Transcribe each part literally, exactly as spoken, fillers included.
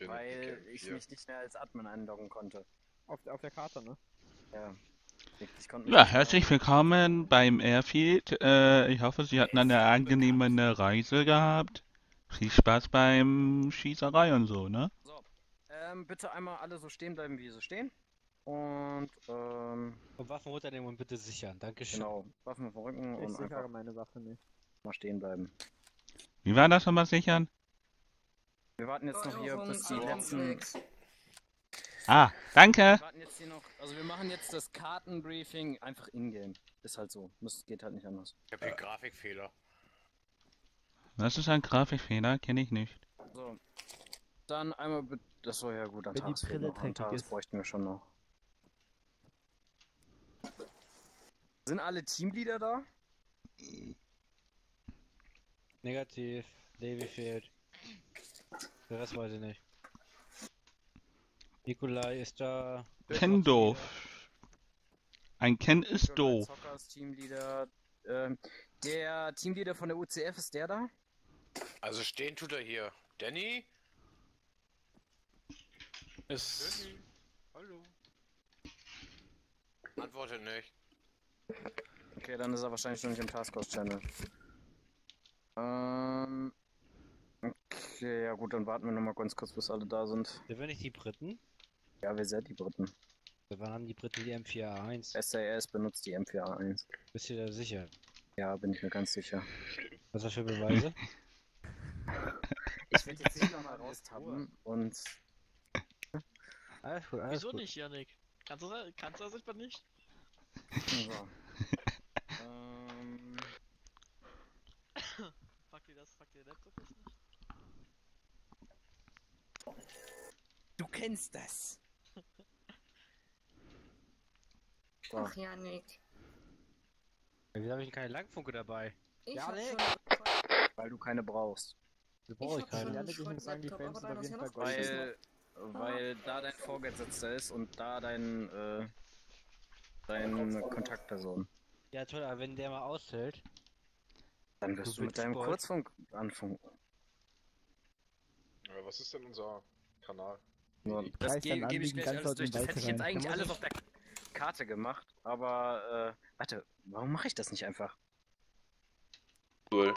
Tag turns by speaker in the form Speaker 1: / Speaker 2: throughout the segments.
Speaker 1: Weil ich mich nicht mehr als Admin einloggen konnte.
Speaker 2: Auf, auf der Karte, ne?
Speaker 1: Ja. Ich konnte
Speaker 3: Ja, herzlich willkommen beim Airfield. Äh, ich hoffe, Sie hatten eine angenehme Reise gehabt. Viel Spaß beim Schießerei und so, ne?
Speaker 1: So, ähm, bitte einmal alle so stehen bleiben, wie sie stehen. Und, ähm...
Speaker 4: Und Waffen runternehmen und bitte sichern, dankeschön.
Speaker 1: Genau, Waffen auf den Rücken
Speaker 2: Ich
Speaker 1: und
Speaker 2: sichere
Speaker 1: einfach
Speaker 2: meine Waffe nicht.
Speaker 1: mal stehen bleiben.
Speaker 3: Wie war das nochmal sichern?
Speaker 1: Wir warten jetzt noch hier, bis die letzten...
Speaker 3: Ah, danke!
Speaker 1: Wir warten jetzt hier noch... Also wir machen jetzt das Kartenbriefing einfach in-game. Ist halt so. Das geht halt nicht anders.
Speaker 5: Ich hab hier Grafikfehler.
Speaker 3: Was ist ein Grafikfehler? Kenne ich nicht.
Speaker 1: So. Dann einmal bitte... Das war ja gut, an
Speaker 2: Wenn die Brille
Speaker 1: Tages
Speaker 2: dreckig ist.
Speaker 1: bräuchten wir schon noch. Sind alle Teamleader da?
Speaker 4: Negativ, Levi fehlt. Der Rest weiß ich nicht. Nikolai ist da.
Speaker 3: Ken doof. Ein Ken ist doof.
Speaker 1: Zockers, Teamleader. Ähm, der Teamleader von der U C F, ist der da?
Speaker 5: Also stehen tut er hier. Danny?
Speaker 6: Ist...
Speaker 5: Danny? Hallo? Antwortet nicht.
Speaker 1: Okay, dann ist er wahrscheinlich noch nicht im Taskforce-Channel. Ähm... Okay, ja gut, dann warten wir noch mal ganz kurz, bis alle da sind.
Speaker 4: Sind wir nicht die Briten?
Speaker 1: Ja, wir sind die Briten.
Speaker 4: Wann haben die Briten die M vier A eins?
Speaker 1: S A S benutzt die M vier A eins.
Speaker 4: Bist du da sicher?
Speaker 1: Ja, bin ich mir ganz sicher.
Speaker 4: Was hast du für Beweise?
Speaker 1: Ich will jetzt nicht nochmal raustappen und...
Speaker 4: Alles gut, alles
Speaker 6: Wieso
Speaker 4: gut.
Speaker 6: nicht, Yannick? Kannst du das, kannst du das etwa nicht?
Speaker 1: So. ähm...
Speaker 6: Fuck dir das, fuck dir der Laptop ist nicht.
Speaker 1: Du kennst das! So.
Speaker 7: Ach, Janik.
Speaker 4: Wieso habe ich keine Langfunke dabei?
Speaker 7: Ich
Speaker 4: Ja,
Speaker 7: hab
Speaker 4: Nick.
Speaker 7: schon...
Speaker 1: Weil du keine brauchst.
Speaker 4: Die brauche ich
Speaker 7: hab schon
Speaker 4: keine.
Speaker 2: Janik, ich muss sagen, die
Speaker 7: Laptop,
Speaker 2: Frames
Speaker 7: aber
Speaker 2: sind
Speaker 7: da
Speaker 2: auf
Speaker 7: das
Speaker 2: jeden
Speaker 7: ja
Speaker 2: Fall
Speaker 7: noch
Speaker 2: gold.
Speaker 1: Weil, weil da dein Vorgesetzter ist und da dein, äh, deine Kontaktperson.
Speaker 4: Ja toll, aber wenn der mal aushält.
Speaker 1: Dann wirst
Speaker 4: Du
Speaker 1: du mit deinem
Speaker 4: Witzbold.
Speaker 1: Kurzfunk anfunken.
Speaker 8: Ja, was ist denn unser Kanal?
Speaker 1: So, das
Speaker 2: Preis
Speaker 1: gebe
Speaker 2: dann
Speaker 1: geb ich
Speaker 2: anliegen,
Speaker 1: gleich
Speaker 2: ganz
Speaker 1: alles durch.
Speaker 2: laut
Speaker 1: Das hätte ich
Speaker 2: in
Speaker 1: jetzt
Speaker 2: Weite
Speaker 1: eigentlich
Speaker 2: rein.
Speaker 1: alles auf der Karte gemacht, aber, äh, warte, warum mache ich das nicht einfach?
Speaker 8: Cool.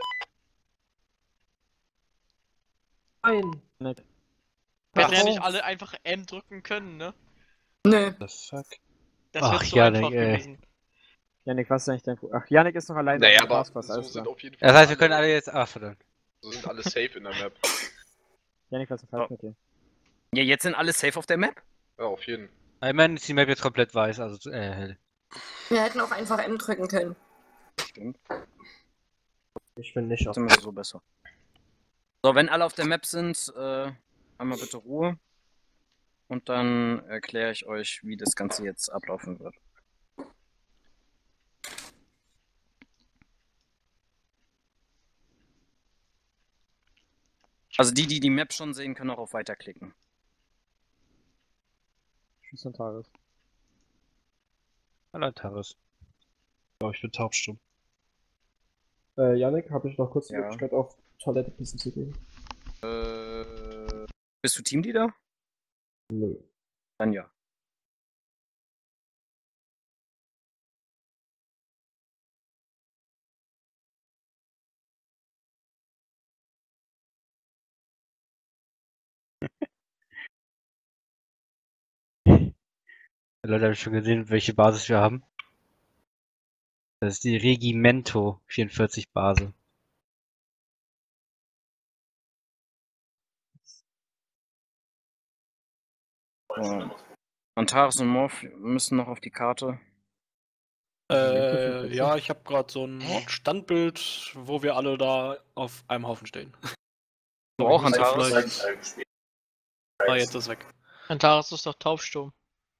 Speaker 2: Nein! Nett.
Speaker 6: Wir hätten ja nicht alle einfach M drücken können, ne?
Speaker 7: Nö.
Speaker 4: The fuck?
Speaker 6: Das
Speaker 4: Ach,
Speaker 6: wäre so
Speaker 4: Yannick,
Speaker 6: einfach
Speaker 4: ey.
Speaker 6: gewesen.
Speaker 2: Janik, was ist eigentlich dein Pro- Ach, Janik ist noch alleine.
Speaker 8: Naja,
Speaker 2: auf dem
Speaker 8: aber
Speaker 2: Taskforce,
Speaker 8: so
Speaker 2: alles
Speaker 8: sind
Speaker 2: klar.
Speaker 8: auf jeden Fall
Speaker 4: Das heißt, wir können alle jetzt. Ach, verdammt.
Speaker 8: so sind alle safe in der Map.
Speaker 2: Janik, was ist denn falsch mit dir?
Speaker 1: Ja, jetzt sind alle safe auf der Map?
Speaker 8: Ja, auf jeden.
Speaker 4: Ich meine, ist die Map jetzt komplett weiß, also äh, hell.
Speaker 7: Wir hätten auch einfach M drücken können.
Speaker 1: Stimmt.
Speaker 2: Ich bin nicht auf.
Speaker 1: Zumindest so besser. So, wenn alle auf der Map sind, äh, einmal bitte Ruhe. Und dann erkläre ich euch, wie das Ganze jetzt ablaufen wird. Also die, die die Map schon sehen, können auch auf Weiter klicken.
Speaker 2: Schieß und Tages.
Speaker 4: Hallo, Taris.
Speaker 9: glaube, ich bin taubstumm.
Speaker 10: Äh, Yannick, habe ich noch kurz die
Speaker 1: Ja.
Speaker 10: Möglichkeit, auf Toilette pissen zu gehen?
Speaker 1: Äh, bist du Teamleader?
Speaker 10: Nö.
Speaker 1: Dann ja.
Speaker 4: Leute, habe ich schon gesehen, welche Basis wir haben? Das ist die Regimento vierundvierzig Base.
Speaker 1: So. Antares und Morph müssen noch auf die Karte.
Speaker 9: Äh, ja, ich habe gerade so ein Standbild, wo wir alle da auf einem Haufen stehen.
Speaker 1: Du auch, Antares?
Speaker 9: Ah, jetzt ist es weg.
Speaker 6: Antares ist doch taubstumm.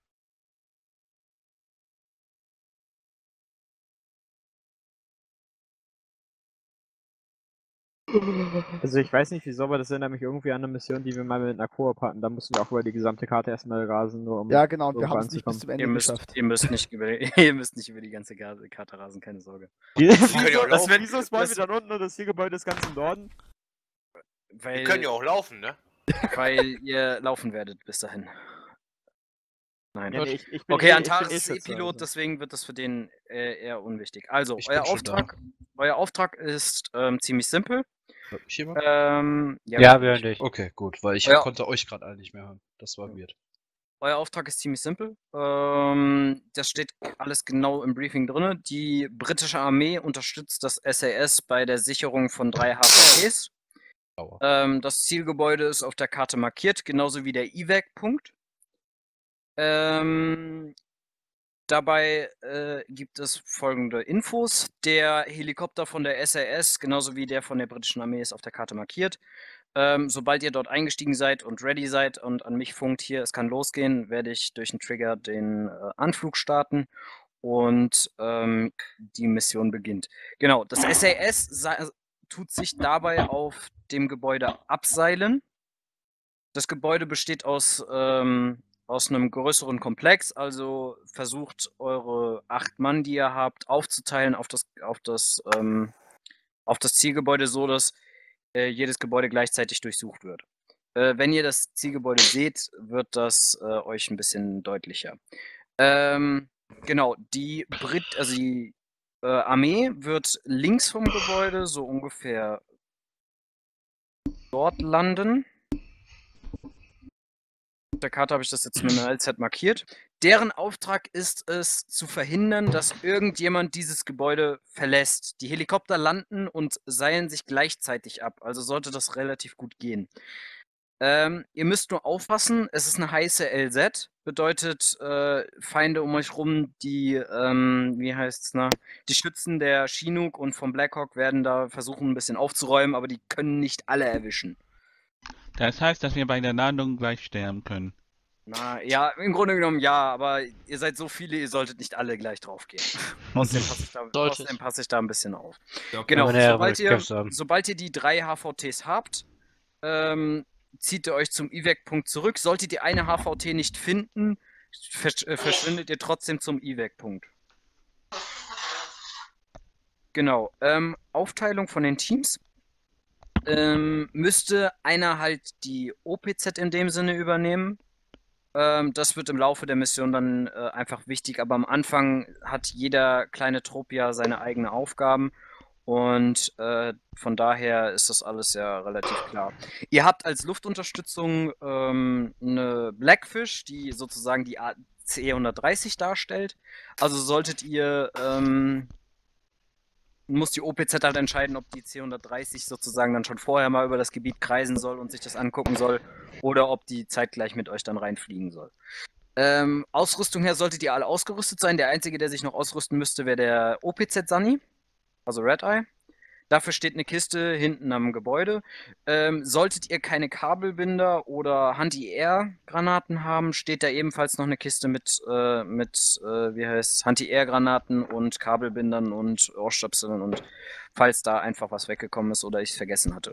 Speaker 2: Also ich weiß nicht wieso, aber das erinnert mich irgendwie an eine Mission, die wir mal mit einer Koop hatten. Da mussten wir auch über die gesamte Karte erstmal rasen, nur um
Speaker 11: Ja, genau, und wir
Speaker 2: irgendwo
Speaker 11: haben es nicht bis
Speaker 2: anzukommen.
Speaker 11: zum Ende
Speaker 1: Ihr müsst,
Speaker 11: geschafft.
Speaker 1: ihr, müsst nicht über, ihr müsst nicht über die ganze Karte, Karte rasen, keine Sorge.
Speaker 8: können ja auch
Speaker 2: Wieso, das
Speaker 8: laufen.
Speaker 2: wäre wieso spawnen
Speaker 1: Das-
Speaker 2: wir dann unten und das hier Gebäude ist ganz im Norden?
Speaker 1: Weil,
Speaker 5: Wir können ja auch laufen, ne?
Speaker 1: Weil ihr laufen werdet bis dahin. Nein.
Speaker 2: Ja, nee, ich, ich bin
Speaker 1: Okay,
Speaker 2: eh,
Speaker 1: Antares
Speaker 2: ich bin eh
Speaker 1: ist
Speaker 2: Schütze,
Speaker 1: E-Pilot,
Speaker 2: also.
Speaker 1: deswegen wird das für den äh, eher unwichtig. Also,
Speaker 4: Ich
Speaker 1: euer
Speaker 4: bin schon da.
Speaker 1: Auftrag, euer Auftrag ist ähm, ziemlich simpel.
Speaker 8: Hört mich jemand?
Speaker 1: Ähm, ja,
Speaker 4: Ja,
Speaker 1: wir
Speaker 4: wir
Speaker 1: hören
Speaker 4: hören dich.
Speaker 8: Okay, gut, weil ich
Speaker 1: Ja.
Speaker 8: konnte euch gerade alle nicht mehr hören. Das war weird.
Speaker 1: Euer Auftrag ist ziemlich simpel. Ähm, das steht alles genau im Briefing drin. Die britische Armee unterstützt das S A S bei der Sicherung von drei H V Ts.
Speaker 8: Aua.
Speaker 1: Ähm, das Zielgebäude ist auf der Karte markiert, genauso wie der E V A C-Punkt. Ähm, dabei äh, gibt es folgende Infos. Der Helikopter von der S A S, genauso wie der von der britischen Armee, ist auf der Karte markiert. Ähm, sobald ihr dort eingestiegen seid und ready seid und an mich funkt, hier, es kann losgehen, werde ich durch einen Trigger den äh, Anflug starten und ähm, die Mission beginnt. Genau, das S A S tut sich dabei auf dem Gebäude abseilen. Das Gebäude besteht aus, ähm, aus einem größeren Komplex, also versucht eure acht Mann, die ihr habt, aufzuteilen auf das, auf das, ähm, auf das Zielgebäude, so dass äh, jedes Gebäude gleichzeitig durchsucht wird. Äh, wenn ihr das Zielgebäude seht, wird das äh, euch ein bisschen deutlicher. Ähm, genau, die Brit, also die äh, Armee wird links vom Gebäude so ungefähr dort landen. Auf der Karte habe ich das jetzt mit einer L Z markiert. Deren Auftrag ist es, zu verhindern, dass irgendjemand dieses Gebäude verlässt. Die Helikopter landen und seilen sich gleichzeitig ab, also sollte das relativ gut gehen. Ähm, ihr müsst nur aufpassen, es ist eine heiße L Z, bedeutet äh, Feinde um euch rum, die, ähm, wie heißt's, ne? Die Schützen der Chinook und vom Blackhawk werden da versuchen, ein bisschen aufzuräumen, aber die können nicht alle erwischen.
Speaker 3: Das heißt, dass wir bei der Landung gleich sterben können.
Speaker 1: Na, ja, im Grunde genommen ja, aber ihr seid so viele, ihr solltet nicht alle gleich draufgehen. Außerdem passe ich, da,
Speaker 6: Solltet.
Speaker 1: außerdem passe ich da ein bisschen auf.
Speaker 4: Ja,
Speaker 1: Genau,
Speaker 4: meine Herren,
Speaker 1: sobald
Speaker 4: wollte ich
Speaker 1: ihr,
Speaker 4: gekämpft haben.
Speaker 1: sobald ihr die drei H V Ts habt, ähm, zieht ihr euch zum E V A C-Punkt zurück. Solltet ihr eine H V T nicht finden, versch äh, verschwindet ihr trotzdem zum E V A C-Punkt. Genau, ähm, Aufteilung von den Teams. Ähm, müsste einer halt die O P Z in dem Sinne übernehmen. Ähm, das wird im Laufe der Mission dann äh, einfach wichtig, aber am Anfang hat jeder kleine Trupp ja seine eigenen Aufgaben und äh, von daher ist das alles ja relativ klar. Ihr habt als Luftunterstützung ähm, eine Blackfish, die sozusagen die C hundertdreißig darstellt. Also solltet ihr ähm, muss die O P Z halt entscheiden, ob die C hundertdreißig sozusagen dann schon vorher mal über das Gebiet kreisen soll und sich das angucken soll oder ob die zeitgleich mit euch dann reinfliegen soll. Ähm, Ausrüstung her solltet ihr alle ausgerüstet sein. Der Einzige, der sich noch ausrüsten müsste, wäre der O P Z-Sunny, also Red Eye. Dafür steht eine Kiste hinten am Gebäude. Ähm, solltet ihr keine Kabelbinder oder Anti-Air-Granaten haben, steht da ebenfalls noch eine Kiste mit, äh, mit äh, wie heißt Anti-Air-Granaten und Kabelbindern und Ohrstöpseln und falls da einfach was weggekommen ist oder ich es vergessen hatte.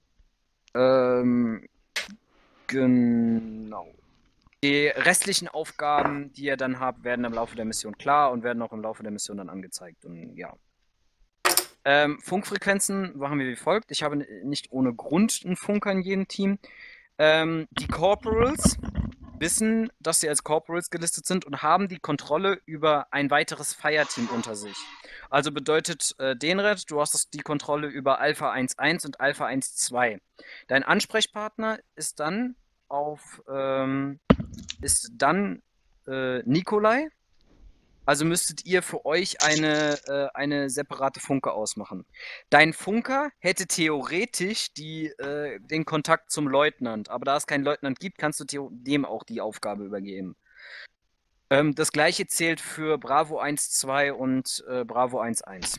Speaker 1: Ähm, genau. Die restlichen Aufgaben, die ihr dann habt, werden im Laufe der Mission klar und werden auch im Laufe der Mission dann angezeigt. Und ja. Ähm, Funkfrequenzen machen wir wie folgt. Ich habe nicht ohne Grund einen Funker in jedem Team. Ähm, die Corporals wissen, dass sie als Corporals gelistet sind und haben die Kontrolle über ein weiteres Fireteam unter sich. Also bedeutet äh, Denred, du hast das, die Kontrolle über Alpha eins eins und Alpha eins zwei. Dein Ansprechpartner ist dann auf ähm, ist dann äh, Nikolai. Also müsstet ihr für euch eine, äh, eine separate Funke ausmachen. Dein Funker hätte theoretisch die, äh, den Kontakt zum Leutnant, aber da es keinen Leutnant gibt, kannst du dem auch die Aufgabe übergeben. Ähm, das gleiche zählt für Bravo eins zwei und äh, Bravo eins eins.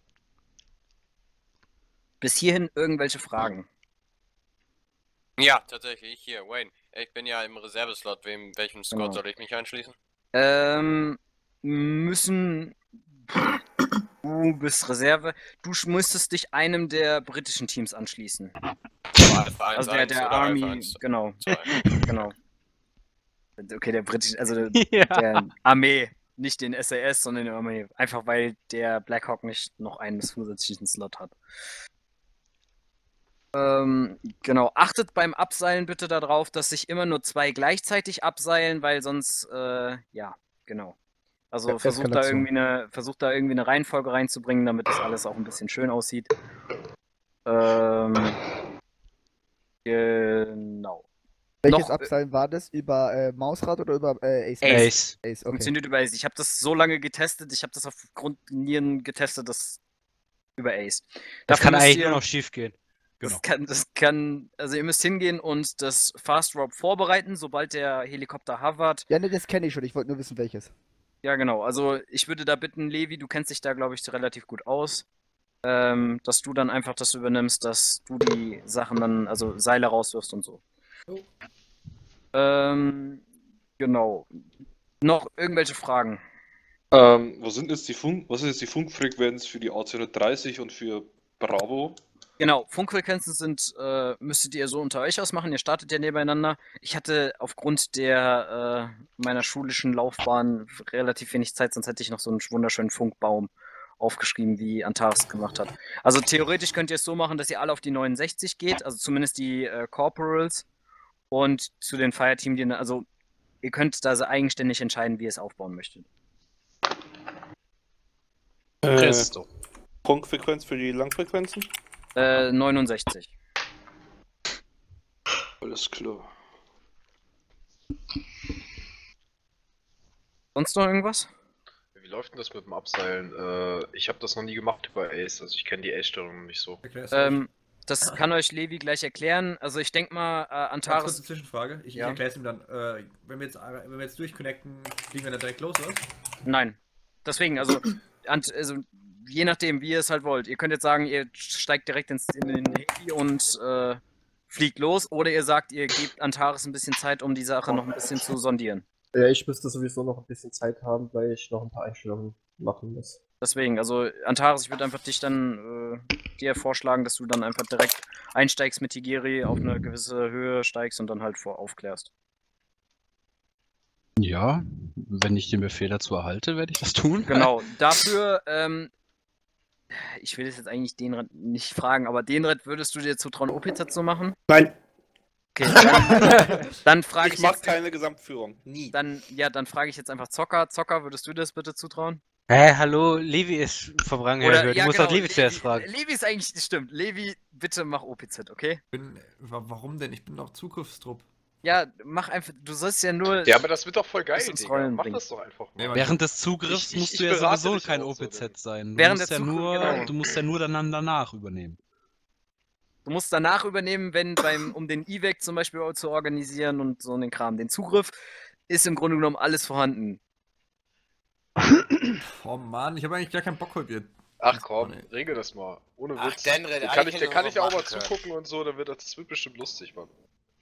Speaker 1: Bis hierhin irgendwelche Fragen?
Speaker 5: Ja, tatsächlich, hier, Wayne. Ich bin ja im Reserveslot. Wem, welchem Squad
Speaker 1: Genau.
Speaker 5: soll ich mich anschließen?
Speaker 1: Ähm, müssen. Du bist Reserve. Du müsstest dich einem der britischen Teams anschließen.
Speaker 5: Alpha eins
Speaker 1: Also der,
Speaker 5: eins
Speaker 1: der
Speaker 5: oder Alpha
Speaker 1: Army,
Speaker 5: eins
Speaker 1: genau.
Speaker 5: zwei?
Speaker 1: Genau. Okay, der britische, also der,
Speaker 2: Ja.
Speaker 1: der Armee, nicht den S A S, sondern die Armee. Einfach weil der Blackhawk nicht noch einen zusätzlichen Slot hat. Ähm, genau, achtet beim Abseilen bitte darauf, dass sich immer nur zwei gleichzeitig abseilen, weil sonst, äh, ja, genau. Also
Speaker 10: Ja,
Speaker 1: versucht da
Speaker 10: Eskalation.
Speaker 1: irgendwie eine, versucht da irgendwie eine Reihenfolge reinzubringen, damit das alles auch ein bisschen schön aussieht. Ähm, genau.
Speaker 11: Welches
Speaker 1: Noch, äh,
Speaker 11: Abseilen war das? Über äh, Mausrad oder über äh, Ace?
Speaker 1: Ace.
Speaker 4: Ace.
Speaker 11: Ace, okay.
Speaker 1: Funktioniert über Ace. Ich habe das so lange getestet, ich habe das auf Grundlinien getestet, das über Ace.
Speaker 4: Das
Speaker 1: Dafür
Speaker 4: kann
Speaker 1: müsst
Speaker 4: eigentlich
Speaker 1: ihr-
Speaker 4: nur noch schief gehen.
Speaker 8: Genau.
Speaker 1: Das kann, das kann, also ihr müsst hingehen und das Fast Drop vorbereiten, sobald der Helikopter hovert.
Speaker 11: Ja, ne, das kenne ich schon. Ich wollte nur wissen, welches.
Speaker 1: Ja, genau. Also ich würde da bitten, Levi, du kennst dich da, glaube ich, relativ gut aus, ähm, dass du dann einfach das übernimmst, dass du die Sachen dann, also Seile rauswirfst und so.
Speaker 10: Oh.
Speaker 1: Ähm, genau. Noch irgendwelche Fragen?
Speaker 12: Ähm, was sind jetzt die Funk, was ist jetzt die Funkfrequenz für die A C hundertdreißig und für Bravo?
Speaker 1: Genau, Funkfrequenzen sind, äh, müsstet ihr so unter euch ausmachen, ihr startet ja nebeneinander. Ich hatte aufgrund der äh, meiner schulischen Laufbahn relativ wenig Zeit, sonst hätte ich noch so einen wunderschönen Funkbaum aufgeschrieben, wie Antares gemacht hat. Also theoretisch könnt ihr es so machen, dass ihr alle auf die neunundsechzig geht, also zumindest die äh, Corporals und zu den Fireteam, die, also ihr könnt da so eigenständig entscheiden, wie ihr es aufbauen möchtet.
Speaker 12: Äh, Funkfrequenz für die Langfrequenzen?
Speaker 1: Äh, neunundsechzig.
Speaker 12: Alles klar.
Speaker 1: Sonst noch irgendwas?
Speaker 13: Wie läuft denn das mit dem Abseilen? Äh, ich habe das noch nie gemacht über Ace, also ich kenne die Ace-Steuerung nicht so.
Speaker 1: Ähm, das kann euch Levi gleich erklären. Also ich denke mal, äh,
Speaker 14: Ganz
Speaker 1: Antares...
Speaker 14: kurze Zwischenfrage. Ich,
Speaker 1: Ja.
Speaker 14: ich erkläre es ihm dann. Äh, wenn, wir jetzt, wenn wir jetzt durchconnecten, fliegen wir dann direkt los, oder?
Speaker 1: Nein. Deswegen, also, ant, also je nachdem, wie ihr es halt wollt. Ihr könnt jetzt sagen, ihr steigt direkt ins, in den Heli und äh, fliegt los, oder ihr sagt, ihr gebt Antares ein bisschen Zeit, um die Sache noch ein bisschen zu sondieren.
Speaker 10: Ja, ich müsste sowieso noch ein bisschen Zeit haben, weil ich noch ein paar Einstellungen machen muss.
Speaker 1: Deswegen, also Antares, ich würde einfach dich dann äh, dir vorschlagen, dass du dann einfach direkt einsteigst mit Tigeri, auf eine gewisse Höhe steigst und dann halt vor aufklärst.
Speaker 8: Ja, wenn ich den Befehl dazu erhalte, werde ich das tun.
Speaker 1: Genau, dafür, ähm, ich will das jetzt eigentlich Denred nicht fragen, aber Denred, würdest du dir zutrauen, O P Z zu machen?
Speaker 12: Nein.
Speaker 1: Okay, dann, dann frage ich,
Speaker 12: Ich mach
Speaker 1: jetzt,
Speaker 12: keine Gesamtführung. Nie.
Speaker 1: dann, ja, dann frage ich jetzt einfach Zocker. Zocker, würdest du das bitte zutrauen?
Speaker 4: Hä, hallo, Levi ist vom Rang her höher. Du
Speaker 1: ja,
Speaker 4: musst
Speaker 1: genau,
Speaker 4: auch Levi zuerst fragen.
Speaker 1: Levi ist eigentlich, stimmt. Levi, bitte mach O P Z, okay?
Speaker 14: Bin, wa- warum denn? Ich bin doch Zugriffstrupp.
Speaker 1: Ja, mach einfach, du sollst ja nur...
Speaker 13: Ja, aber das wird doch voll geil,
Speaker 1: das ins
Speaker 13: Digga.
Speaker 1: Rollen
Speaker 13: Mach
Speaker 1: bringen.
Speaker 13: das doch einfach mal.
Speaker 8: Während des Zugriffs
Speaker 13: Ich- ich-
Speaker 8: musst
Speaker 13: ich
Speaker 8: du ja
Speaker 13: berate
Speaker 8: sowieso
Speaker 13: dich
Speaker 8: kein
Speaker 13: auch so,
Speaker 8: O P Z sein. Du
Speaker 1: Während
Speaker 8: musst
Speaker 1: der
Speaker 8: ja
Speaker 1: Zugriff,
Speaker 8: nur,
Speaker 1: genau.
Speaker 8: du musst ja nur dann danach übernehmen.
Speaker 1: Du musst danach übernehmen, wenn beim, um den E V A C zum Beispiel zu organisieren und so einen Kram. Den Zugriff ist im Grunde genommen alles vorhanden.
Speaker 14: Oh Mann, ich habe eigentlich gar keinen Bock heute.
Speaker 13: Ach komm, regel das mal. Ohne
Speaker 5: Ach,
Speaker 13: Witz.
Speaker 5: Denred,
Speaker 13: Da kann
Speaker 5: eigentlich
Speaker 13: ich, da
Speaker 5: hätte
Speaker 13: kann
Speaker 5: man
Speaker 13: ich auch
Speaker 5: was
Speaker 13: mal
Speaker 5: machen können.
Speaker 13: zugucken und so, dann wird das, das wird bestimmt lustig, Mann.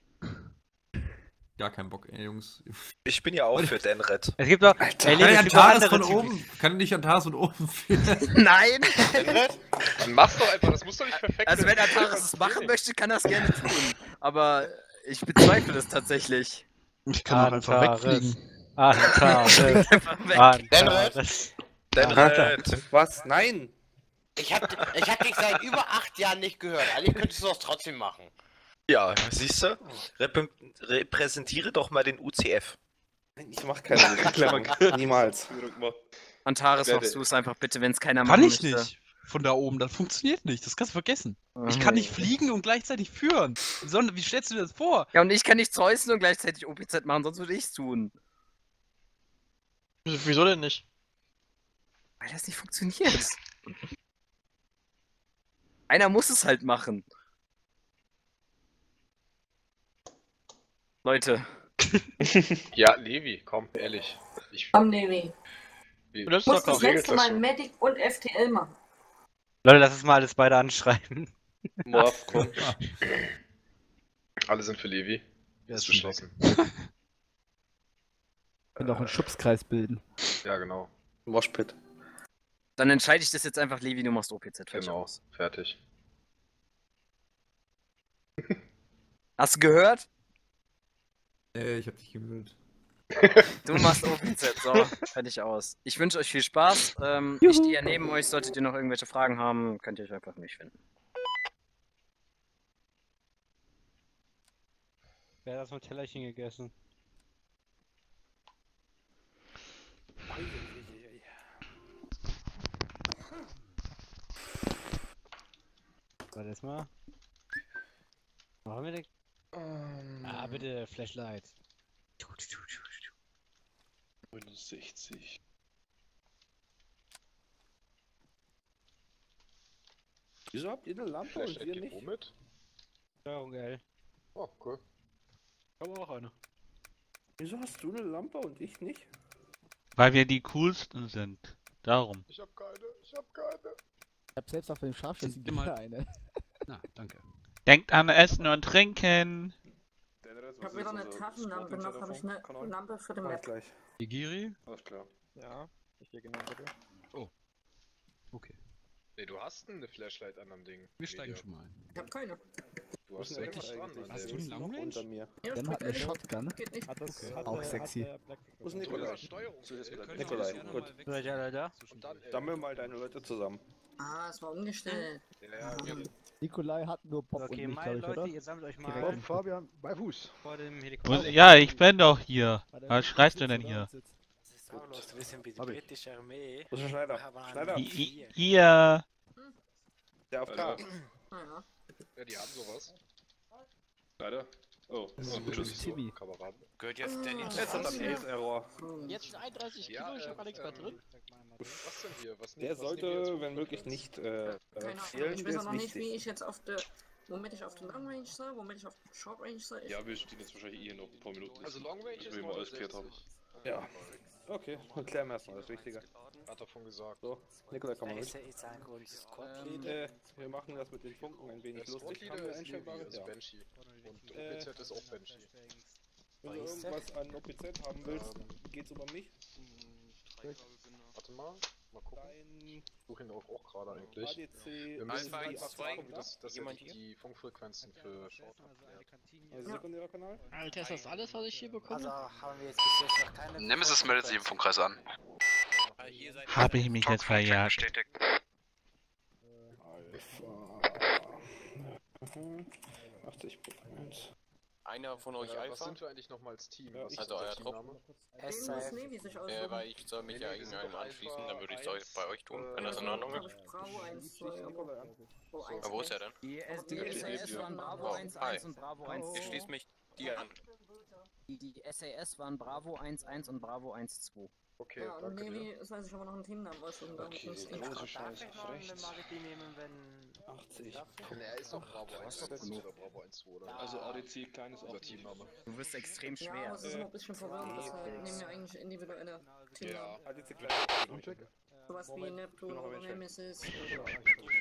Speaker 14: Gar keinen Bock, ey, Jungs.
Speaker 15: Ich bin ja auch für Denred.
Speaker 4: Es gibt doch,
Speaker 14: Alter,
Speaker 4: ey, Levi,
Speaker 14: kann
Speaker 4: es gibt doch
Speaker 14: Antares
Speaker 4: andere
Speaker 14: von
Speaker 4: Typen.
Speaker 14: oben, kann nicht Antares von oben führen.
Speaker 1: Nein!
Speaker 13: Dann mach's doch einfach, das muss doch nicht perfekt
Speaker 1: Also wenn
Speaker 13: sein.
Speaker 1: Antares es machen möchte, kann er es gerne tun. Aber ich bezweifle es tatsächlich.
Speaker 8: Ich kann auch einfach wegfliegen.
Speaker 4: Antares.
Speaker 1: Einfach weg.
Speaker 4: Antares.
Speaker 15: Denred. Was? Nein.
Speaker 5: Ich hab, ich hab dich seit über acht Jahren nicht gehört. Eigentlich könntest du das trotzdem machen.
Speaker 15: Ja, siehst du? Repä repräsentiere doch mal den U C F. Ich mach keine Reklame. Niemals.
Speaker 1: Antares,
Speaker 12: Werde-
Speaker 1: machst du es einfach bitte, wenn es keiner
Speaker 8: Kann
Speaker 1: machen
Speaker 8: ich
Speaker 1: möchte.
Speaker 8: nicht. Von da oben, das funktioniert nicht. Das kannst du vergessen. Ich kann nicht fliegen und gleichzeitig führen. Sondern, wie stellst du dir das vor?
Speaker 1: Ja, und ich kann nicht zeußen und gleichzeitig O P Z machen, sonst würde ich es tun.
Speaker 6: Wieso denn nicht?
Speaker 1: Weil das nicht funktioniert. Einer muss es halt machen. Leute.
Speaker 13: Ja, Levi, komm, ehrlich. Ich,
Speaker 7: Komm, Levi.
Speaker 13: wie,
Speaker 7: Du musst das letzte Mal Medic und F T L machen.
Speaker 4: Leute, lass uns mal alles beide anschreiben.
Speaker 12: Morph, komm.
Speaker 13: Alle sind für Levi.
Speaker 8: Ja,
Speaker 13: ist
Speaker 8: ist schon
Speaker 13: beschlossen.
Speaker 11: Und auch einen Schubskreis bilden.
Speaker 13: Ja, genau.
Speaker 12: Moshpit.
Speaker 1: Dann entscheide ich das jetzt einfach, Levi, du machst O P Z. Fertig
Speaker 13: Genau,
Speaker 1: aus.
Speaker 13: fertig.
Speaker 1: Hast du gehört?
Speaker 14: Äh, ich hab dich gehört.
Speaker 1: Du machst O P Z, so, fertig aus. Ich wünsche euch viel Spaß. Ähm, ich stehe ja neben euch, solltet ihr noch irgendwelche Fragen haben, könnt ihr euch einfach mich finden.
Speaker 16: Wer hat das mit Tellerchen gegessen? Warte jetzt mal. Wo haben wir denn?
Speaker 12: Ähm,
Speaker 16: Ah, bitte, Flashlight.
Speaker 12: neunundsechzig.
Speaker 10: Wieso habt ihr eine Lampe und wir nicht?
Speaker 13: Womit?
Speaker 16: Steuerung L.
Speaker 13: Oh, cool.
Speaker 9: Ich habe auch eine.
Speaker 10: Wieso hast du eine Lampe und ich nicht?
Speaker 3: Weil wir die coolsten sind. Darum.
Speaker 13: Ich hab keine, ich hab keine.
Speaker 11: Ich hab selbst auf dem Scharfschützengewehr eine.
Speaker 8: Na, danke.
Speaker 3: Denkt an Essen und Trinken.
Speaker 7: Ich hab wieder eine Taschenlampe noch, habe ich eine Lampe für den Map.
Speaker 10: Gleich.
Speaker 8: Igiri?
Speaker 12: Alles klar.
Speaker 2: Ja, ich gehe genau bitte.
Speaker 8: Oh. Okay.
Speaker 13: Nee, du hast eine Flashlight an am Ding.
Speaker 8: Wir steigen schon mal ein.
Speaker 7: Ich hab keine.
Speaker 13: Du hast
Speaker 10: Wo ist denn
Speaker 13: wirklich
Speaker 10: der
Speaker 13: dran,
Speaker 10: eigentlich?
Speaker 13: Mann.
Speaker 8: Hast
Speaker 13: Der
Speaker 8: du einen
Speaker 13: ist-
Speaker 8: Long Range?
Speaker 10: Unter mir.
Speaker 7: Ja,
Speaker 11: Dann hat eine Shotgun.
Speaker 7: Geht nicht.
Speaker 2: Hat das,
Speaker 8: Okay.
Speaker 2: hat,
Speaker 11: Auch
Speaker 2: äh,
Speaker 11: sexy.
Speaker 2: Hat der Black
Speaker 10: Wo ist
Speaker 13: Du
Speaker 10: Nikolai?
Speaker 13: hast Steuerung.
Speaker 12: So, jetzt
Speaker 13: Ihr
Speaker 12: wieder
Speaker 13: könnt
Speaker 10: Nikolai,
Speaker 13: jetzt
Speaker 10: gut.
Speaker 13: gerne mal
Speaker 16: Seid ihr alle da?
Speaker 13: Und dann, ey,
Speaker 10: Sammel mal deine Leute zusammen.
Speaker 7: Ah, es war umgestellt.
Speaker 13: Ja, ja, ja.
Speaker 11: Nikolai hat nur Bob
Speaker 16: Okay,
Speaker 11: und mich,
Speaker 16: meine
Speaker 11: glaube ich,
Speaker 16: Leute,
Speaker 11: oder?
Speaker 16: ihr sammelt euch mal
Speaker 11: Direkt.
Speaker 2: Fabian, bei Fuß.
Speaker 16: vor dem
Speaker 3: Wo-
Speaker 16: Helikopter.
Speaker 3: Ja, ich bin doch hier. Was schreist du denn hier?
Speaker 15: Carlos, wir sind wie die
Speaker 10: Hab ich.
Speaker 15: britische Armee.
Speaker 10: Wo ist der Schneider? Schneider?
Speaker 3: I- I- Ihr.
Speaker 10: Der auf K.
Speaker 7: Naja.
Speaker 13: Ja, die haben sowas.
Speaker 12: Leider. Oh,
Speaker 11: Das
Speaker 12: oh tschüss.
Speaker 11: ist Timmy.
Speaker 13: Kameraden.
Speaker 15: Gehört jetzt Danny
Speaker 10: Jetzt hat das Ace-Error.
Speaker 6: Jetzt schon einunddreißig Kilo, ich hab gar nichts mehr drin.
Speaker 13: Was denn hier? Was
Speaker 10: Der
Speaker 13: was nehmen wir
Speaker 10: sollte,
Speaker 13: jetzt?
Speaker 10: wenn möglich, nicht äh, äh,
Speaker 7: Keine Ahnung.
Speaker 10: fehlen.
Speaker 7: Ich
Speaker 10: Der
Speaker 7: weiß auch
Speaker 10: ist
Speaker 7: noch nicht, wie
Speaker 10: wichtig.
Speaker 7: ich jetzt auf der. Womit ich auf der Long Range soll, womit ich auf der Short Range soll. Ich
Speaker 12: Ja, wir stehen jetzt wahrscheinlich eh noch ein paar Minuten.
Speaker 13: Also Long Range
Speaker 12: bis
Speaker 13: ist
Speaker 12: wir mal alles geklärt haben.
Speaker 13: neunundsechzig.
Speaker 10: Ja. Okay, dann klären wir erstmal das Wichtige.
Speaker 13: Hat davon gesagt.
Speaker 10: So, Nikolai, komm mal mit.
Speaker 15: ist ein gutes
Speaker 7: Ähm,
Speaker 15: Squad.
Speaker 10: Äh, wir machen das mit den Funken ein
Speaker 13: Der
Speaker 10: wenig lustig. Haben
Speaker 13: Squad-Leader
Speaker 10: wir
Speaker 13: ist Levi,
Speaker 10: einstellbare?
Speaker 13: also
Speaker 10: Ja.
Speaker 13: Banshee. Und
Speaker 10: Äh,
Speaker 13: O P Z ist auch Banshee.
Speaker 10: Wenn du irgendwas an O P Z haben willst, geht's über mich.
Speaker 13: Warte mal, mal gucken.
Speaker 10: Dein
Speaker 13: Ich suche ihn auch, auch gerade eigentlich.
Speaker 10: A D C
Speaker 13: Wir müssen
Speaker 15: Alpha
Speaker 13: jetzt
Speaker 15: eins zwei,
Speaker 13: gucken, dass, dass er
Speaker 15: jemand
Speaker 13: die,
Speaker 15: hier?
Speaker 13: die Funkfrequenzen für Short abklärt.
Speaker 10: also sekundärer Kanal.
Speaker 6: Alter, ist das alles, was ich hier bekomme?
Speaker 15: Also haben wir jetzt bis jetzt noch keine.
Speaker 17: Nemesis meldet sich im Funkkreis an.
Speaker 3: Habe ich mich jetzt verjagt?
Speaker 10: achtzig Punkt eins.
Speaker 5: Einer von euch
Speaker 13: Äh, was
Speaker 5: Alpha?
Speaker 13: sind wir eigentlich nochmal als Team?
Speaker 10: Ja,
Speaker 13: Was
Speaker 10: ich-
Speaker 13: ist
Speaker 5: Also
Speaker 13: unser
Speaker 5: euer Trupp?
Speaker 13: Teamname?
Speaker 7: Den muss Navy sich
Speaker 5: Äh,
Speaker 7: aussuchen.
Speaker 5: weil ich soll mich
Speaker 13: Nee,
Speaker 5: ja
Speaker 13: nee, wir sind
Speaker 5: irgendeinem
Speaker 13: doch
Speaker 5: anschließen,
Speaker 13: Alpha
Speaker 5: dann würde ich es euch bei euch tun, wenn das in Ordnung
Speaker 7: Hab
Speaker 5: ist.
Speaker 7: ich Bravo eins, zwei, aber. Wo eins
Speaker 5: Aber wo ist er denn?
Speaker 1: Die, S die
Speaker 5: Ja,
Speaker 1: S A S
Speaker 5: ja.
Speaker 1: waren Bravo
Speaker 5: Oh,
Speaker 1: eins
Speaker 5: hi.
Speaker 1: eins und Bravo eins
Speaker 5: Ich
Speaker 1: zwei.
Speaker 5: schließe mich dir an.
Speaker 1: Die, die S A S waren Bravo eins eins und Bravo eins zwei.
Speaker 13: Okay,
Speaker 7: Ja, und
Speaker 13: danke dir.
Speaker 7: Navy soll sich aber noch einen Teamnamen aussuchen. damit
Speaker 12: Okay,
Speaker 7: muss
Speaker 12: große
Speaker 7: ich-
Speaker 15: Darf
Speaker 12: Scheiße
Speaker 15: ich noch eine
Speaker 12: rechts.
Speaker 15: Marity nehmen, wenn.
Speaker 10: achtzig.
Speaker 13: Nee, er ist doch Bravo eins eins oder Bravo eins zwei, oder?
Speaker 12: Also A D C, kleines
Speaker 13: Unser
Speaker 12: auch.
Speaker 13: Teamname.
Speaker 1: Du wirst extrem
Speaker 7: Ja,
Speaker 1: schwer.
Speaker 7: aber es ist immer ein bisschen verwirrend, deshalb nehmen wir eigentlich individuelle
Speaker 13: Ja.
Speaker 7: Teamnamen.
Speaker 10: A D C kleines.
Speaker 7: Sowas wie Neptune
Speaker 10: noch
Speaker 7: oder
Speaker 10: welche.
Speaker 7: Nemesis oder Nightmare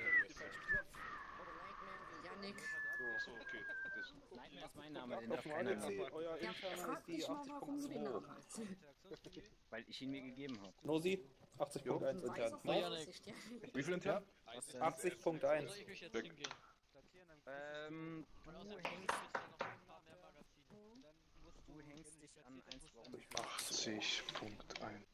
Speaker 7: wie Yannick.
Speaker 12: So, okay. Das
Speaker 1: Nightmare ist mein Name, den
Speaker 10: Auf
Speaker 1: darf
Speaker 10: dem
Speaker 1: keiner
Speaker 10: A D C,
Speaker 1: nehmen.
Speaker 10: euer
Speaker 7: Ja,
Speaker 10: interner
Speaker 7: frag
Speaker 10: ist die
Speaker 7: dich mal,
Speaker 10: achtzig
Speaker 7: warum du den
Speaker 10: Punkt
Speaker 7: Namen hast.
Speaker 10: zwei.
Speaker 1: Weil ich ihn mir gegeben habe.
Speaker 10: Nosi, achtzig Punkt eins
Speaker 7: Weiß
Speaker 10: intern.
Speaker 7: auf meine Sicht, ja.
Speaker 12: Wie viel intern?
Speaker 1: Was denn?
Speaker 10: achtzig Punkt eins.
Speaker 6: Soll ich mich jetzt
Speaker 12: Weg.
Speaker 6: hingehen?
Speaker 1: Ähm, du hängst, du hängst dich an eins, warum ich
Speaker 12: achtzig Punkt eins.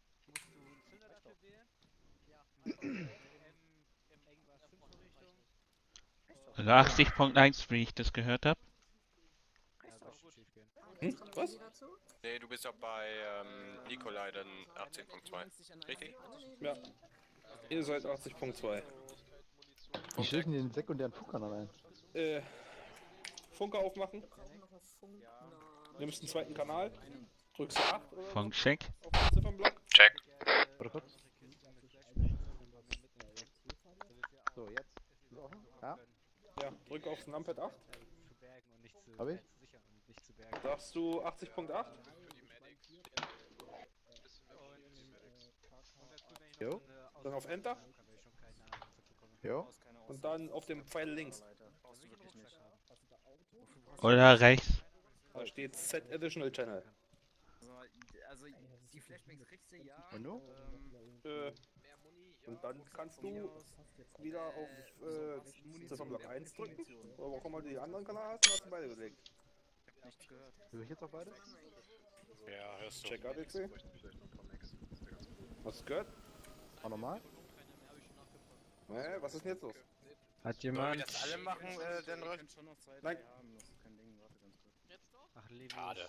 Speaker 3: Also achtzig Punkt eins, wie ich das gehört habe.
Speaker 10: Hm? Was?
Speaker 5: Nee, du bist ja bei ähm, Nikolai dann achtzehn Punkt zwei. Richtig?
Speaker 10: Ja. Ihr seid achtzig Punkt zwei.
Speaker 11: Wie stellt denn den sekundären Funkkanal ein?
Speaker 10: Äh, Funke aufmachen. Nimmst einen zweiten Kanal. Drückst du acht oder
Speaker 3: Funkcheck.
Speaker 10: auf den Ziffernblock.
Speaker 17: Check.
Speaker 11: Warte kurz. So, jetzt. Ist offen? Ja.
Speaker 10: Ja, drück aufs Numpad acht.
Speaker 11: Hab ich?
Speaker 10: Sagst du achtzig Punkt acht?
Speaker 11: Jo.
Speaker 10: Dann auf Enter.
Speaker 11: Jo.
Speaker 10: Und dann auf dem Pfeil links.
Speaker 3: Oder rechts.
Speaker 10: Da steht Set Additional Channel.
Speaker 1: Also, also die Flashbangs kriegst du ja.
Speaker 11: Und du?
Speaker 1: Ähm,
Speaker 10: Äh, und dann kannst du wieder auf äh, Ziffernblock eins drücken. Oder wo auch immer du die anderen Kanal hast, dann hast du beide gelegt.
Speaker 1: nichts gehört.
Speaker 11: Will ich jetzt auf beide?
Speaker 5: Ja, hörst du.
Speaker 10: Check A D C. Hast du gehört?
Speaker 11: Auch nochmal?
Speaker 10: Hä, was ist denn jetzt los?
Speaker 4: Hat
Speaker 15: Wollen wir
Speaker 4: jemand...
Speaker 15: das alle machen, äh, den Rücken?
Speaker 10: Nein.
Speaker 1: Das ist kein Ding, warte ganz kurz.
Speaker 16: Ach,
Speaker 5: Schade.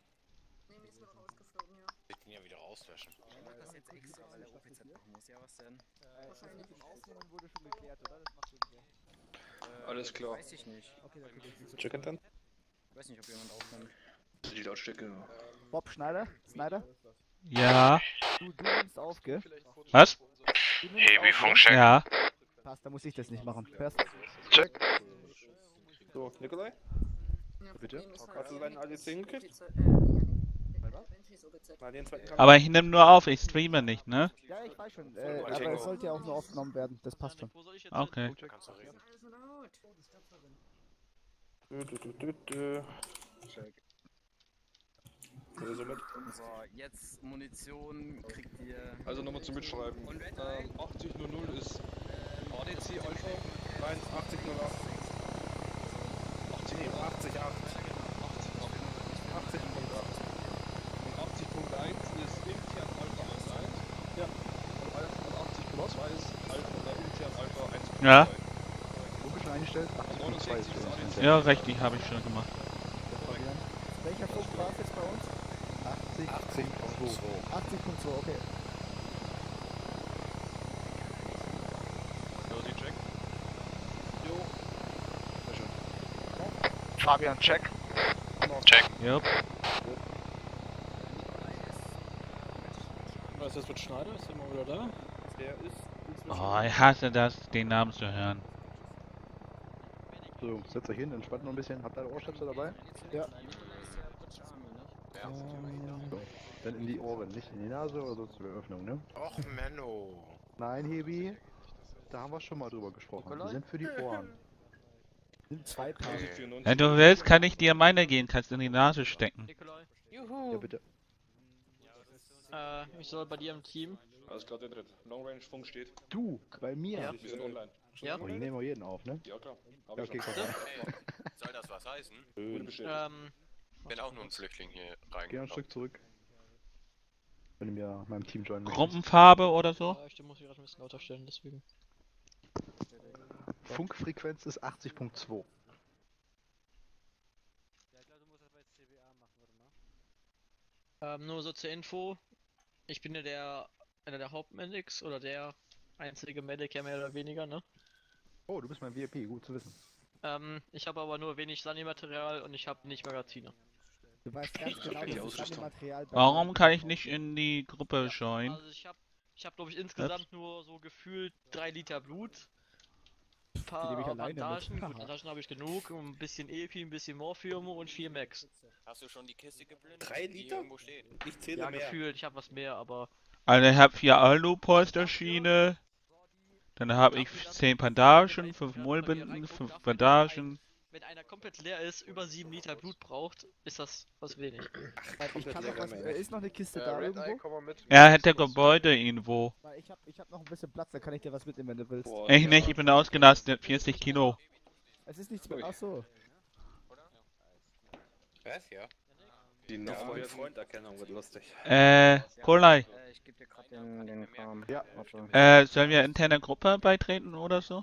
Speaker 5: Ich kann ja wieder rauslöschen.
Speaker 1: Ich mach das jetzt extra, weil der O P Z machen muss. Ja, was denn?
Speaker 11: Wahrscheinlich im Aufnehmen wurde schon geklärt, oder? Das macht Sinn.
Speaker 1: Äh,
Speaker 12: Alles klar.
Speaker 1: Weiß ich nicht.
Speaker 11: Okay, okay.
Speaker 10: Checken dann.
Speaker 1: Ich weiß nicht, ob jemand aufnimmt.
Speaker 12: Die Lautstärke.
Speaker 11: Bob Schneider? Snyder?
Speaker 3: Ja.
Speaker 11: Du, du nimmst auf, gell?
Speaker 3: Was?
Speaker 11: Du nimmst
Speaker 5: Hey, wie
Speaker 11: auf,
Speaker 5: Funkcheck.
Speaker 11: gell?
Speaker 3: Ja.
Speaker 11: Passt, dann muss ich das nicht machen. Passt.
Speaker 10: Check. So, Nikolai?
Speaker 11: Bitte?
Speaker 10: Hast du deinen A D C gekriegt? Mal den zweiten Kanal.
Speaker 3: Aber ich nehme nur auf, ich streame nicht, ne?
Speaker 11: Ja, ich weiß schon. Äh, aber es sollte ja auch nur aufgenommen werden. Das passt schon.
Speaker 3: Okay.
Speaker 10: Dö, dö, dö, dö, dö. Also mit.
Speaker 1: So, jetzt Munition kriegt ihr.
Speaker 12: Also nochmal zum Mitschreiben. Ähm, achtzig null null ist A D C Alpha.
Speaker 10: Nein, achtzig null acht. Nee, achtzig acht. achtzig Punkt acht.
Speaker 12: Und achtzig Punkt eins ist intern Alpha eins Punkt eins.
Speaker 10: Ja.
Speaker 12: Und achtzig Punkt zwei ist Alpha, äh, intern Alpha eins Punkt zwei.
Speaker 3: Ja.
Speaker 11: Wo bist du eingestellt?
Speaker 12: neunundsechzig ist A D C.
Speaker 3: Ja, richtig, habe ich schon gemacht.
Speaker 11: Welcher Funk war es jetzt bei uns? achtzig Punkt zwei. achtzig Punkt zwei, okay.
Speaker 12: Josie, check. Jo. Sehr schön.
Speaker 15: Fabian, check.
Speaker 5: Check.
Speaker 3: Jupp.
Speaker 9: Was ist jetzt mit Schneider? Ist der mal wieder da?
Speaker 10: Der ist.
Speaker 3: Oh, ich hasse das, den Namen zu hören.
Speaker 11: So, setzt euch hin, entspannt noch ein bisschen. Habt ihr alle Ohrstöpsel dabei? Ja. So, dann in die Ohren, nicht in die Nase oder so zur Öffnung, ne?
Speaker 5: Och, Menno.
Speaker 11: Nein, Hebi, da haben wir schon mal drüber gesprochen. Die sind für die Ohren. Sind zwei Paar.
Speaker 3: Wenn du willst, kann ich dir meine gehen, kannst in die Nase stecken.
Speaker 6: Juhu.
Speaker 11: Ja, bitte.
Speaker 6: Äh, ich soll bei dir im Team.
Speaker 12: Alles klar, der dritte. Long Range Funk steht.
Speaker 11: Du, bei mir?
Speaker 6: Ja.
Speaker 12: Wir sind online.
Speaker 6: Ja.
Speaker 11: Oh, ich nehme auch jeden auf, ne?
Speaker 12: Ja, klar.
Speaker 11: Ja, okay, komm.
Speaker 5: Soll das was heißen?
Speaker 12: Wurde bestätigt.
Speaker 6: Ähm,
Speaker 5: Bin auch nur ein Flüchtling hier
Speaker 11: Geh ein
Speaker 5: reingekommen.
Speaker 11: Stück zurück. Wenn du mir meinem Team joinen möchtest.
Speaker 3: Gruppenfarbe oder so?
Speaker 6: ja, ich muss mich gerade ein bisschen lauter stellen, deswegen.
Speaker 11: Funkfrequenz ist achtzig Punkt zwei.
Speaker 6: Ähm, nur so zur Info. Ich bin ja der, einer der Hauptmedics oder der einzige Medic, ja mehr oder weniger, ne?
Speaker 11: Oh, du bist mein V I P, gut zu wissen.
Speaker 6: Ähm, ich habe aber nur wenig Sani-Material und ich habe nicht Magazine.
Speaker 11: Du weißt ganz genau, dass das Material bei
Speaker 3: Warum kann ich nicht in die Gruppe joinen?
Speaker 6: Also ich habe, ich habe glaube ich insgesamt nur so gefühlt drei Liter Blut. Ein paar
Speaker 11: nehme ich alleine
Speaker 6: Bandagen,
Speaker 11: mit.
Speaker 6: gut, Bandagen habe ich genug, ein bisschen Epi, ein bisschen Morphium und vier Max.
Speaker 5: Hast du schon die Kiste geblendet?
Speaker 10: Drei
Speaker 5: die
Speaker 10: Liter?
Speaker 5: irgendwo steht?
Speaker 10: Ich zähle
Speaker 6: Ja,
Speaker 10: mehr.
Speaker 6: gefühlt, ich habe was mehr, aber
Speaker 3: Also ich habe vier Alu-Polsterschiene. Dann habe ich zehn Bandagen, fünf Mullbinden, fünf Bandagen.
Speaker 6: wenn einer komplett leer ist, über sieben Liter Blut braucht, ist das was wenig.
Speaker 11: Ich kann noch was, äh, ist noch eine Kiste da
Speaker 13: Red Eye,
Speaker 11: irgendwo?
Speaker 13: komm mal mit.
Speaker 3: Er hätte Gebäude irgendwo.
Speaker 11: Weil ich hab, ich hab noch ein bisschen Platz, da kann ich dir was mitnehmen, wenn du willst.
Speaker 12: Boah,
Speaker 3: Ich nicht, ich bin ausgelastet, vierzig Kilo.
Speaker 11: Es ist nichts mehr, ach so.
Speaker 5: Was, ja?
Speaker 12: Die
Speaker 10: Ja,
Speaker 12: Freund,
Speaker 10: Freunderkennung wird lustig.
Speaker 3: Äh, Kolai.
Speaker 1: Äh, ich gebe dir gerade den, den Kram.
Speaker 11: Ja.
Speaker 1: Warte.
Speaker 3: Äh, sollen wir interne Gruppe beitreten oder so?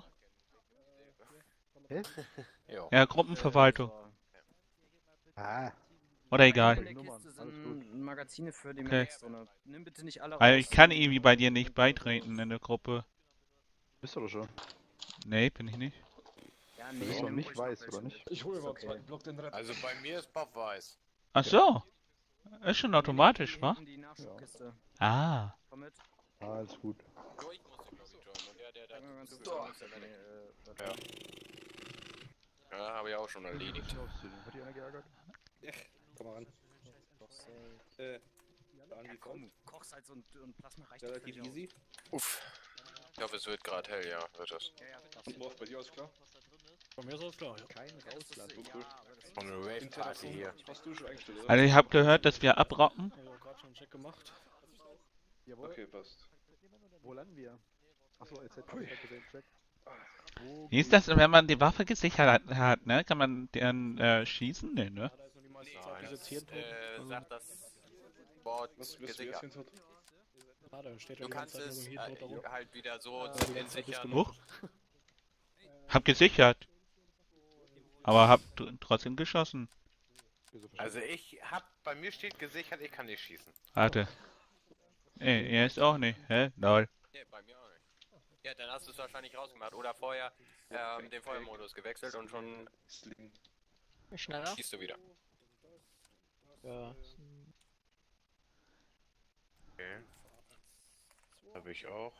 Speaker 11: Hä?
Speaker 5: Jo.
Speaker 3: Ja, Gruppenverwaltung.
Speaker 11: Ah.
Speaker 3: Oder
Speaker 1: In
Speaker 3: egal.
Speaker 1: der Kiste sind Magazine für die
Speaker 3: Okay.
Speaker 1: Medics drin. Nimm bitte nicht alle raus.
Speaker 3: Also ich kann irgendwie bei dir nicht beitreten in der Gruppe.
Speaker 11: Bist du doch schon.
Speaker 3: Nee, bin ich nicht.
Speaker 1: Ja,
Speaker 11: Du
Speaker 1: nee,
Speaker 11: bist doch
Speaker 1: nimm
Speaker 11: nicht
Speaker 1: ruhig
Speaker 11: weiß,
Speaker 1: noch
Speaker 11: oder
Speaker 1: welche.
Speaker 11: nicht?
Speaker 12: Ich hole mal
Speaker 1: Okay.
Speaker 12: zweiten Block den Red.
Speaker 5: Also bei mir ist Bob weiß.
Speaker 3: Ach so. Ist schon automatisch, wa?
Speaker 1: In die Nachschubkiste.
Speaker 3: Ah.
Speaker 1: Komm mit.
Speaker 11: Ah, alles gut.
Speaker 5: Nur ich musste glaube ich joinen und der, der, der,
Speaker 1: Sag mal ganz
Speaker 5: der,
Speaker 1: kurz,
Speaker 5: der,
Speaker 1: äh,
Speaker 5: der,
Speaker 1: warte.
Speaker 5: Ja. Ja, habe ich auch schon erledigt.
Speaker 11: Hat die einer geärgert?
Speaker 10: Komm mal ran. Äh, da an die
Speaker 1: Komm,
Speaker 10: Front.
Speaker 1: Kochsalz und, und Plasma reicht doch
Speaker 10: Relativ
Speaker 1: völlig aus.
Speaker 10: easy.
Speaker 5: Uff. Ich hoffe, es wird gerade hell, ja, wird es.
Speaker 1: Ja, ja, das
Speaker 12: Und Morph, bei dir alles klar?
Speaker 9: Bei mir ist alles klar, ja.
Speaker 11: Kein Rauslassen.
Speaker 1: ja, aber das ist
Speaker 5: Und eine Rave-Party hier.
Speaker 12: Hast du schon eingestellt, oder?
Speaker 3: Also ich habe gehört, dass wir abrocken.
Speaker 9: Ich habe gerade schon einen Check gemacht.
Speaker 11: Jawohl.
Speaker 12: Okay, passt.
Speaker 11: Wo landen wir? Achso, jetzt hätte ich gesehen, check. Wo
Speaker 3: Wie ist das, wenn man die Waffe gesichert hat, ne? Kann man dann äh, schießen? Nee, ne?
Speaker 9: Da ist noch die meiste Zeit
Speaker 5: Nein,
Speaker 9: bis jetzt hier
Speaker 5: das,
Speaker 9: drin.
Speaker 5: äh,
Speaker 9: Also,
Speaker 5: sagt das Wort
Speaker 12: Was, was du jetzt
Speaker 5: gesichert.
Speaker 12: hin hat?
Speaker 9: ah, da steht ja
Speaker 5: Du
Speaker 9: die
Speaker 5: kannst
Speaker 9: ganze Zeit
Speaker 5: es
Speaker 9: nur so hier tot
Speaker 5: äh,
Speaker 9: darum.
Speaker 5: halt wieder so
Speaker 9: Also die ganze Zeit
Speaker 5: entsichern.
Speaker 9: bis
Speaker 3: Huch. Hab gesichert. Aber hab tr- trotzdem geschossen.
Speaker 15: Also ich hab, bei mir steht gesichert, ich kann nicht schießen.
Speaker 3: Warte. Ey, er ist auch nicht. Hä? Lol.
Speaker 5: Nee, bei mir auch nicht. Ja, dann hast du es wahrscheinlich rausgemacht. Oder vorher ähm, den Feuermodus gewechselt und schon
Speaker 6: Schneller?
Speaker 5: schießt du wieder.
Speaker 6: Ja.
Speaker 15: Okay. Hab ich auch.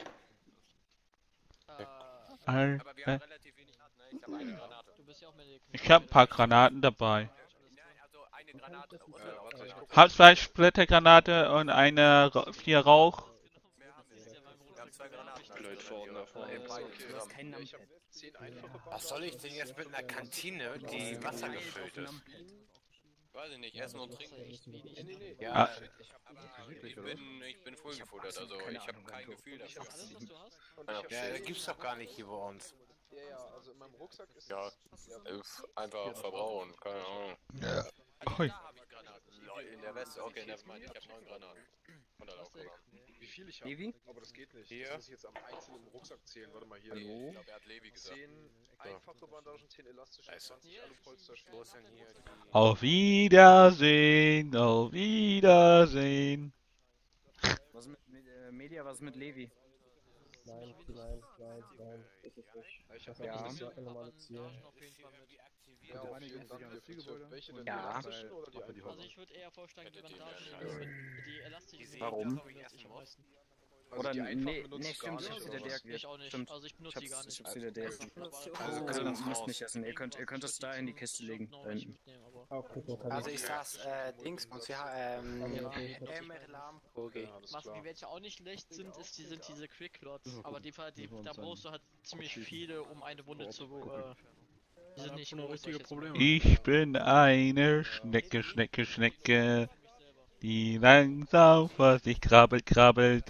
Speaker 3: Al-
Speaker 5: Aber wir
Speaker 3: äh.
Speaker 5: haben relativ wenig Granaten, ne? Ich habe eine Granate.
Speaker 6: Du bist ja auch Medic.
Speaker 3: Ich hab ein paar Granaten dabei.
Speaker 5: Also eine Granate und
Speaker 3: Hab zwei Splittergranate und eine Ra vier Rauch.
Speaker 5: wir haben zwei Granaten.
Speaker 12: Leute vorne nach vorne.
Speaker 5: Du hast keinen Numpad.
Speaker 15: Was soll ich denn jetzt mit einer Kantine, die Wasser gefüllt ist?
Speaker 5: Weiß ich nicht, essen und trinken.
Speaker 15: Ja,
Speaker 3: Ah.
Speaker 5: Ich bin, ich bin voll gefuttert, also ich habe kein Gefühl dafür.
Speaker 15: ja, das gibt's doch gar nicht hier bei uns.
Speaker 13: Ja, ja, also in meinem Rucksack ist
Speaker 5: Ja, äh, einfach verbrauchen, keine Ahnung.
Speaker 3: Ja.
Speaker 5: Also
Speaker 3: Ui.
Speaker 5: da habe ich Granaten. Lol, in der Weste, okay, nevermind, ich habe neun Granaten. hundert aufgenommen.
Speaker 13: wie viel ich habe.
Speaker 1: Levi?
Speaker 13: Aber das geht nicht.
Speaker 5: Hier.
Speaker 13: Das muss ich jetzt am einzelnen Rucksack zählen. Warte mal hier.
Speaker 5: Hallo? Ich glaube, er hat Levi gesagt.
Speaker 13: zehn einfache Bandagen, zehn elastische, zwanzig Alupolster.
Speaker 15: Wo ist denn hier die...
Speaker 3: Auf Wiedersehen, auf Wiedersehen.
Speaker 1: Was mit, mit äh, Media, was mit Levi?
Speaker 10: Nein, nein, nein, nein. Das ist nicht.
Speaker 13: Ich hab
Speaker 1: Ja.
Speaker 10: Das ist ein normales Ziel.
Speaker 13: Ja, auf jeden Fall hier für zwölf. Welche denn? Die
Speaker 1: Ja.
Speaker 13: elastischen oder die
Speaker 10: Mach die
Speaker 6: Also ich würde eher vorschlagen, die Bandagen mit die elastischen.
Speaker 1: Warum?
Speaker 6: benutze ich am meisten.
Speaker 1: Oder
Speaker 13: die
Speaker 1: nee,
Speaker 13: einfachen
Speaker 1: nee,
Speaker 13: benutzt du
Speaker 1: stimmt,
Speaker 13: gar
Speaker 1: ich
Speaker 13: nicht,
Speaker 1: hab's
Speaker 13: oder
Speaker 1: wieder
Speaker 13: was?
Speaker 1: deaktiviert.
Speaker 6: Ich auch nicht,
Speaker 1: Stimmt.
Speaker 6: also ich benutze die gar
Speaker 1: hab's,
Speaker 6: nicht.
Speaker 1: Ich hab's wieder deaktiviert.
Speaker 15: Also,
Speaker 1: Also,
Speaker 15: das
Speaker 1: ihr müsst nicht essen, ihr könnt, ihr könnt es da in die Kiste legen. Da hinten.
Speaker 15: Also ich sag's, äh, Dings, muss ja, ähm, M Alarm. Okay.
Speaker 6: Was, die welche auch nicht schlecht sind, ist, die sind diese Quick-Lots. Aber die, die, da brauchst du halt ziemlich viele, um eine Wunde zu, äh, die sind nicht nur richtige Probleme.
Speaker 3: Ich bin eine Schnecke, Schnecke, Schnecke, die langsam vor sich krabbelt, krabbelt.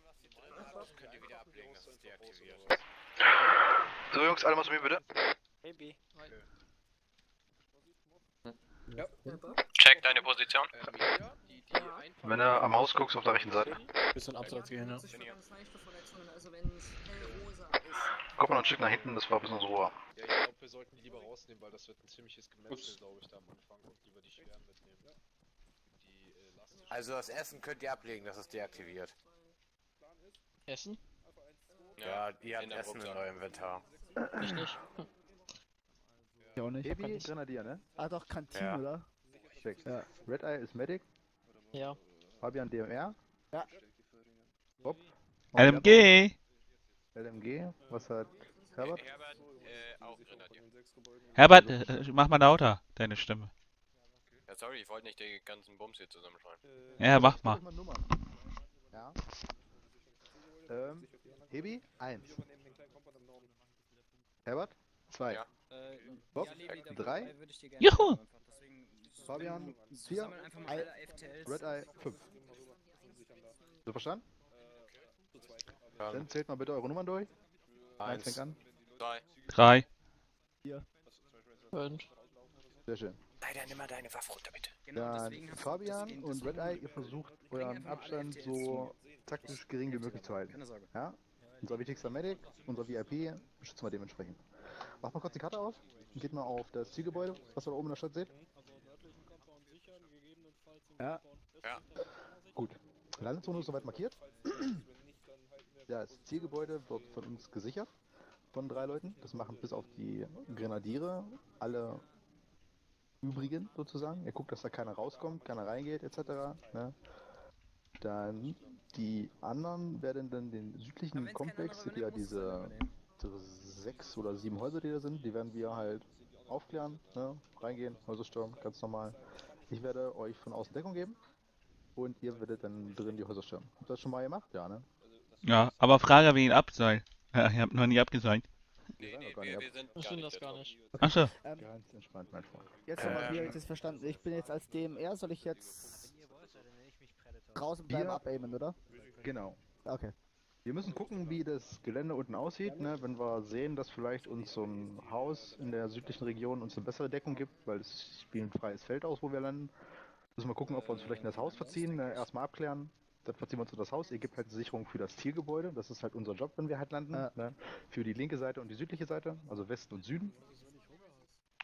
Speaker 11: So Jungs, alle mal zu mir bitte.
Speaker 15: Baby.
Speaker 10: Ja.
Speaker 5: Check deine Position.
Speaker 11: Wenn du am Haus guckst, auf der rechten Seite.
Speaker 9: Bisschen abseits gehen, ne?
Speaker 11: Guck mal noch ein Stück nach hinten, das war ein bisschen so roher.
Speaker 13: Ja, ich glaube, wir sollten die lieber rausnehmen, weil das wird ein ziemliches Gemetzel, glaube ich, da am Anfang. Und lieber die schweren mitnehmen. Die elastischen.
Speaker 15: Also das Essen könnt ihr ablegen, das ist deaktiviert.
Speaker 6: Essen?
Speaker 15: Ja, ihr habt
Speaker 5: in deinem
Speaker 15: Essen in
Speaker 5: Rucksack.
Speaker 15: eurem Inventar.
Speaker 6: Ich nicht.
Speaker 16: Ja, auch nicht.
Speaker 11: Baby, Grenadier, ne?
Speaker 16: Ah, doch, Kantine,
Speaker 15: Ja.
Speaker 16: oder?
Speaker 11: Check. Ja. Red Eye ist Medic,
Speaker 6: Ja.
Speaker 11: Fabian D M R.
Speaker 16: Ja.
Speaker 11: Bob.
Speaker 3: L M G!
Speaker 11: L M G, was hat Herbert?
Speaker 5: Herbert, äh, auch Grenadier.
Speaker 3: Herbert, äh, mach mal lauter, deine Stimme.
Speaker 5: Ja, sorry, ich wollte nicht die ganzen Bums hier zusammenschreiben.
Speaker 3: Ja, mach
Speaker 11: Ich
Speaker 3: mal.
Speaker 11: sag mal Nummern. Ja. Ähm, Hebi, eins. Herbert, zwei.
Speaker 5: Ja.
Speaker 11: Bob,
Speaker 1: Ja, Levi, da-
Speaker 11: drei.
Speaker 1: dabei würde ich dir gerne
Speaker 3: Juhu!
Speaker 1: helfen einfach. Deswegen
Speaker 11: Fabian,
Speaker 1: sammeln-
Speaker 11: vier.
Speaker 1: sammeln einfach mal alle F T Ls.
Speaker 11: Red Eye, fünf. So verstanden?
Speaker 5: Ja.
Speaker 11: Dann zählt mal bitte eure Nummern durch. Eins
Speaker 5: Eins.
Speaker 11: fängt an.
Speaker 5: Drei.
Speaker 3: Drei.
Speaker 6: Und?
Speaker 11: Sehr schön.
Speaker 15: Leider nimm mal deine Waffe runter, bitte.
Speaker 1: Genau,
Speaker 11: Dann
Speaker 1: deswegen hast du-
Speaker 11: Fabian
Speaker 1: deswegen-
Speaker 11: und Red Eye, ihr versucht euren
Speaker 1: einfach mal alle
Speaker 11: Abstand
Speaker 1: F T Ls zu
Speaker 11: so taktisch gering wie möglich zu halten.
Speaker 1: Keine Sorge.
Speaker 11: Ja? Unser wichtigster Medic, unser V I P, beschützen wir dementsprechend. Macht mal kurz die Karte aus und geht mal auf das Zielgebäude, was ihr da oben in der Stadt seht.
Speaker 16: Ja.
Speaker 5: Ja.
Speaker 11: Gut. Landezone ist soweit markiert. Das Zielgebäude wird von uns gesichert. Von drei Leuten. Das machen bis auf die Grenadiere alle übrigen sozusagen. Ihr guckt, dass da keiner rauskommt, keiner reingeht, et cetera. Ne? Dann die anderen werden dann den südlichen Komplex, seht ihr ja diese, diese sechs oder sieben Häuser, die da sind, die werden wir halt aufklären, ne? Reingehen, Häusersturm, ganz normal. Ich werde euch von außen Deckung geben und ihr werdet dann drin die Häuser stürmen. Habt ihr das schon mal gemacht? Ja, ne?
Speaker 3: Ja, aber frage, wie ihn abseilt. Ja, ich hab noch nie abgeseilt.
Speaker 5: Nee, nee,
Speaker 11: gar
Speaker 5: wir,
Speaker 11: nicht
Speaker 5: wir sind
Speaker 6: Ich
Speaker 5: gar
Speaker 6: finde
Speaker 5: nicht
Speaker 6: das
Speaker 5: da
Speaker 6: gar
Speaker 5: drauf.
Speaker 6: nicht.
Speaker 3: Achso.
Speaker 16: Ähm,
Speaker 11: Ganz entspannt, mein Freund.
Speaker 16: jetzt nochmal, wie
Speaker 11: Ähm,
Speaker 16: habe ich das verstanden? Ich bin jetzt als D M R, soll ich jetzt draußen bleiben,
Speaker 11: Wir-
Speaker 16: abaimen, oder?
Speaker 11: Genau.
Speaker 16: Okay.
Speaker 11: Wir müssen gucken, wie das Gelände unten aussieht, ne? Wenn wir sehen, dass vielleicht uns so ein Haus in der südlichen Region uns eine bessere Deckung gibt, weil es spielt ein freies Feld aus, wo wir landen. Müssen wir gucken, ob wir uns vielleicht in das Haus verziehen, ne? Erstmal abklären. Dann verziehen wir uns in das Haus. Ihr gebt halt Sicherung für das Zielgebäude. Das ist halt unser Job, wenn wir halt landen.
Speaker 16: Ja.
Speaker 11: Ne? Für die linke Seite und die südliche Seite, also Westen und Süden.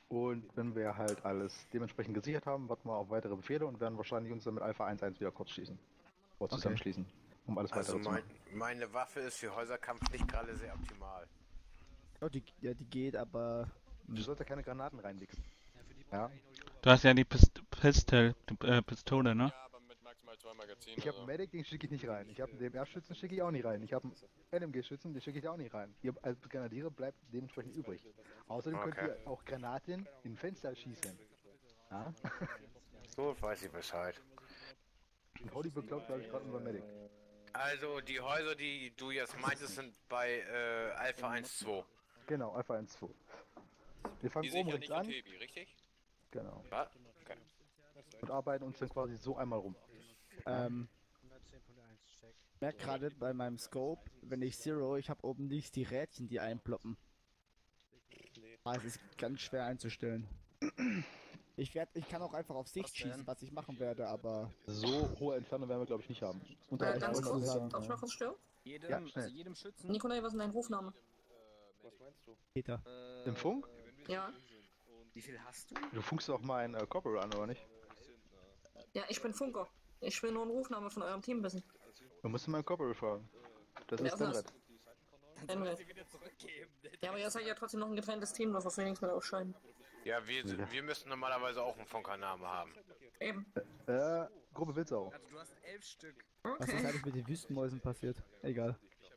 Speaker 11: Und wenn wir halt alles dementsprechend gesichert haben, warten wir auf weitere Befehle und werden wahrscheinlich uns dann mit Alpha eins eins wieder kurz schließen. Oder zusammenschließen, um alles
Speaker 15: Also
Speaker 11: weitere zu
Speaker 15: mein,
Speaker 11: machen.
Speaker 15: meine Waffe ist für Häuserkampf nicht gerade sehr optimal.
Speaker 17: Oh, die, ja, die geht, aber...
Speaker 11: Du sollst ja keine Granaten reinwichsen. Ja?
Speaker 3: Du hast ja die Pist Pistol, die, äh, Pistole, ne?
Speaker 11: Ich habe einen Medic, den schicke ich nicht rein. Ich habe einen D M R-Schützen, schicke ich auch nicht rein. Ich habe einen N M G-Schützen, den schicke ich auch nicht rein. Ihr als Grenadiere bleibt dementsprechend übrig. Außerdem könnt
Speaker 15: Okay.
Speaker 11: ihr auch Granaten in Fenster schießen. Ja?
Speaker 15: So weiß ich Bescheid.
Speaker 11: Und Holly beglaubt, glaube ich, gerade unser Medic.
Speaker 15: Also die Häuser, die du jetzt meintest, sind bei äh, Alpha eins zwei.
Speaker 11: Genau, Alpha eins zwei. Wir fangen
Speaker 5: Die
Speaker 11: oben
Speaker 5: sichern
Speaker 11: rechts
Speaker 5: nicht
Speaker 11: an.
Speaker 5: mit Hebi, richtig?
Speaker 11: Genau.
Speaker 5: Was? Okay.
Speaker 11: Und arbeiten uns dann quasi so einmal rum.
Speaker 17: Ähm, ich merke gerade bei meinem Scope, wenn ich Zero, ich habe oben links die Rädchen, die einploppen. Ah, es ist ganz schwer einzustellen. Ich werd, ich kann auch einfach auf Sicht schießen, was ich machen werde, aber...
Speaker 11: So hohe Entfernung werden wir, glaube ich, nicht haben. Unter
Speaker 7: Äh, ganz
Speaker 11: Eis-
Speaker 7: kurz,
Speaker 11: Eis-
Speaker 7: darf ich mal kurz stören?
Speaker 1: Jedem,
Speaker 11: Ja, schnell.
Speaker 1: also jedem Schützen.
Speaker 7: Nikolai, was ist denn dein Rufname?
Speaker 10: Was meinst du?
Speaker 17: Peter.
Speaker 11: Im Funk?
Speaker 7: Ja.
Speaker 1: Wie viel hast du?
Speaker 11: Du funkst doch mal einen äh, Corporal an, oder nicht?
Speaker 7: Ja, ich bin Funker. Ich will nur einen Rufname von eurem Team wissen.
Speaker 11: Du musst mal einen Corporal fragen. Das
Speaker 7: Wer
Speaker 11: ist
Speaker 7: ist das?
Speaker 11: Denred.
Speaker 7: Henry. Ja, aber ihr seid ja trotzdem noch ein getrenntes Team, das wir nichts mehr ausscheiden.
Speaker 15: Ja, wir, sind- wir müssen normalerweise auch einen Funkernamen haben.
Speaker 7: Eben.
Speaker 11: Äh, Gruppe Wildsau.
Speaker 1: Also du hast elf Stück.
Speaker 17: Was ist eigentlich mit den Wüstenmäusen passiert? Egal.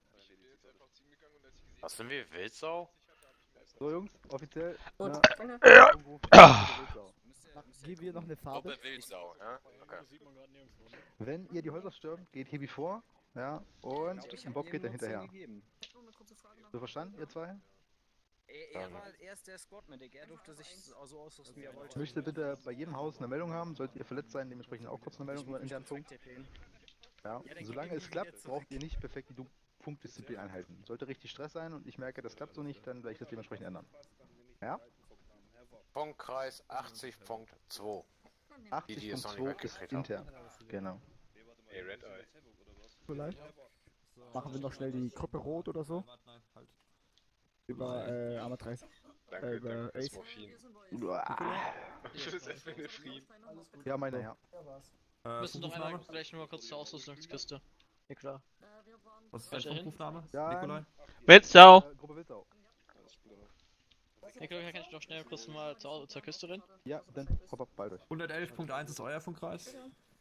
Speaker 15: Was sind wir, Wildsau?
Speaker 11: So, Jungs, offiziell.
Speaker 7: Gut,
Speaker 11: na,
Speaker 7: danke.
Speaker 3: Ja.
Speaker 11: irgendwo-
Speaker 3: Ah.
Speaker 11: Gruppe Wildsau.
Speaker 17: Geben wir noch eine Farbe?
Speaker 5: Gruppe Wildsau, ja? Okay.
Speaker 11: Wenn ihr die Häuser stürmt, geht Hebi vor. Ja, und ein Bob geht dann hinterher. So verstanden, ihr zwei?
Speaker 1: Er, er war erst der Squad-Medic, er durfte sich so ausrüsten, wie er
Speaker 11: Ich
Speaker 1: wollte.
Speaker 11: möchte bitte bei jedem Haus eine Meldung haben. Solltet ihr verletzt sein, dementsprechend auch kurz eine Meldung über den internen Funk. Ja, solange es klappt, braucht ihr nicht perfekt die Du- Funkdisziplin einhalten. Sollte richtig Stress sein und ich merke, das klappt so nicht, dann werde ich das dementsprechend ändern. Ja?
Speaker 15: Funkkreis achtzig Punkt zwei. Die, die jetzt noch nicht
Speaker 11: achtzig Punkt zwei ist
Speaker 15: weggekriegt haben.
Speaker 11: intern. Genau.
Speaker 13: Ey, Red Eye.
Speaker 17: Vielleicht. Machen wir noch schnell die Gruppe rot oder so? Über äh, Arma dreißig.
Speaker 13: Danke,
Speaker 17: äh, über
Speaker 13: danke fürs
Speaker 17: Ace.
Speaker 13: Morphin.
Speaker 11: Uah.
Speaker 13: Für das Epinephrine.
Speaker 11: Ja, meine Herr.
Speaker 6: Wir müssen noch einmal gleich nur kurz zur Ausrüstungskiste. Ja klar.
Speaker 14: Was ist
Speaker 6: Welcher
Speaker 14: dein
Speaker 6: hin?
Speaker 14: Rufname?
Speaker 11: Ja,
Speaker 14: Nikolai?
Speaker 3: Wildsau!
Speaker 11: Äh, Gruppe Wildsau.
Speaker 6: Nikolai, kann ich noch schnell kurz mal zur, zur Kiste rennen?
Speaker 11: Ja, dann hopp ab, bald euch.
Speaker 14: hundertelf Punkt eins ist euer Funkkreis.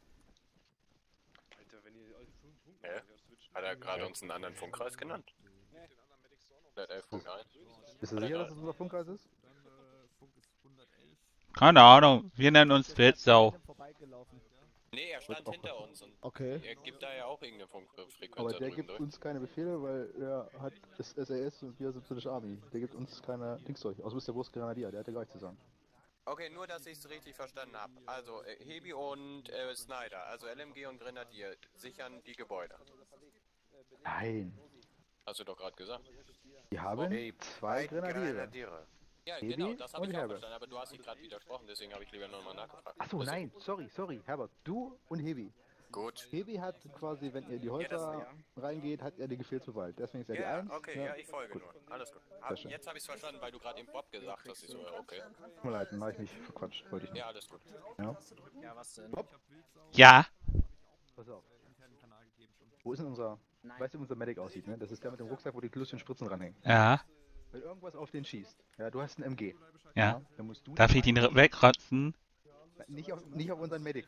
Speaker 5: Hä? Hat er gerade uns einen anderen Funkkreis genannt? hundertelf Punkt eins.
Speaker 11: Bist du sicher, dass es unser Funkkreis ist?
Speaker 3: Keine Ahnung, wir nennen uns Wildsau.
Speaker 5: Nee, er stand hinter uns und
Speaker 17: Okay.
Speaker 5: er gibt da ja auch irgendeine Funkfrequenz
Speaker 11: Aber
Speaker 5: da
Speaker 11: der
Speaker 5: drüben
Speaker 11: gibt
Speaker 5: durch.
Speaker 11: uns keine Befehle, weil er hat das S A S und wir sind British Army. Der gibt uns keine Dings durch. Außer du bist der Wurst Grenadier, der hat ja gar nichts zu sagen.
Speaker 5: Okay, nur dass ich es richtig verstanden habe. Also äh, Hebi und äh, Snyder, also L M G und Grenadier, sichern die Gebäude.
Speaker 11: Nein.
Speaker 5: Hast du doch gerade gesagt.
Speaker 11: Wir haben
Speaker 15: Hey,
Speaker 11: zwei
Speaker 15: beide
Speaker 11: Grenadiere.
Speaker 15: Grenadiere.
Speaker 5: Ja,
Speaker 11: Hebi
Speaker 5: genau, das habe
Speaker 11: und
Speaker 5: ich auch
Speaker 11: Herbert.
Speaker 5: verstanden, aber du hast dich gerade widersprochen, deswegen habe ich lieber nochmal nachgefragt.
Speaker 11: Achso,
Speaker 5: Das ist-
Speaker 11: nein, sorry, sorry, Herbert. Du und Hebi.
Speaker 5: Gut.
Speaker 11: Hebi hat quasi, wenn ihr in die Häuser
Speaker 5: Ja, das-
Speaker 11: reingeht, hat er die Befehlsgewalt. Deswegen ist er die
Speaker 5: Ja,
Speaker 11: eins.
Speaker 5: okay, ja, ich folge
Speaker 11: Gut.
Speaker 5: nur. Alles gut.
Speaker 11: Sehr
Speaker 5: Hab,
Speaker 11: schön.
Speaker 5: jetzt habe ich es verstanden, weil du gerade eben Bob gesagt hast. Ich so, ja, okay.
Speaker 11: Tut mir leid, dann habe ich mich verquatscht. Wollte ich nicht.
Speaker 5: Ja, alles gut.
Speaker 11: Ja.
Speaker 1: Ja, was denn?
Speaker 11: Bob,
Speaker 3: Ja.
Speaker 11: pass auf. Wo ist denn unser... Weißt du, wie unser Medic aussieht, ne? Das ist der mit dem Rucksack, wo die lustigen Spritzen dranhängen.
Speaker 3: Ja.
Speaker 11: Wenn irgendwas auf den schießt, ja, du hast einen M G.
Speaker 3: Ja.
Speaker 11: Dann musst du
Speaker 3: Darf ich ihn wegratzen?
Speaker 11: Nicht auf, nicht auf unseren Medic.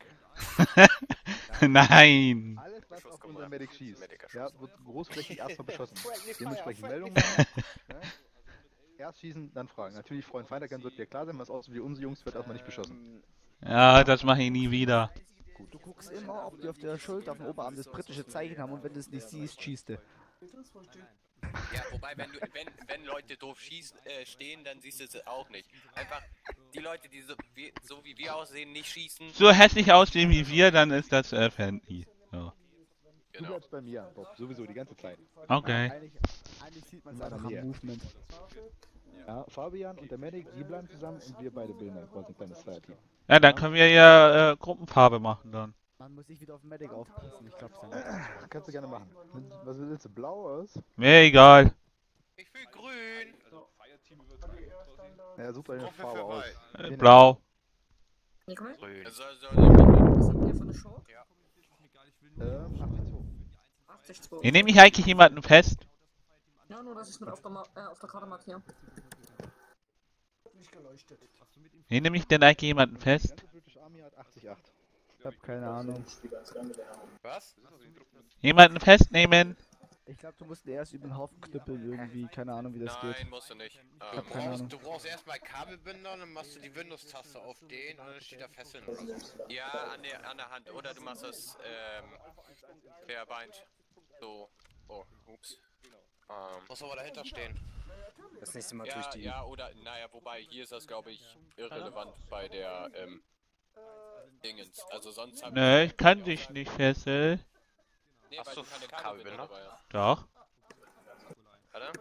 Speaker 3: Nein.
Speaker 11: Alles, was auf unseren Medic schießt, ja, wird großflächig erstmal beschossen. Dementsprechend Meldungen machen. Ja. Erst schießen, dann fragen. Natürlich, Freund Feinderkern wird dir klar sein, was aussieht wie unsere Jungs, wird erstmal nicht beschossen.
Speaker 3: Ja, das mache ich nie wieder.
Speaker 17: Du guckst immer, ob die auf der Schulter, auf dem Oberarm das britische Zeichen haben und wenn du es nicht siehst, schießt du.
Speaker 5: Ja, wobei, wenn, du, wenn, wenn Leute doof schießen, äh, stehen, dann siehst du es auch nicht. Einfach die Leute, die so wie, so wie wir aussehen, nicht schießen.
Speaker 3: So hässlich aussehen wie wir, dann ist das äh, Fancy. So.
Speaker 11: Du bleibst bei mir, Bob, sowieso die ganze Zeit.
Speaker 3: Okay.
Speaker 17: Eigentlich, eigentlich sieht man es
Speaker 11: In
Speaker 17: einfach
Speaker 11: meiner
Speaker 17: am
Speaker 11: Nähe.
Speaker 17: Movement.
Speaker 11: Ja, Fabian und der Medic, die bleiben zusammen und wir beide bilden dann quasi ein kleines Zweierteam.
Speaker 3: Ja, dann können wir ja äh, Gruppenfarbe machen dann.
Speaker 17: Man muss sich wieder auf den Medic aufpassen, ich glaub's ja nicht.
Speaker 11: Kannst du gerne machen. Was willst du, blau aus?
Speaker 3: Mir egal.
Speaker 5: Ich will grün.
Speaker 11: Ja, super, eine Farbe aus.
Speaker 3: Äh, Blau.
Speaker 7: Nikolai?
Speaker 5: Soll, soll,
Speaker 7: Was habt ihr für eine Show?
Speaker 5: Ja.
Speaker 11: Ähm, achtzig
Speaker 7: achtzig zwei.
Speaker 3: Hier nehme ich eigentlich jemanden fest.
Speaker 7: Ja, nur dass ich mit auf der, Ma äh, auf der Karte markiere. Nicht geleuchtet.
Speaker 3: Hier nehme ich denn eigentlich jemanden fest.
Speaker 11: British Army hat achtzig acht.
Speaker 17: Ich hab keine Ahnung.
Speaker 5: Was?
Speaker 3: Jemanden festnehmen.
Speaker 17: Ich glaube, du musst erst über den Haufen knüppeln irgendwie. Keine Ahnung, wie das
Speaker 5: Nein,
Speaker 17: geht.
Speaker 5: musst du nicht.
Speaker 17: Ich
Speaker 5: Ähm,
Speaker 17: hab keine Ahnung.
Speaker 15: Du brauchst erstmal Kabelbinder und dann machst du die Windows-Taste auf den und dann steht da Fesseln oder so.
Speaker 5: Ja, an der, an der Hand. Oder du machst es ähm, per Bein. So. Oh, ups. Ähm,
Speaker 15: Muss aber dahinter stehen.
Speaker 1: Das nächste Mal
Speaker 5: ja,
Speaker 1: durch die.
Speaker 5: ja, oder, naja, wobei hier ist das, glaube ich, irrelevant bei der, ähm, Dingens. Also sonst hab
Speaker 3: Ne, ich kann dich nicht fesseln.
Speaker 5: Nee, weil du keine Kabelbinder dabei hast.
Speaker 3: Doch.
Speaker 5: Warte.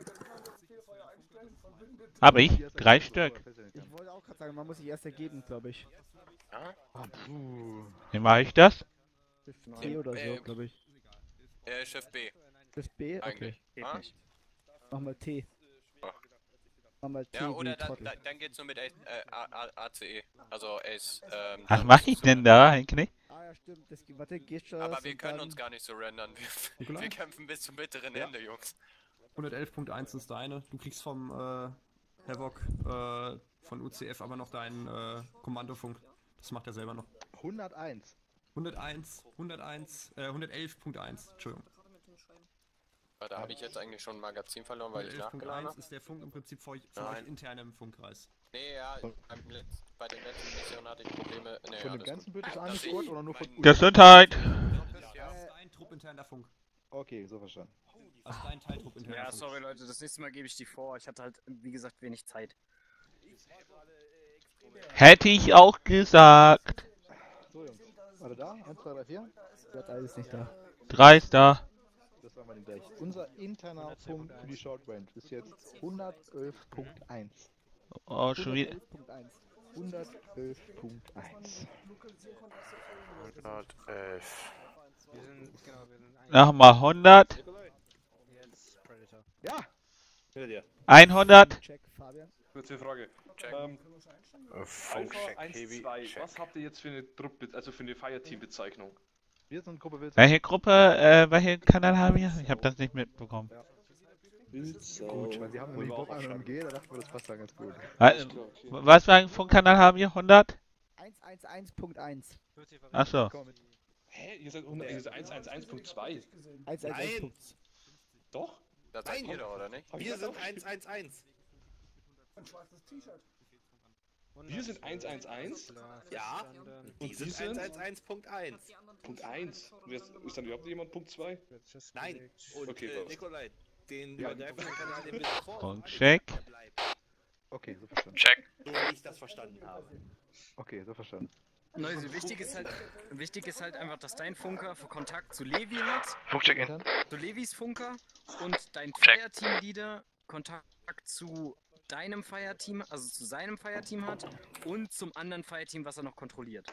Speaker 3: Hab ich. Drei Stück.
Speaker 17: Ich wollte auch gerade sagen, man muss sich erst ergeben, glaube ich.
Speaker 5: Ja?
Speaker 3: Wie mache ich das?
Speaker 17: T oder so,
Speaker 5: äh,
Speaker 17: glaube ich.
Speaker 5: Äh, Chef B.
Speaker 17: Shift B? Okay.
Speaker 5: Eigentlich.
Speaker 1: Geht
Speaker 5: Ah?
Speaker 1: nicht.
Speaker 17: Mach mal T. Mach mal T
Speaker 5: Ja,
Speaker 17: wie
Speaker 5: oder dann,
Speaker 17: Trottel.
Speaker 5: dann, dann geht's nur mit äh, A- A- A C E. Also Ace. Ähm,
Speaker 3: Was
Speaker 5: dann
Speaker 3: mache
Speaker 5: ist
Speaker 3: ich
Speaker 5: es
Speaker 3: denn
Speaker 5: so.
Speaker 3: da eigentlich?
Speaker 17: Ah ja, stimmt. Das, warte, gehst schon.
Speaker 5: Aber wir können uns gar nicht so rendern. Wir, wir kämpfen bis zum bitteren
Speaker 14: Ja.
Speaker 5: Ende, Jungs.
Speaker 14: hundertelf Punkt eins ist deine. Du kriegst vom äh, Havoc äh, von U C F aber noch deinen äh, Kommandofunk. Das macht er selber noch.
Speaker 11: hunderteins.
Speaker 14: hunderteins, hunderteins, äh, hundertelf Punkt eins. Entschuldigung.
Speaker 5: Da habe ich jetzt eigentlich schon ein Magazin verloren, weil ich
Speaker 14: hundertelf Punkt
Speaker 5: nachgeladen
Speaker 14: eins
Speaker 5: habe.
Speaker 14: ist der Funk im Prinzip für euch, für euch
Speaker 5: Nein.
Speaker 14: intern im Funkkreis.
Speaker 5: Nee, ja, beim Letz-, bei den letzten Missionen hatte ich Probleme. Nee,
Speaker 11: Von dem
Speaker 5: alles
Speaker 11: ganzen
Speaker 5: gut.
Speaker 11: British
Speaker 5: Dass
Speaker 11: Army
Speaker 5: ich
Speaker 11: Squad oder nur von
Speaker 5: mein-
Speaker 3: Gesundheit.
Speaker 14: Ja, das ist dein truppinterner Funk.
Speaker 11: Okay, so verstanden.
Speaker 14: Also dein Teil truppinterner
Speaker 1: Ja,
Speaker 14: Funk.
Speaker 1: sorry Leute, das nächste Mal gebe ich die vor. Ich hatte halt, wie gesagt, wenig Zeit.
Speaker 3: Hätte ich auch gesagt.
Speaker 11: So, Jungs. Alle da? eins, zwei, drei, vier?
Speaker 17: Wird alles nicht da.
Speaker 3: Drei ist da.
Speaker 11: Das haben wir den gleich. Unser interner Funk für die Short Range ist jetzt hundertelf Punkt eins.
Speaker 3: Oh, schon wieder.
Speaker 11: hundertelf Punkt eins.
Speaker 5: hundertelf.
Speaker 13: Wir sind, genau, wir sind
Speaker 3: Nochmal hundert.
Speaker 13: jetzt Predator.
Speaker 11: Ja!
Speaker 12: Hinter dir.
Speaker 3: hundert.
Speaker 17: Check, Fabian.
Speaker 12: Kurze Frage.
Speaker 5: Check.
Speaker 12: Ähm,
Speaker 5: Funk,
Speaker 12: Alpha
Speaker 5: check,
Speaker 12: eins,
Speaker 5: Heavy,
Speaker 12: zwei,
Speaker 5: check.
Speaker 12: was habt ihr jetzt für eine Truppe, also für eine Fireteam-Bezeichnung?
Speaker 11: Wir sind Gruppe Wild.
Speaker 3: Welche Gruppe, äh, welchen Kanal haben wir? Ich habe das nicht mitbekommen.
Speaker 11: Gut, weil sie haben nämlich Bock an M G, da dachten wir, das passt dann ganz gut.
Speaker 3: Was, was für einen Funkkanal haben wir? hundert?
Speaker 17: hundertelf Punkt eins.
Speaker 3: Achso.
Speaker 12: Hä? Ihr seid, hundert, ihr seid hundertelf Punkt zwei.
Speaker 17: hundertelf Punkt eins.
Speaker 12: Doch?
Speaker 5: Das seid ihr doch, oder nicht?
Speaker 15: Wir sind hundertelf.
Speaker 10: Ein schwarzes T-Shirt.
Speaker 12: Wir sind hundertelf?
Speaker 15: Ja.
Speaker 12: Und
Speaker 15: Die
Speaker 12: die
Speaker 15: sind
Speaker 12: sind?
Speaker 15: hundertelf Punkt eins.
Speaker 12: Punkt eins. Und jetzt ist dann überhaupt jemand Punkt zwei?
Speaker 15: Nein. Und
Speaker 12: Okay,
Speaker 15: äh,
Speaker 12: passt.
Speaker 15: Nikolai, den
Speaker 12: Ja.
Speaker 15: übergreifenden Kanal, den wir vor.
Speaker 3: Und check.
Speaker 11: Okay, so verstanden.
Speaker 5: Check.
Speaker 15: So wie ich das verstanden habe.
Speaker 11: Okay, so verstanden.
Speaker 1: Leute, wichtig ist halt, wichtig ist halt einfach, dass dein Funker für Kontakt zu Levi hat,
Speaker 15: Funkcheck-in.
Speaker 1: zu Levis Funker und dein Fireteam-Leader Kontakt zu deinem Fireteam, also zu seinem Fireteam hat und zum anderen Fireteam, was er noch kontrolliert.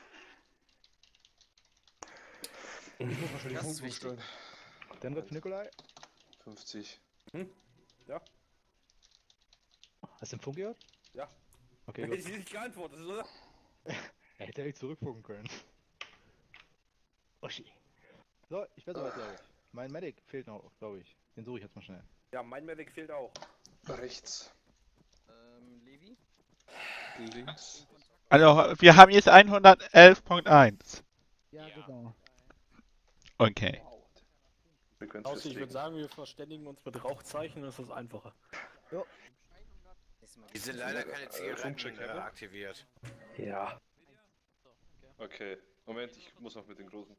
Speaker 12: Ich muss wahrscheinlich
Speaker 1: Das ist
Speaker 12: Funk
Speaker 1: wichtig.
Speaker 12: umstellen.
Speaker 11: Dann wird Nikolai.
Speaker 12: fünfzig.
Speaker 10: Hm? Ja?
Speaker 11: Hast du den Funk gehört?
Speaker 10: Ja.
Speaker 11: Okay,
Speaker 10: Hätte
Speaker 11: gut.
Speaker 10: ich nicht geantwortet, oder?
Speaker 11: Er hätte echt zurückfunken können. Oschi. So, ich werde soweit, glaube ich. Mein Medic fehlt noch, glaube ich. Den suche ich jetzt mal schnell.
Speaker 10: Ja, mein Medic fehlt auch.
Speaker 12: Rechts.
Speaker 1: Ähm, Levi?
Speaker 12: Links.
Speaker 3: Also, wir haben jetzt hundertelf Punkt eins.
Speaker 17: Ja, genau.
Speaker 3: Okay.
Speaker 12: Frequenz
Speaker 9: Außer ich würde
Speaker 12: festlegen.
Speaker 9: sagen, wir verständigen uns mit Rauchzeichen, das ist einfacher.
Speaker 17: Jo.
Speaker 15: Hier sind leider keine
Speaker 12: Äh,
Speaker 15: Zigaretten
Speaker 12: Funkcheck,
Speaker 15: äh,
Speaker 12: ja?
Speaker 15: aktiviert.
Speaker 12: Ja. Okay. Moment, ich muss noch mit den großen.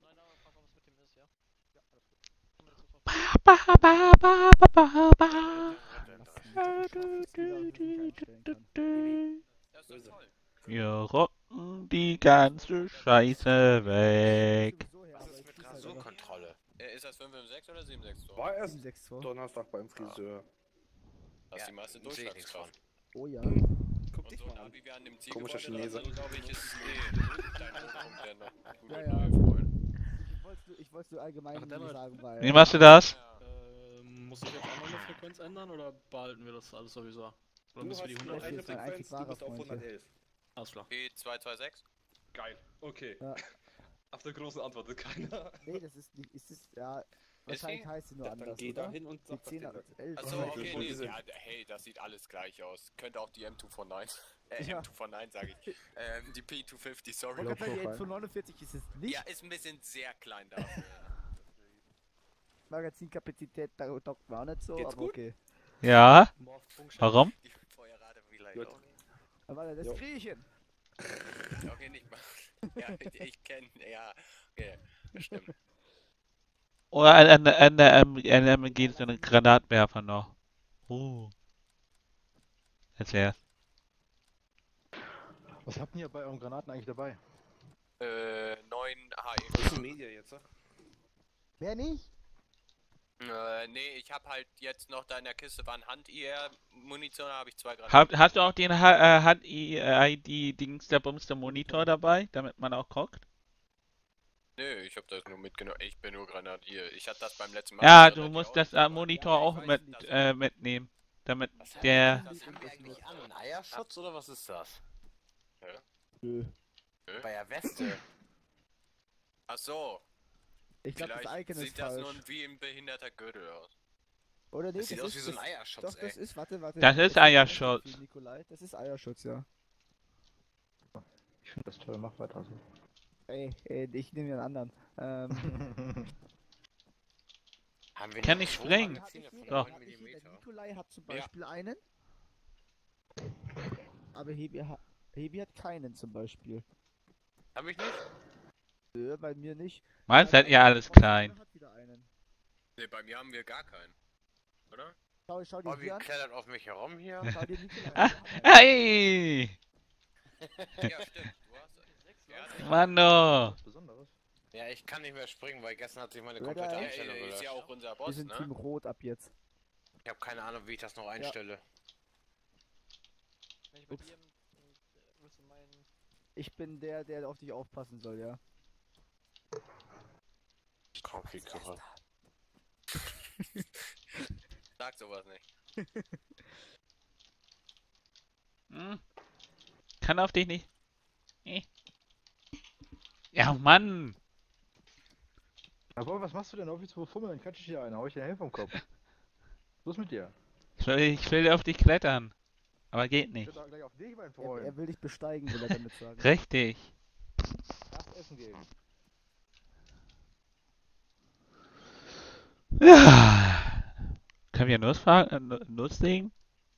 Speaker 3: Wir rocken die ganze Scheiße weg.
Speaker 15: Was ist mit Rasurkontrolle?
Speaker 5: Äh, ist das fünf fünf sechs oder sieben sechs zwei?
Speaker 10: War erst
Speaker 17: sieben sechs zwei.
Speaker 10: Donnerstag beim Friseur.
Speaker 5: Das ist
Speaker 15: Ja,
Speaker 5: die meiste
Speaker 15: sehe ich nichts
Speaker 5: Durchschlagskraft.
Speaker 17: Oh ja.
Speaker 10: Guck
Speaker 5: Und
Speaker 10: dich
Speaker 5: so
Speaker 10: mal
Speaker 5: nah
Speaker 10: an.
Speaker 5: wie wir an dem
Speaker 10: Komischer
Speaker 5: Zielgebäude dran
Speaker 10: Chinese.
Speaker 5: sind, glaube ich, ist eh dein Punkt, der noch gut
Speaker 17: Ja,
Speaker 5: neue
Speaker 17: ja.
Speaker 5: Freunde.
Speaker 17: Ich wollte ich wollt's nur allgemein
Speaker 9: Ach, der war-
Speaker 17: sagen, weil.
Speaker 3: Wie machst du das?
Speaker 9: Ähm, muss ich jetzt auch noch eine Frequenz ändern oder behalten wir das alles sowieso?
Speaker 8: Oder müssen wir die
Speaker 10: hast
Speaker 8: hundert
Speaker 10: eine
Speaker 17: ist mein einzig
Speaker 10: Frequenz, du
Speaker 17: wahrer
Speaker 10: bist auf
Speaker 17: Freund hier.
Speaker 10: hundertelf.
Speaker 8: Alles klar.
Speaker 5: P zwei zwei sechs.
Speaker 13: Geil, okay.
Speaker 17: Ja.
Speaker 13: Auf der großen antwortet keiner.
Speaker 17: Nee, das ist nicht, ist es, ja, wahrscheinlich heißt sie nur
Speaker 10: Ja, dann
Speaker 17: anders,
Speaker 10: geh
Speaker 17: oder?
Speaker 10: da hin und sag,
Speaker 17: Die
Speaker 10: was
Speaker 17: zehn,
Speaker 10: dir
Speaker 17: elf.
Speaker 5: Achso,
Speaker 10: Ja,
Speaker 5: okay,
Speaker 10: wo
Speaker 5: nee,
Speaker 10: die sind.
Speaker 5: ja, hey, das sieht alles gleich aus. Könnte auch die M zwei neunundneunzig. Äh,
Speaker 17: Ja.
Speaker 5: M zwei neunundneunzig sage ich. Ähm, die P zweihundertfünfzig, sorry.
Speaker 17: Wollte gerade sagen, die N zwei neunundvierzig ist es nicht.
Speaker 5: Ja, ist ein bisschen sehr klein dafür.
Speaker 17: Magazinkapazität, da dockt man auch nicht so,
Speaker 10: Geht's
Speaker 17: aber
Speaker 10: gut?
Speaker 17: okay.
Speaker 3: Ja. Warum?
Speaker 5: Die Feuerrate vielleicht
Speaker 10: Gut.
Speaker 5: auch nicht.
Speaker 17: Aber das
Speaker 10: Jo.
Speaker 17: kriege ich hin.
Speaker 5: Okay, nicht mal. Ja, ich kenne, ja, okay, bestimmt.
Speaker 3: Oder an der an der an der M G so einen Granatwerfer noch. Uh. Erklär.
Speaker 11: Was habt ihr bei euren Granaten eigentlich dabei?
Speaker 5: Äh, neun H E.
Speaker 10: Das ist ein Media jetzt, ne?
Speaker 17: Mehr nicht?
Speaker 5: Äh, nee, ich hab halt jetzt noch da in der Kiste waren Hand-I R-Munition, da habe ich zwei Granaten.
Speaker 3: Hab, hast du auch den H D Dings der Bumster Monitor dabei, damit man auch guckt?
Speaker 5: Nö, ich hab das nur mitgenommen. Ich bin nur Grenadier. Ich hatte das beim letzten Mal.
Speaker 3: Ja,
Speaker 5: mit
Speaker 3: du
Speaker 5: Grenadier
Speaker 3: musst
Speaker 5: auch
Speaker 3: das
Speaker 5: nicht
Speaker 3: äh,
Speaker 5: dabei.
Speaker 3: Monitor auch mit äh, mitnehmen, damit der.
Speaker 5: Was haben wir eigentlich an? Ein Eierschutz oder was ist das? Ja.
Speaker 17: Nö.
Speaker 5: Bei der Weste. Ach so.
Speaker 17: Ich glaube, das
Speaker 5: Vielleicht
Speaker 17: Icon ist
Speaker 5: sieht das
Speaker 17: falsch.
Speaker 5: nur wie ein behinderter Gürtel aus.
Speaker 17: Oder nee,
Speaker 5: Das sieht aus
Speaker 17: ist,
Speaker 5: wie so ein
Speaker 17: das-
Speaker 5: Eierschutz,
Speaker 17: Doch, das
Speaker 5: ey.
Speaker 17: ist, warte, warte.
Speaker 3: Das ist
Speaker 17: ein
Speaker 3: Eierschutz.
Speaker 17: Unterschied, Nikolai. Das ist Eierschutz, ja.
Speaker 11: Ich finde das toll, mach weiter so.
Speaker 17: Ey, ey, ich nehme den anderen. Ähm,
Speaker 5: Haben wir
Speaker 3: Kann
Speaker 5: nicht
Speaker 3: ich
Speaker 5: so
Speaker 3: springen?
Speaker 5: Magazine von
Speaker 3: Doch.
Speaker 5: neun
Speaker 17: hab ich hier, der
Speaker 5: Millimeter?
Speaker 17: Nikolai hat zum
Speaker 5: Ja.
Speaker 17: Beispiel einen. Aber Hebi, ha Hebi hat keinen zum Beispiel.
Speaker 5: Hab ich nicht?
Speaker 17: Nö, bei mir nicht.
Speaker 3: Meins
Speaker 17: Aber
Speaker 3: seid ihr
Speaker 17: einer
Speaker 3: alles
Speaker 17: von uns
Speaker 3: klein.
Speaker 17: hat wieder einen.
Speaker 5: Ne, bei mir haben wir gar keinen. Oder?
Speaker 17: Schau, schau dir
Speaker 5: Oh, wie
Speaker 17: hier an.
Speaker 5: klettert auf mich herum hier?
Speaker 17: Schau dir Nikolai
Speaker 3: Ah,
Speaker 17: an. Der hat einen.
Speaker 3: Hey!
Speaker 5: Ja, stimmt. Du hast ja,
Speaker 3: Mano!
Speaker 11: Was Besonderes?
Speaker 5: ja, ich kann nicht mehr springen, weil gestern hat sich meine
Speaker 17: Oder?
Speaker 5: komplette
Speaker 17: Ja,
Speaker 5: Einstellung
Speaker 17: ja,
Speaker 5: ist ja auch unser
Speaker 17: Wir
Speaker 5: Boss,
Speaker 17: sind
Speaker 5: ne?
Speaker 17: Team Rot ab jetzt.
Speaker 5: Ich habe keine Ahnung, wie ich das noch einstelle.
Speaker 6: Wenn ich bei
Speaker 17: Ups.
Speaker 6: dir, äh, wirst du meinen,
Speaker 17: Ich bin der, der auf dich aufpassen soll, ja.
Speaker 5: Konfigure. Sag sowas nicht.
Speaker 3: Hm. Kann auf dich nicht. Eh. Ja, Mann!
Speaker 11: Aber was machst du denn auf mich zu befummeln? Dann catch ich dir einen, hau ich dir den Helm vom Kopf. Was mit dir?
Speaker 3: Ich will, ich will auf dich klettern. Aber geht
Speaker 11: Ich
Speaker 3: nicht.
Speaker 11: will doch gleich auf dich, mein
Speaker 17: Er,
Speaker 11: Freund.
Speaker 17: er will dich besteigen, will er damit sagen.
Speaker 3: Richtig.
Speaker 11: Erst essen gehen.
Speaker 3: Ja. Können wir losfahren, äh, loslegen?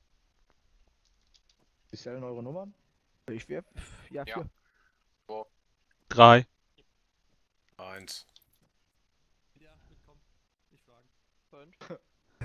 Speaker 11: Wie stellen eure Nummern?
Speaker 17: Ich wäre. Ja,
Speaker 5: Ja.
Speaker 17: vier.
Speaker 5: Wo?
Speaker 3: Drei.
Speaker 5: Eins.
Speaker 14: Ja, mitkommen. Nicht fragen.
Speaker 6: fünf.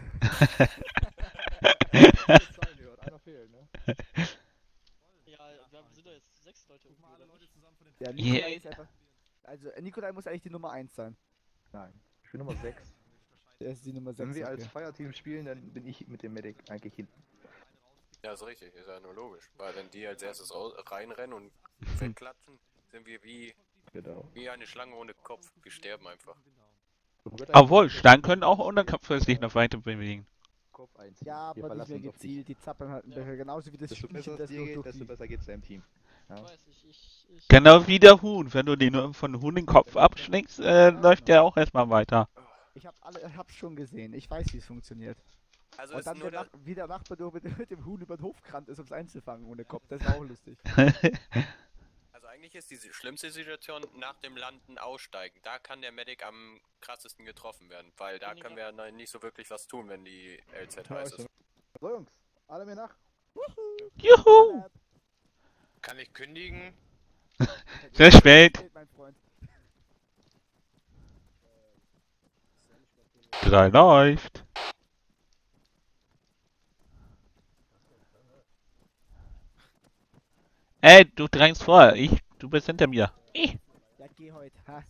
Speaker 11: Einer fehlt, ne?
Speaker 6: Ja, wir sind doch jetzt sechs Leute irgendwie, oder nicht?
Speaker 17: Ja,
Speaker 3: Yeah.
Speaker 17: Nikolai ist einfach. Also, äh, Nikolai muss eigentlich die Nummer eins sein.
Speaker 11: Nein, ich bin Nummer sechs.
Speaker 17: Der ist die Nummer sechs.
Speaker 11: Wenn wir als
Speaker 17: okay.
Speaker 11: Fireteam spielen, dann bin ich mit dem Medic eigentlich hinten.
Speaker 5: Ja, ist richtig, ist ja nur logisch. Weil wenn die als erstes rau- reinrennen und wegklatschen, sind wir wie,
Speaker 11: Genau.
Speaker 5: wie eine Schlange ohne Kopf. Wir sterben einfach.
Speaker 3: Obwohl, Stein können auch Unterkopf sich noch weiter bewegen.
Speaker 11: Kopf eins.
Speaker 17: Ja,
Speaker 11: Wir
Speaker 17: aber nicht
Speaker 11: verlassen
Speaker 17: mehr
Speaker 11: uns auf dich.
Speaker 17: gezielt. Die zappeln halt ein bisschen. Genauso wie das
Speaker 11: Desto besser
Speaker 17: Spielchen,
Speaker 11: es dir
Speaker 17: nur
Speaker 11: geht,
Speaker 17: durch
Speaker 11: desto
Speaker 17: die-
Speaker 11: besser geht's deinem Team. Ja.
Speaker 6: Ich weiß, ich, ich, ich.
Speaker 3: Genau wie der Huhn. Wenn du den von Huhn den Kopf abschlägst, äh, läuft der auch erstmal weiter.
Speaker 17: Ich hab alle, ich hab's schon gesehen. Ich weiß, wie es funktioniert.
Speaker 5: Also
Speaker 17: Und
Speaker 5: ist
Speaker 17: dann
Speaker 5: nur
Speaker 17: der
Speaker 5: das,
Speaker 17: Nach wie der Nachbar nur mit, mit dem Huhn über den Hof gerannt ist, um es einzufangen ohne Kopf. Das war auch lustig.
Speaker 5: also eigentlich ist die schlimmste Situation nach dem Landen aussteigen. Da kann der Medic am krassesten getroffen werden, weil da können wir dann nicht so wirklich was tun, wenn die L Z heiß ist.
Speaker 11: So Jungs, alle mir nach.
Speaker 3: Juhu!
Speaker 5: Kann ich kündigen?
Speaker 3: Sehr spät.
Speaker 17: Mein Freund.
Speaker 3: Drei läuft. Ey, du drängst vor. Ich, du bist hinter mir. Ich.
Speaker 17: Ja, geh heute. Ha.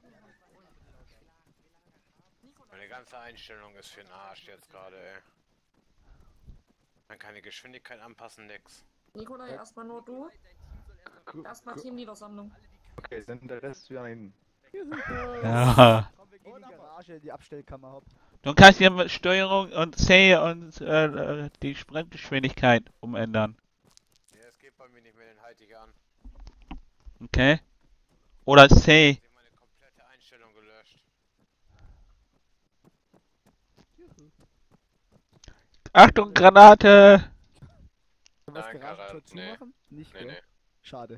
Speaker 5: Meine ganze Einstellung ist für den Arsch jetzt gerade, ey. Man kann die Geschwindigkeit anpassen, nix.
Speaker 7: Nikolai, erstmal nur du. Erstmal Teamleader-Sammlung.
Speaker 11: Okay, dann der Rest wieder nach hinten.
Speaker 3: Ja.
Speaker 17: Komm, wir gehen in die Garage, in die Abstellkammer, hopp.
Speaker 3: Du kannst hier mit Steuerung und C und äh, äh, die Sprintgeschwindigkeit umändern.
Speaker 15: Ja, das geht bei mir nicht mehr, den halte ich an.
Speaker 3: Okay? Oder C.
Speaker 15: Ich habe meine komplette Einstellung gelöscht.
Speaker 3: Achtung, Granate!
Speaker 17: Können wir das
Speaker 5: Nein,
Speaker 17: Garagentor
Speaker 5: Karat, nee.
Speaker 17: zumachen? Nicht,
Speaker 5: Nee,
Speaker 17: gell?
Speaker 5: nee.
Speaker 17: Schade.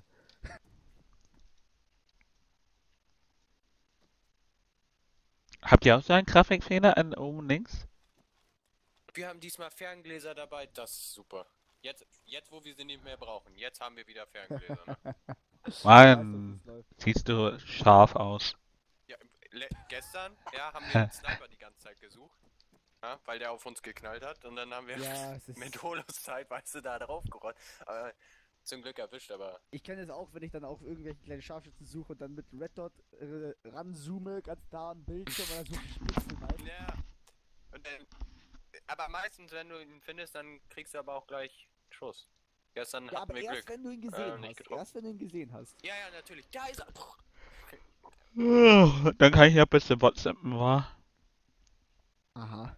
Speaker 3: Habt ihr auch so einen Grafikfehler an oben links?
Speaker 5: Wir haben diesmal Ferngläser dabei, das ist super. Jetzt, jetzt wo wir sie nicht mehr brauchen, jetzt haben wir wieder Ferngläser. Ne?
Speaker 3: Mann, siehst du scharf aus.
Speaker 5: Ja, le- gestern, ja, haben wir den Sniper die ganze Zeit gesucht. Ja, weil der auf uns geknallt hat und dann haben wir
Speaker 17: Ja, es ist-
Speaker 5: mit Holos-Zeit, weißt du, da drauf gerollt. Aber zum Glück erwischt, aber
Speaker 17: Ich kenne es auch, wenn ich dann auch irgendwelche kleine Scharfschützen suche und dann mit Red Dot äh, ranzoome, ganz nah am Bildschirm und dann suche ich Spitzen halt.
Speaker 5: ja. Und dann, aber meistens, wenn du ihn findest, dann kriegst du aber auch gleich einen Schuss. Gestern
Speaker 17: Ja,
Speaker 5: hatten
Speaker 17: aber
Speaker 5: wir
Speaker 17: erst
Speaker 5: Glück.
Speaker 17: wenn du ihn
Speaker 5: äh,
Speaker 17: gesehen
Speaker 5: nicht
Speaker 17: hast.
Speaker 5: getroffen.
Speaker 17: Erst wenn du ihn gesehen hast.
Speaker 5: Ja, ja, natürlich. Da ist er.
Speaker 3: Dann kann ich ja ein bisschen WhatsAppen, wa?
Speaker 17: Aha.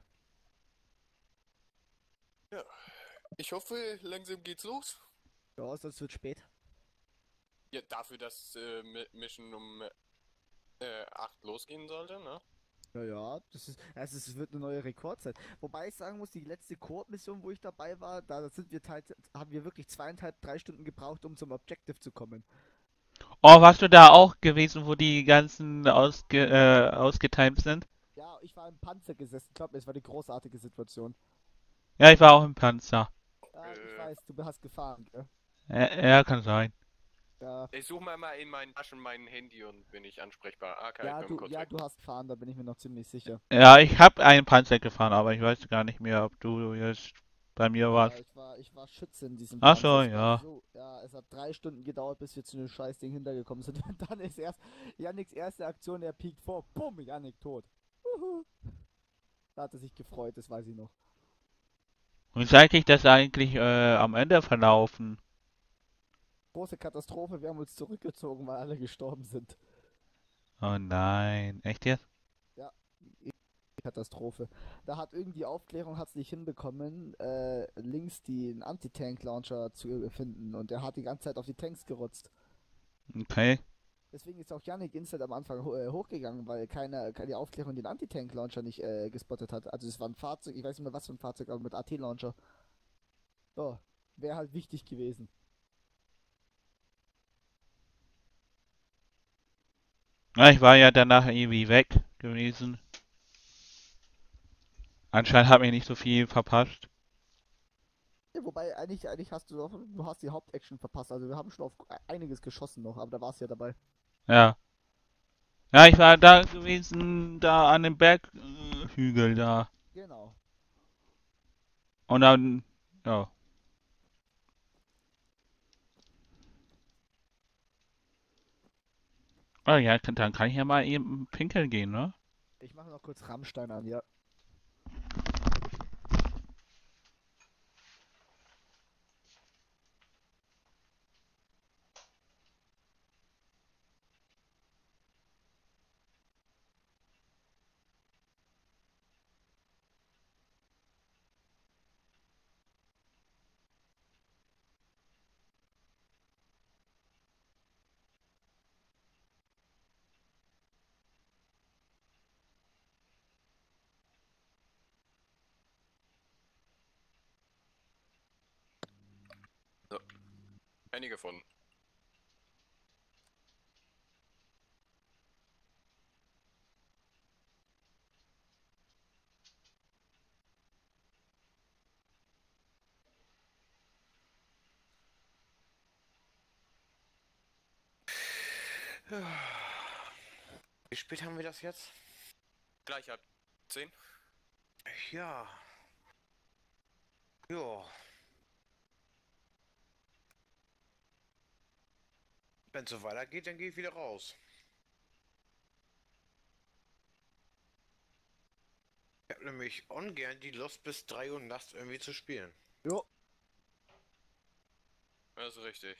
Speaker 5: Ja. Ich hoffe, langsam geht's los.
Speaker 17: Ja, sonst wird spät.
Speaker 5: Ja, dafür, dass äh, Mi- Mission um äh, acht losgehen sollte, ne?
Speaker 17: Ja, ja, das ist, also es wird eine neue Rekordzeit. Wobei ich sagen muss, die letzte Koop-Mission, wo ich dabei war, da sind wir teils, haben wir wirklich zweieinhalb, drei Stunden gebraucht, um zum Objective zu kommen.
Speaker 3: Oh, warst du da auch gewesen, wo die ganzen ausge, äh, ausgetimt sind?
Speaker 17: Ja, ich war im Panzer gesessen. Glaub mir, es war eine großartige Situation.
Speaker 3: Ja, ich war auch im Panzer.
Speaker 17: Ja, ich weiß, du hast gefahren, gell?
Speaker 3: Ja, ja, kann sein.
Speaker 17: Ja,
Speaker 5: Ich suche mal, mal in meinen Taschen mein Handy und bin ich ansprechbar. Ah, okay,
Speaker 17: ja,
Speaker 5: komm
Speaker 17: du,
Speaker 5: kurz
Speaker 17: ja
Speaker 5: weg.
Speaker 17: du hast gefahren, da bin ich mir noch ziemlich sicher.
Speaker 3: Ja, ich habe einen Panzer gefahren, aber ich weiß gar nicht mehr, ob du jetzt bei mir
Speaker 17: Ja,
Speaker 3: warst.
Speaker 17: ich war, ich war Schütze in diesem
Speaker 3: Ach so,
Speaker 17: Panzer. Es war
Speaker 3: ja.
Speaker 17: So, ja, es hat drei Stunden gedauert, bis wir zu dem Scheißding hintergekommen sind. Und dann ist erst Yannicks erste Aktion, er piekt vor. Bumm, Yannick tot. Uhu. Da hat er sich gefreut, das weiß ich noch.
Speaker 3: Und wie seid ich das eigentlich äh, am Ende verlaufen?
Speaker 17: Große Katastrophe, wir haben uns zurückgezogen, weil alle gestorben sind.
Speaker 3: Oh nein, echt jetzt?
Speaker 17: Ja, Katastrophe. Da hat irgendwie Aufklärung hat's nicht hinbekommen, äh, links den Anti-Tank-Launcher zu finden und der hat die ganze Zeit auf die Tanks gerotzt.
Speaker 3: Okay.
Speaker 17: Deswegen ist auch Yannick instant am Anfang ho äh, hochgegangen, weil keine, keine Aufklärung den Anti-Tank-Launcher nicht äh, gespottet hat. Also es war ein Fahrzeug, ich weiß nicht mehr was für ein Fahrzeug, aber mit A T-Launcher. So, wäre halt wichtig gewesen.
Speaker 3: Ja, ich war ja danach irgendwie weg gewesen. Anscheinend hat mich nicht so viel verpasst.
Speaker 17: Ja, wobei, eigentlich, eigentlich hast du doch, du hast die Hauptaction verpasst. Also wir haben schon auf einiges geschossen noch, aber da warst du ja dabei.
Speaker 3: Ja. Ja, ich war da gewesen, da an dem Berghügel da.
Speaker 17: Genau.
Speaker 3: Und dann, ja. Oh ja, dann kann ich ja mal eben pinkeln gehen, ne?
Speaker 17: Ich mache noch kurz Rammstein an, ja.
Speaker 5: So. Handy gefunden.
Speaker 15: Wie spät haben wir das jetzt?
Speaker 5: Gleich ab zehn.
Speaker 15: Ja. Ja. Wenn es so weitergeht, dann gehe ich wieder raus. Ich habe nämlich ungern die Lust bis drei Uhr nachts irgendwie zu spielen.
Speaker 17: Jo.
Speaker 5: Das ist richtig.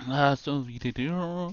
Speaker 3: Ah, so wie die Tür.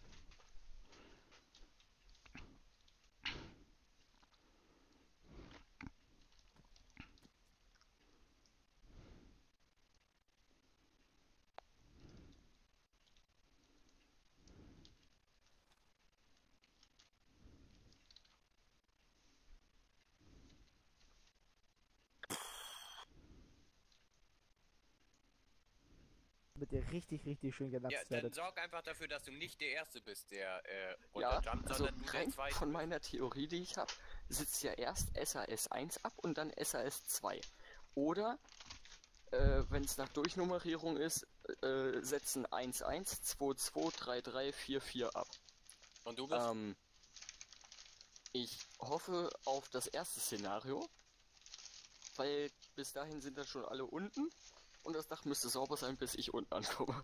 Speaker 17: Mit dir richtig, richtig schön
Speaker 5: Ja,
Speaker 17: genatzt
Speaker 5: dann
Speaker 17: werdet.
Speaker 5: sorg einfach dafür, dass du nicht der Erste bist, der äh,
Speaker 18: Ja,
Speaker 5: runterjumpt,
Speaker 18: also
Speaker 5: sondern du der
Speaker 18: rein
Speaker 5: Zweite
Speaker 18: von
Speaker 5: bist.
Speaker 18: meiner Theorie, die ich habe, sitzt ja erst S A S eins ab und dann S A S zwei. Oder, äh, wenn es nach Durchnummerierung ist, äh, setzen eins eins, zwei zwei, drei drei, vier vier ab.
Speaker 5: Und du bist?
Speaker 18: Ähm, ich hoffe auf das erste Szenario, weil bis dahin sind dann schon alle unten und das Dach müsste sauber sein, bis ich unten ankomme.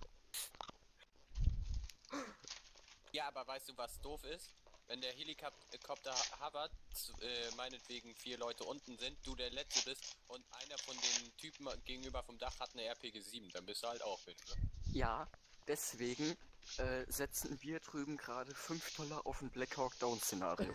Speaker 5: Ja, aber weißt du, was doof ist? Wenn der Helikopter hovert, äh, meinetwegen vier Leute unten sind, du der Letzte bist und einer von den Typen gegenüber vom Dach hat eine R P G sieben, dann bist du halt auch mit. Ne?
Speaker 18: Ja, deswegen äh, setzen wir drüben gerade fünf Dollar auf ein Black Hawk Down Szenario.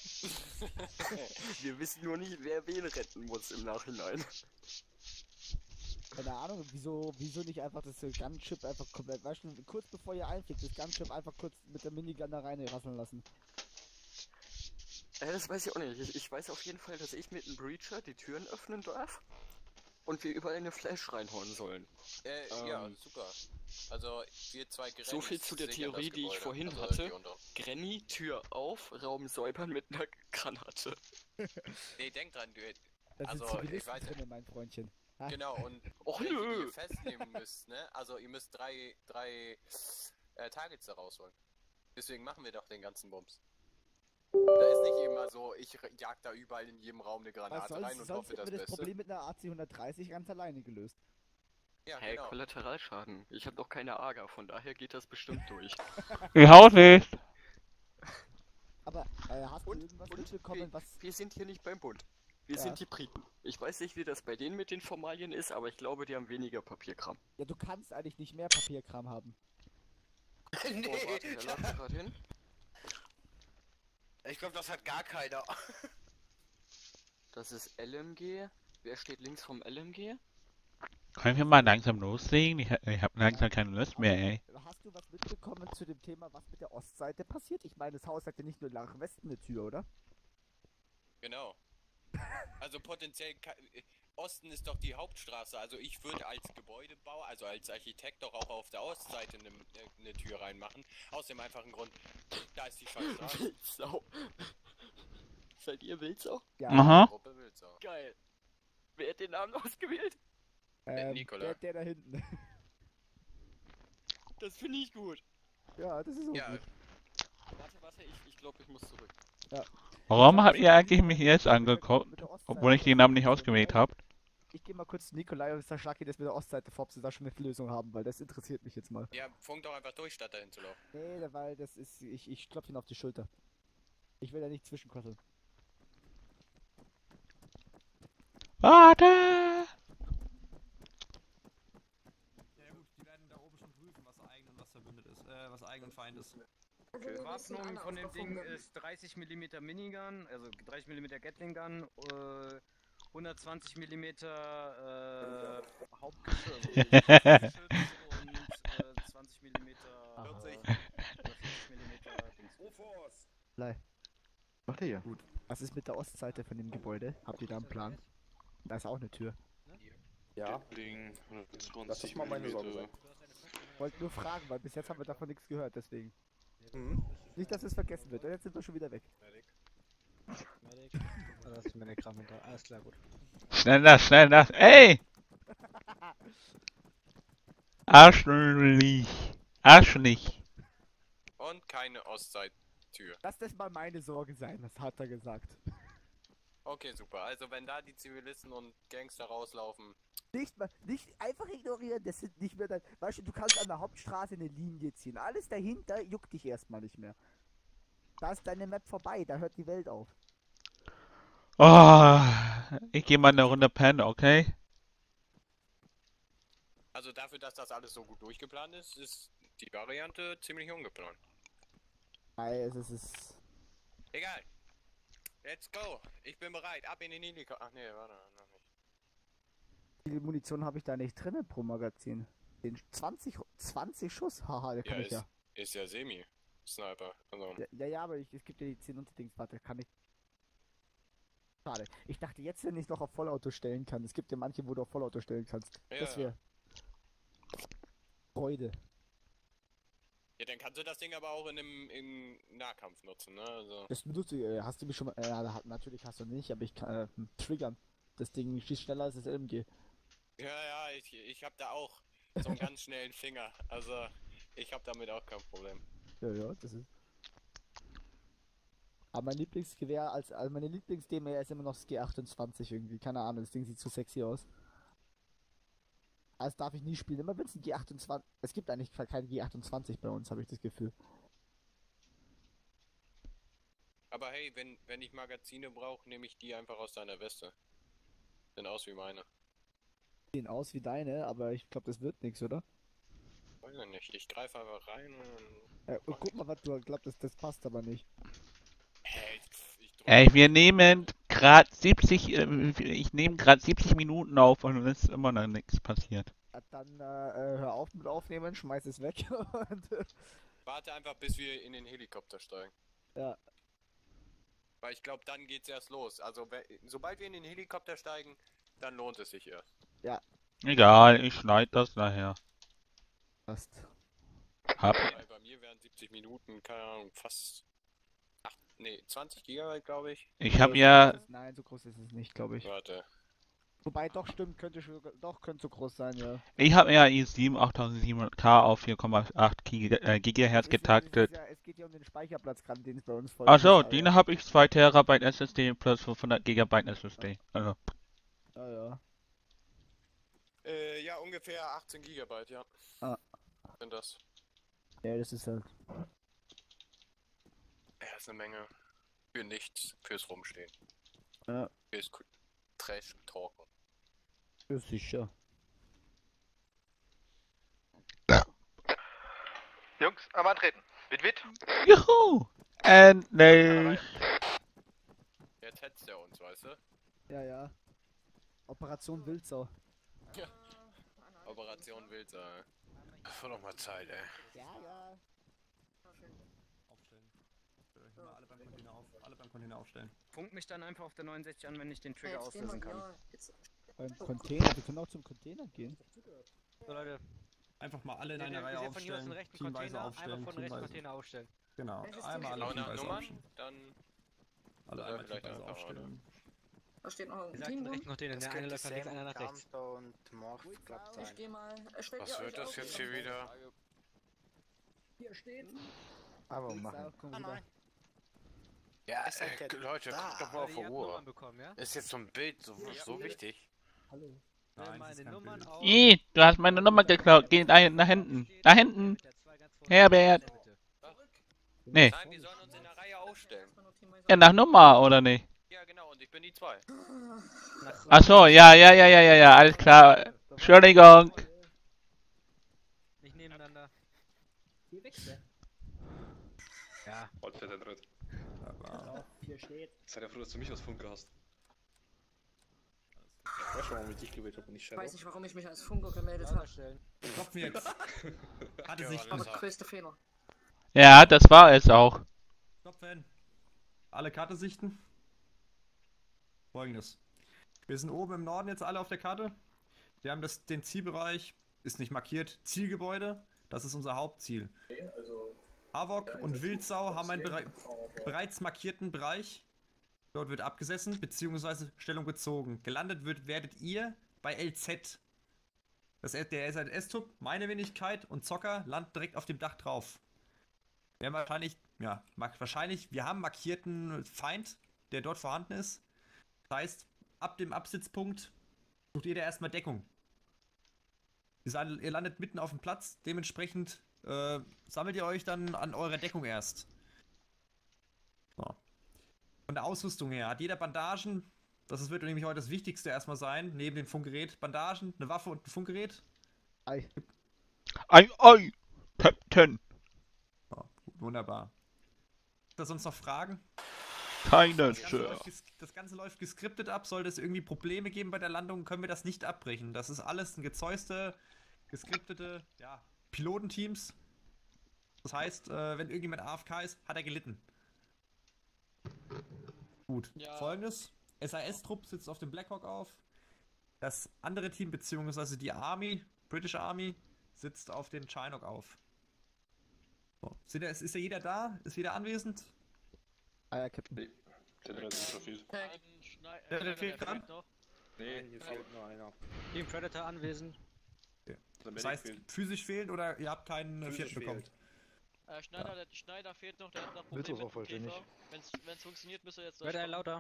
Speaker 18: Wir wissen nur nicht, wer wen retten muss im Nachhinein.
Speaker 17: Keine Ahnung, wieso, wieso nicht einfach das Gunship einfach komplett, weißt du, kurz bevor ihr einfliegt, das Gunship einfach kurz mit der Minigun da rein rasseln lassen.
Speaker 18: Äh, das weiß ich auch nicht. Ich, ich weiß auf jeden Fall, dass ich mit einem Breacher die Türen öffnen darf und wir überall eine Flash reinhauen sollen.
Speaker 5: Äh,
Speaker 18: Ähm,
Speaker 5: ja, super. Also, wir zwei Granny
Speaker 18: So viel zu der
Speaker 5: sichern das
Speaker 18: Theorie, die ich
Speaker 5: Gebäude,
Speaker 18: vorhin
Speaker 5: also
Speaker 18: hatte.
Speaker 5: die unter-
Speaker 18: Granny, Tür auf, Raum säubern mit einer Granate.
Speaker 5: Nee, denk dran, du,
Speaker 17: Da sind
Speaker 5: also, ich
Speaker 17: Zivilisten
Speaker 5: weiß
Speaker 17: drin, mein Freundchen. Ha?
Speaker 5: Genau, und
Speaker 18: Och,
Speaker 5: welche, die
Speaker 18: nö.
Speaker 5: ihr festnehmen müsst, ne? Also, ihr müsst drei, drei äh, Targets da rausholen. Deswegen machen wir doch den ganzen Bums. Da ist nicht immer so, ich jag da überall in jedem Raum eine
Speaker 17: Was
Speaker 5: Granate
Speaker 17: sonst,
Speaker 5: rein und
Speaker 17: sonst
Speaker 5: hoffe
Speaker 17: hätten
Speaker 5: das
Speaker 17: wir das
Speaker 5: Beste.
Speaker 17: Problem mit einer A C hundertdreißig ganz alleine gelöst.
Speaker 5: Ja,
Speaker 18: Hey,
Speaker 5: genau.
Speaker 18: Kollateralschaden. Ich habe doch keine A G A, von daher geht das bestimmt durch.
Speaker 3: Ich auch nicht.
Speaker 17: Aber äh, hast du
Speaker 18: Und,
Speaker 17: irgendwas
Speaker 18: und
Speaker 17: mitbekommen,
Speaker 18: wir,
Speaker 17: was...
Speaker 18: wir sind hier nicht beim Bund. Wir
Speaker 17: Ja.
Speaker 18: sind die Briten. Ich weiß nicht, wie das bei denen mit den Formalien ist, aber ich glaube, die haben weniger Papierkram.
Speaker 17: Ja, du kannst eigentlich nicht mehr Papierkram haben.
Speaker 18: Nee. Oh, warte, der läuft gerade hin.
Speaker 15: Ich glaube, das hat gar keiner.
Speaker 18: Das ist L M G. Wer steht links vom L M G?
Speaker 3: Können wir mal langsam loslegen? Ich, ich hab langsam keine Lust mehr, ey.
Speaker 17: Hast du was mitbekommen zu dem Thema, was mit der Ostseite passiert? Ich meine, das Haus hat ja nicht nur nach Westen eine Tür, oder?
Speaker 5: Genau. Also potenziell, ka- äh, Osten ist doch die Hauptstraße, also ich würde als Gebäudebauer, also als Architekt doch auch auf der Ostseite eine, eine Tür reinmachen. Aus dem einfachen Grund, da ist die Scheißstraße.
Speaker 18: Wildsau. Seid ihr Wildsau?
Speaker 17: Ja.
Speaker 3: Aha.
Speaker 5: Gruppe Wildsau.
Speaker 18: Geil. Wer hat den Namen ausgewählt?
Speaker 17: Ähm,
Speaker 5: Nikola.
Speaker 17: Der, der da hinten.
Speaker 18: Das finde ich gut.
Speaker 17: Ja, das ist auch
Speaker 5: Ja.
Speaker 17: gut.
Speaker 18: Warte, warte, ich, ich glaube, ich muss zurück.
Speaker 17: Ja.
Speaker 3: Warum habt ihr eigentlich mich jetzt angeguckt, obwohl ich den Namen nicht ausgewählt habe?
Speaker 17: Ich gehe mal kurz zu Nikolai und sag, schlag ihr das mit der Ostseite vor, ob sie da schon eine Lösung haben, weil das interessiert mich jetzt mal.
Speaker 5: Ja, funk doch einfach durch, statt dahin zu laufen.
Speaker 17: Nee, weil das ist, ich, ich klopfe ihn auf die Schulter. Ich will da nicht zwischenkosseln.
Speaker 3: Warte!
Speaker 14: Ja gut, die werden da oben schon prüfen, was eigen und was verbündet ist. Äh, was eigen und Feind ist.
Speaker 1: Die Waffnung von dem Ding ist dreißig Millimeter Minigun, also dreißig Millimeter Gatling Gun, äh, hundertzwanzig Millimeter äh, Hauptgeschütz und äh, zwanzig Millimeter vierzig Millimeter Dings.
Speaker 17: Lei.
Speaker 11: Macht ihr hier?
Speaker 17: Gut. Was ist mit der Ostseite von dem Gebäude? Habt ihr da einen Plan? Da ist auch eine Tür.
Speaker 10: Ja.
Speaker 12: Gatling,
Speaker 10: Lass
Speaker 12: hundertzwanzig
Speaker 10: das mal meine Sorge sein.
Speaker 17: Wollte nur fragen, weil bis jetzt haben wir davon nichts gehört, deswegen.
Speaker 10: Mhm.
Speaker 17: Nicht, dass es vergessen wird. Und jetzt sind wir schon wieder weg.
Speaker 16: Medic. Da ist die Medic-Kram hinter. Alles klar, gut.
Speaker 3: Schnell das, schnell das. Ey! Arschlich. Arschlich.
Speaker 5: Und keine Ostseittür.
Speaker 17: Lass das mal meine Sorge sein, das hat er gesagt.
Speaker 5: Okay, super. Also wenn da die Zivilisten und Gangster rauslaufen,
Speaker 17: Nicht mal, nicht einfach ignorieren, das sind nicht mehr dein. Weißt du, du kannst an der Hauptstraße eine Linie ziehen. Alles dahinter juckt dich erstmal nicht mehr. Da ist deine Map vorbei, da hört die Welt auf.
Speaker 3: Oh, ich gehe mal eine Runde pennen, okay?
Speaker 5: also dafür, dass das alles so gut durchgeplant ist, ist die Variante ziemlich ungeplant.
Speaker 17: Nein, es ist...
Speaker 5: Egal. Let's go. Ich bin bereit. Ab in den Helikopter. Ach nee, warte, noch nicht.
Speaker 17: Wie viel Munition habe ich da nicht drin pro Magazin? Den zwanzig, zwanzig Schuss, haha, der kann
Speaker 5: Ja,
Speaker 17: ich
Speaker 5: ist,
Speaker 17: ja.
Speaker 5: ist ja Semi-Sniper. Also,
Speaker 17: Ja, ja, ja, aber ich, es gibt ja die zehn Unterdings, warte, kann ich... Schade. Ich dachte jetzt, wenn ich noch auf Vollauto stellen kann. Es gibt ja manche, wo du auf Vollauto stellen kannst.
Speaker 5: Ja,
Speaker 17: Das
Speaker 5: ja.
Speaker 17: wäre... Freude.
Speaker 5: ja, dann kannst du das Ding aber auch in einem im Nahkampf nutzen, ne? Also,
Speaker 17: Das benutzt du, äh, hast du mich schon mal... Äh, ja, natürlich hast du nicht, aber ich kann... Äh, triggern. Das Ding schießt schneller als das L M G.
Speaker 5: ja, ja, ich, ich hab da auch so einen ganz schnellen Finger. Also, ich hab damit auch kein Problem.
Speaker 17: Ja, ja, das ist... Aber mein Lieblingsgewehr, als, also meine Lieblings-D M R ist immer noch das G achtundzwanzig irgendwie. Keine Ahnung, das Ding sieht zu sexy aus. Also darf ich nie spielen. Immer wenn es ein G achtundzwanzig... Es gibt eigentlich kein G achtundzwanzig bei uns, habe ich das Gefühl.
Speaker 5: Aber hey, wenn, wenn ich Magazine brauche, nehme ich die einfach aus deiner Weste. Sehen aus wie meine.
Speaker 17: Sehen aus wie deine, aber ich glaube, das wird nichts, oder?
Speaker 5: Weiß ich nicht. Ich greife einfach rein und...
Speaker 17: Äh, und guck mal, was du glaubst, das, das passt aber nicht.
Speaker 5: Hey, pff, ich drück...
Speaker 3: Ey, wir nehmen gerade siebzig, äh, ich nehme gerade siebzig Minuten auf und es ist immer noch nichts passiert.
Speaker 17: Ja, dann äh, hör auf mit aufnehmen, schmeiß es weg und... äh,
Speaker 5: Warte einfach, bis wir in den Helikopter steigen.
Speaker 17: ja.
Speaker 5: Weil ich glaube, dann geht's erst los. Also, we- sobald wir in den Helikopter steigen, dann lohnt es sich erst.
Speaker 17: Ja.
Speaker 3: Egal, ich schneide das nachher.
Speaker 17: Passt.
Speaker 3: Hab.
Speaker 5: Bei, bei mir wären siebzig Minuten, keine Ahnung, fast... Ach, nee, zwanzig Gigabyte, glaube ich.
Speaker 3: Ich hab
Speaker 17: So
Speaker 3: ja...
Speaker 17: groß ist- Nein, so groß ist es nicht, glaube ich.
Speaker 5: Warte.
Speaker 17: Wobei, doch, stimmt, könnte schon, doch, könnte so groß sein, ja.
Speaker 3: Ich habe ja i sieben achttausendsiebenhundert K auf vier Komma acht Giga- äh, Gigahertz
Speaker 17: Es ist ja- es ist
Speaker 3: getaktet.
Speaker 17: ja, es geht ja um den Speicherplatz gerade, den es bei uns voll
Speaker 3: Achso,
Speaker 17: ist, aber-
Speaker 3: den habe ich zwei Terabyte S S D plus fünfhundert Gigabyte S S D. Also,
Speaker 17: Ja, ja.
Speaker 5: Äh, ja, ungefähr achtzehn Gigabyte, ja.
Speaker 17: Ah.
Speaker 5: Sind das.
Speaker 17: Ja, das ist halt...
Speaker 5: Ja, ist eine Menge. Für nichts, fürs Rumstehen.
Speaker 17: Ja,
Speaker 5: Fürs Ku- Trash-Talken.
Speaker 17: ist sicher.
Speaker 15: Jungs, einmal antreten. Wit, wit.
Speaker 3: juhu! Endlich!
Speaker 5: Jetzt hetzt er uns, weißt du?
Speaker 17: Ja, ja. Operation Wildsau.
Speaker 5: Ja. Operation Wildsau. Vor noch mal Zeit, ey.
Speaker 17: Ja, ja.
Speaker 14: Aufstellen. Äh, mal alle beim Container auf, alle beim Container aufstellen.
Speaker 1: Funk mich dann einfach auf der neunundsechzig an, wenn ich den Trigger
Speaker 7: Jetzt gehen
Speaker 1: auslösen
Speaker 7: wir-
Speaker 1: kann.
Speaker 7: ja, jetzt-
Speaker 17: Beim Container, wir können auch zum Container gehen.
Speaker 14: So Leute. Einfach mal alle in
Speaker 16: Wir-
Speaker 14: eine
Speaker 16: wir
Speaker 14: Reihe
Speaker 16: sehen von hier aus
Speaker 14: aufstellen.
Speaker 16: den rechten
Speaker 14: Teamweise
Speaker 16: Container,
Speaker 14: aufstellen.
Speaker 16: einmal von den rechten
Speaker 14: teamweise.
Speaker 16: Container aufstellen.
Speaker 14: Genau,
Speaker 7: Welches
Speaker 14: einmal alle
Speaker 5: Schau nach
Speaker 14: teamweise
Speaker 5: Nummern,
Speaker 14: aufstellen.
Speaker 5: dann...
Speaker 14: Alle
Speaker 5: Ja,
Speaker 14: einmal
Speaker 5: vielleicht
Speaker 14: teamweise
Speaker 5: einfach,
Speaker 14: aufstellen.
Speaker 7: Da steht noch
Speaker 16: Wie
Speaker 7: ein
Speaker 16: gesagt,
Speaker 7: Team
Speaker 16: den
Speaker 7: rum.
Speaker 16: rechten Container,
Speaker 15: Das
Speaker 16: der eine
Speaker 15: könnte
Speaker 16: läuft nach links,
Speaker 15: Sam,
Speaker 16: einer nach rechts.
Speaker 15: Gamper und Morph Club
Speaker 7: Ich
Speaker 15: sein.
Speaker 7: geh mal. äh, stellt
Speaker 5: Was
Speaker 7: ihr
Speaker 5: wird
Speaker 7: euch
Speaker 5: das
Speaker 7: auf,
Speaker 5: jetzt
Speaker 7: ich
Speaker 5: hier
Speaker 7: mach-
Speaker 5: wieder?
Speaker 7: Hier steht.
Speaker 11: Aber
Speaker 17: Wildsau,
Speaker 11: machen.
Speaker 17: komm rüber.
Speaker 5: Ja,
Speaker 15: Ist halt
Speaker 5: äh,
Speaker 15: der
Speaker 5: Leute,
Speaker 15: da?
Speaker 5: guckt doch mal auf die
Speaker 16: Ihr habt
Speaker 5: Uhr.
Speaker 16: Nummern bekommen, ja?
Speaker 5: Ist jetzt so ein Bild so, so wichtig?
Speaker 17: Hallo.
Speaker 14: Nein,
Speaker 16: Nein,
Speaker 14: das
Speaker 16: meine
Speaker 14: ist kein
Speaker 16: Nummern
Speaker 14: Bild.
Speaker 16: auf.
Speaker 3: Ih, du hast meine Nummer geklaut. Geh da nach hinten. Da hinten. Herbert. Nee.
Speaker 5: Nein, wir sollen uns in der Reihe aufstellen.
Speaker 3: Ja, nach Nummer, oder nicht?
Speaker 5: Ja, genau, und ich bin die zwei.
Speaker 3: Ach so, ja, ja, ja, ja, ja, ja, alles klar. Entschuldigung.
Speaker 16: Nicht nebeneinander.
Speaker 7: Hier Wichse.
Speaker 16: Ja.
Speaker 12: Halt für den Ritt.
Speaker 7: Hier steht.
Speaker 12: Sei ja froh, dass du mich als Funker hast.
Speaker 10: Ich weiß schon, warum ich dich gewählt habe und nicht
Speaker 7: Ich
Speaker 10: Shadow.
Speaker 7: weiß nicht, warum ich mich als Funko gemeldet habe.
Speaker 14: Klopfen jetzt. Hatte
Speaker 5: Ja,
Speaker 14: sich.
Speaker 5: alles
Speaker 7: Aber
Speaker 5: klar.
Speaker 7: größte Fehler.
Speaker 3: Ja, das war es auch.
Speaker 14: Klopfen. Alle Karte sichten. Folgendes. Wir sind oben im Norden jetzt alle auf der Karte. Wir haben das, den Zielbereich, ist nicht markiert, Zielgebäude. Das ist unser Hauptziel. Havok und Wildsau haben einen Bere bereits markierten Bereich. Dort wird abgesessen bzw. Stellung bezogen. Gelandet wird, werdet ihr bei L Z. Das, der S S-Tub, meine Wenigkeit und Zocker landen direkt auf dem Dach drauf. Wir haben wahrscheinlich, ja, wahrscheinlich, wir haben markierten Feind, der dort vorhanden ist. Das heißt, ab dem Absitzpunkt sucht ihr da erstmal Deckung. Ihr, seid, ihr landet mitten auf dem Platz, dementsprechend äh, sammelt ihr euch dann an eurer Deckung erst. So. Von der Ausrüstung her hat jeder Bandagen, das wird nämlich heute das Wichtigste erstmal sein, neben dem Funkgerät. Bandagen, eine Waffe und ein Funkgerät.
Speaker 17: Ei.
Speaker 3: Ei, ei. Captain.
Speaker 14: Oh, wunderbar. Gibt es sonst noch Fragen?
Speaker 3: Keine,
Speaker 14: Das Ganze,
Speaker 3: Sir.
Speaker 14: läuft, ges- das Ganze läuft geskriptet ab. Sollte es irgendwie Probleme geben bei der Landung, können wir das nicht abbrechen. Das ist alles ein gezeuste, geskriptete, ja, Pilotenteams. Das heißt, äh, wenn irgendjemand A F K ist, hat er gelitten. Gut. Folgendes. S A S-Trupp sitzt auf dem Blackhawk auf. Das andere Team, beziehungsweise die Army, British Army, sitzt auf den Chinook auf. So. Sind ja, ist, ist ja jeder da? Ist jeder anwesend?
Speaker 17: Ah ja, Captain.
Speaker 12: Nee, der dritte ist verfehlt.
Speaker 14: Der, der fehlt dran?
Speaker 10: Nee, hier fehlt nur einer.
Speaker 16: Team Predator anwesend.
Speaker 14: Okay. Das heißt, physisch fehlt oder ihr habt keinen äh, vierten bekommen?
Speaker 6: Äh, Schneider, der Schneider fehlt noch, der hat noch
Speaker 11: Willst du
Speaker 6: Probleme
Speaker 11: es auch vollständig?
Speaker 6: Wenn's, wenn's funktioniert, müsst ihr jetzt
Speaker 16: Red Eye lauter.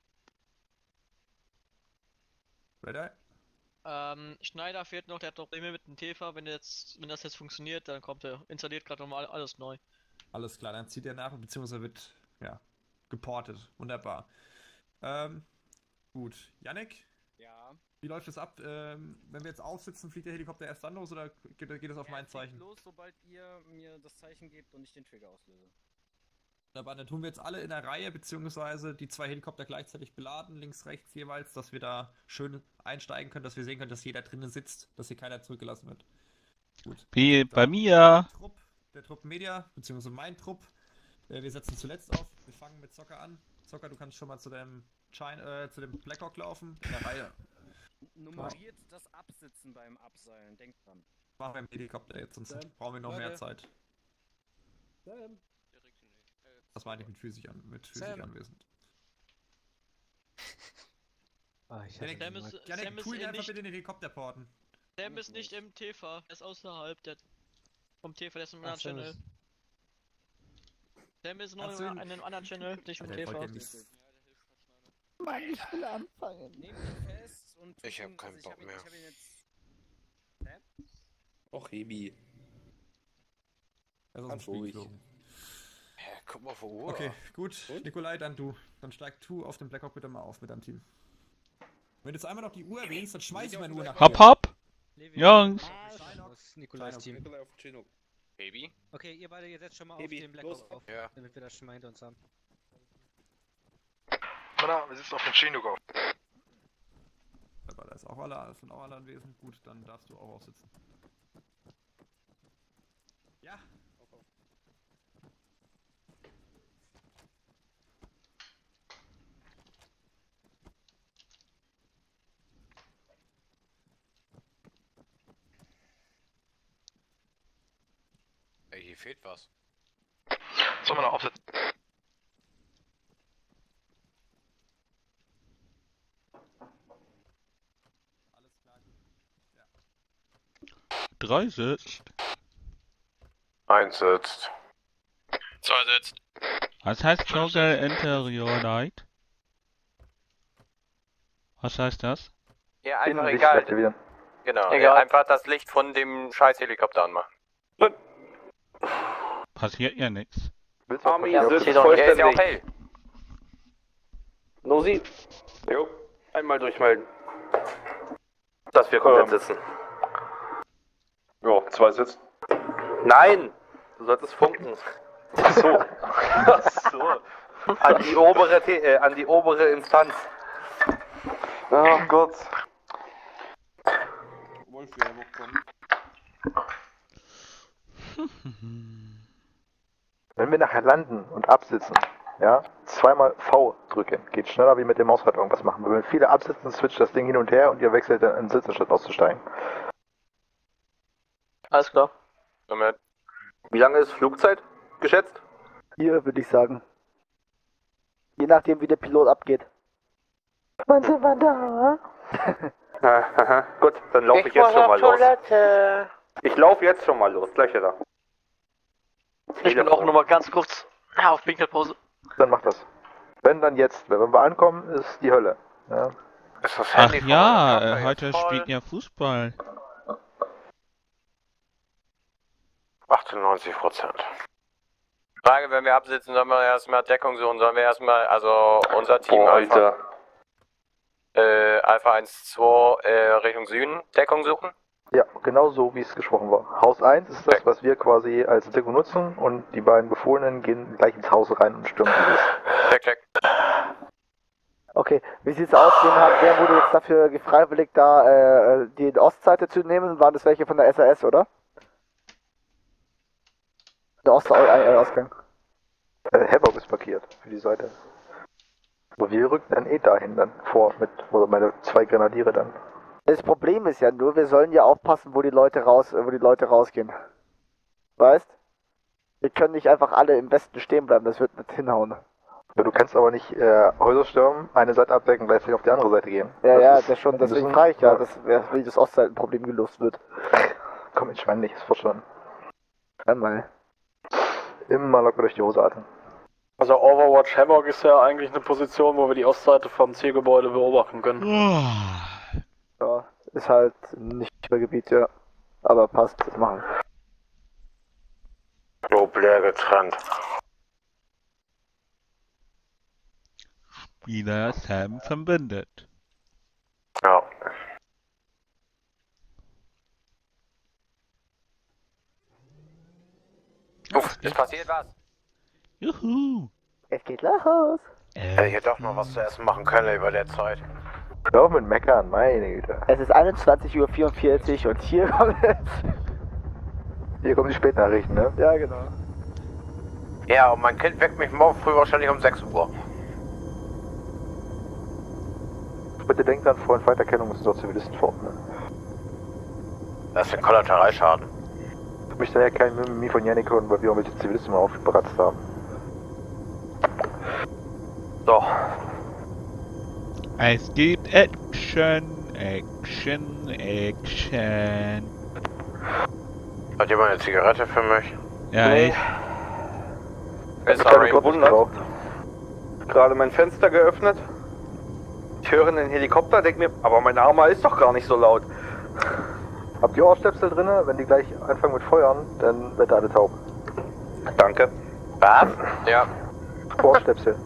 Speaker 14: Red Eye?
Speaker 6: Ähm, Schneider fehlt noch, der hat noch Probleme mit dem Käfer. Wenn, jetzt, wenn das jetzt funktioniert, dann kommt er, installiert gerade nochmal alles neu.
Speaker 14: Alles klar, dann zieht er nach, beziehungsweise wird, ja, geportet. Wunderbar. Ähm, gut. Yannick?
Speaker 1: Ja.
Speaker 14: Wie läuft es ab? Ähm, wenn wir jetzt aufsitzen, fliegt der Helikopter erst dann los oder geht, geht es auf mein Zeichen?
Speaker 1: Los, sobald ihr mir das Zeichen gebt und ich den Trigger auslöse.
Speaker 14: Wunderbar, dann tun wir jetzt alle in der Reihe, beziehungsweise die zwei Helikopter gleichzeitig beladen, links, rechts jeweils, dass wir da schön einsteigen können, dass wir sehen können, dass jeder drinnen sitzt, dass hier keiner zurückgelassen wird. Gut.
Speaker 3: Wie bei mir.
Speaker 14: Der Trupp, der Trupp Media, beziehungsweise mein Trupp. Äh, wir setzen zuletzt auf. Wir fangen mit Zocker an. Zocker, du kannst schon mal zu dem, China, äh, zu dem Blackhawk laufen. In der Reihe.
Speaker 1: Nummeriert das Absitzen beim Abseilen, denkt dran.
Speaker 14: Machen wir im Helikopter jetzt, sonst
Speaker 1: Sam.
Speaker 14: brauchen wir noch mehr
Speaker 1: Leute.
Speaker 14: Zeit.
Speaker 1: Sam.
Speaker 14: Das meine ich mit physisch, an, mit physisch
Speaker 1: Sam.
Speaker 14: anwesend.
Speaker 16: Ah, ich
Speaker 14: Janik,
Speaker 6: Sam ist-
Speaker 14: Janik,
Speaker 6: Sam ist
Speaker 14: tu ihn
Speaker 6: eh
Speaker 14: einfach
Speaker 6: nicht-
Speaker 14: bitte in den Helikopter porten.
Speaker 6: Sam ist nicht im T V, er ist außerhalb der, vom T V, der ist im
Speaker 16: Ach,
Speaker 6: anderen
Speaker 16: Sam
Speaker 6: Channel.
Speaker 16: ist-
Speaker 6: Sam ist noch
Speaker 14: Ach
Speaker 6: in
Speaker 14: so,
Speaker 6: einem einem anderen Channel, nicht im
Speaker 14: Der
Speaker 6: T V.
Speaker 14: folgt ja nicht.
Speaker 17: Mann, ich will anfangen.
Speaker 1: Nehmt ihn fest und
Speaker 5: Ich hab
Speaker 1: ihn-
Speaker 5: keinen
Speaker 1: also
Speaker 5: Bock
Speaker 1: hab ihn,
Speaker 5: mehr.
Speaker 1: Ich hab ihn jetzt. Hä?
Speaker 10: Och, Hebi.
Speaker 14: Er ist aus dem
Speaker 10: Ganz
Speaker 14: Spiel
Speaker 10: ruhig.
Speaker 14: geflogen.
Speaker 5: Ja, guck mal vor Uhr.
Speaker 14: Okay, gut. Nikolai, dann du. Dann steig du auf den Blackhawk bitte mal auf mit deinem Team. Wenn du jetzt einmal noch die Uhr erwähnst, dann schmeiß ich meine Uhr nach
Speaker 3: Hopp, hopp. Jungs.
Speaker 16: Das ist Nikolais Team.
Speaker 10: Nikolai auf Chinook.
Speaker 5: Baby?
Speaker 16: Okay, ihr beide, ihr setzt schon mal
Speaker 10: Hebi,
Speaker 16: auf den
Speaker 10: los.
Speaker 16: Blackhawk auf,
Speaker 5: Ja.
Speaker 16: damit wir das schon mal hinter uns haben.
Speaker 15: Mann, wir sitzen auf dem Chinook auf.
Speaker 14: Aber da ist auch alle, sind auch alle anwesend. Gut, dann darfst du auch aufsitzen. Ja.
Speaker 5: Ey, hier fehlt was.
Speaker 15: Sollen wir noch aufsetzen?
Speaker 3: Drei sitzt.
Speaker 15: Eins sitzt.
Speaker 5: Zwei sitzt.
Speaker 3: Was heißt Toggle Interior Light? Was heißt das?
Speaker 5: Ja, einfach
Speaker 11: Innenlicht
Speaker 5: egal.
Speaker 11: aktivieren.
Speaker 5: Genau,
Speaker 15: Egal.
Speaker 5: ja, einfach das Licht von dem scheiß Helikopter anmachen.
Speaker 3: Passiert ja nichts.
Speaker 11: Willst du auch
Speaker 10: Army
Speaker 11: mal-
Speaker 10: sitzt
Speaker 5: Der ist ja auch
Speaker 10: vollständig.
Speaker 5: hell.
Speaker 10: Nosi,
Speaker 15: Jo.
Speaker 10: einmal durchmelden.
Speaker 15: Dass wir komplett
Speaker 12: Ähm.
Speaker 15: sitzen.
Speaker 12: Ja, zwei sitzen.
Speaker 15: Nein! Du solltest funken.
Speaker 12: Ach so. Ach so.
Speaker 15: An die obere, T äh, an die obere Instanz.
Speaker 12: Oh Gott.
Speaker 10: Wolf wieder hochkommen.
Speaker 11: Wenn wir nachher landen und absitzen, ja, zweimal V drücken, geht schneller wie mit dem Mausrad irgendwas machen. Wenn viele absitzen, switcht das Ding hin und her und ihr wechselt dann in den Sitz, statt auszusteigen.
Speaker 15: Alles klar. Wie lange ist Flugzeit geschätzt?
Speaker 17: Hier würde ich sagen. Je nachdem, wie der Pilot abgeht. Wann sind wir da?
Speaker 15: Gut, dann laufe ich, jetzt schon mal los. Ich laufe jetzt schon mal los, gleich wieder.
Speaker 6: Ich bin auch noch mal ganz kurz auf Pinkelpause.
Speaker 11: Dann macht das. Wenn dann jetzt, wenn wir ankommen, ist die Hölle. Ja.
Speaker 15: Ist das
Speaker 3: Ach
Speaker 15: Handy von
Speaker 3: ja,
Speaker 15: meiner Tochter
Speaker 3: äh,
Speaker 15: jetzt
Speaker 3: heute
Speaker 15: voll?
Speaker 3: spielt ja Fußball.
Speaker 5: achtundneunzig Prozent. Frage, wenn wir absitzen, sollen wir erstmal Deckung suchen, sollen wir erstmal, also unser Team
Speaker 12: Boah,
Speaker 5: Alpha,
Speaker 12: Alter.
Speaker 5: äh, Alpha eins zwei äh, Richtung Süden Deckung suchen?
Speaker 11: Ja, genau so wie es gesprochen war. Haus eins ist das, was wir quasi als Deckung nutzen und die beiden Befohlenen gehen gleich ins Haus rein und stürmen dieses.
Speaker 15: Check, check.
Speaker 17: Okay, wie sieht's aus? Wen, hat, wer wurde jetzt dafür gefreiwilligt, da äh, die Ostseite zu nehmen? Waren das welche von der S A S, oder? Der Ostausgang.
Speaker 11: Äh, Havoc ist markiert für die Seite. Aber wir rücken dann eh dahin dann vor mit, oder meine zwei Grenadiere dann.
Speaker 17: Das Problem ist ja nur, wir sollen ja aufpassen, wo die Leute raus, wo die Leute rausgehen. Weißt? Wir können nicht einfach alle im Westen stehen bleiben, das wird nicht hinhauen.
Speaker 11: Ja, du kannst aber nicht äh, Häuser stürmen, eine Seite abdecken, gleichzeitig auf die andere Seite gehen.
Speaker 17: Ja,
Speaker 11: das
Speaker 17: ja,
Speaker 11: ist,
Speaker 17: das schon, deswegen
Speaker 11: müssen,
Speaker 17: frage ich ja,
Speaker 11: ja.
Speaker 17: dass, wie das Ostseitenproblem gelöst wird.
Speaker 11: Komm, ich schwein nicht, ist verstanden.
Speaker 17: Einmal.
Speaker 11: Immer locker durch die Hose atmen.
Speaker 9: Also Overwatch Havoc ist ja eigentlich eine Position, wo wir die Ostseite vom Zielgebäude beobachten können.
Speaker 17: Ja, ist halt nicht mehr Gebiet, ja. Aber passt, das machen.
Speaker 15: Doppler getrennt.
Speaker 3: Spieler Sam verbindet.
Speaker 15: Ja. Uff, es passiert was.
Speaker 3: Juhu.
Speaker 17: Es geht los.
Speaker 15: Hätte ich ja doch noch was zu essen machen können über der Zeit.
Speaker 11: Hör auf mit Meckern, meine Güte.
Speaker 17: Es ist einundzwanzig Uhr vierundvierzig und hier kommt
Speaker 11: Hier kommen die Spätnachrichten, ne?
Speaker 17: Ja, genau.
Speaker 15: Ja, und mein Kind weckt mich morgen früh wahrscheinlich um sechs Uhr.
Speaker 11: Bitte denkt an Vor- und Weiterkennung müssen dort Zivilisten verordnen.
Speaker 15: Das ist ein Kollateralschaden.
Speaker 11: Ich möchte ja kein Mimimi von Yannick hören, weil wir irgendwelche Zivilisten mal aufgebratzt haben.
Speaker 15: So.
Speaker 3: Es gibt Action, Action, Action.
Speaker 15: Hat jemand eine Zigarette für mich?
Speaker 3: Ja,
Speaker 10: Nee.
Speaker 3: ich.
Speaker 10: Ich habe mich gewundert. Gerade mein Fenster geöffnet. Ich höre einen Helikopter, denke mir, aber mein Armer ist doch gar nicht so laut.
Speaker 11: Habt ihr Ohrstöpsel drin? Wenn die gleich anfangen mit Feuern, dann wird alle taub.
Speaker 10: Danke.
Speaker 15: Was? Ja.
Speaker 11: Ohrstöpsel.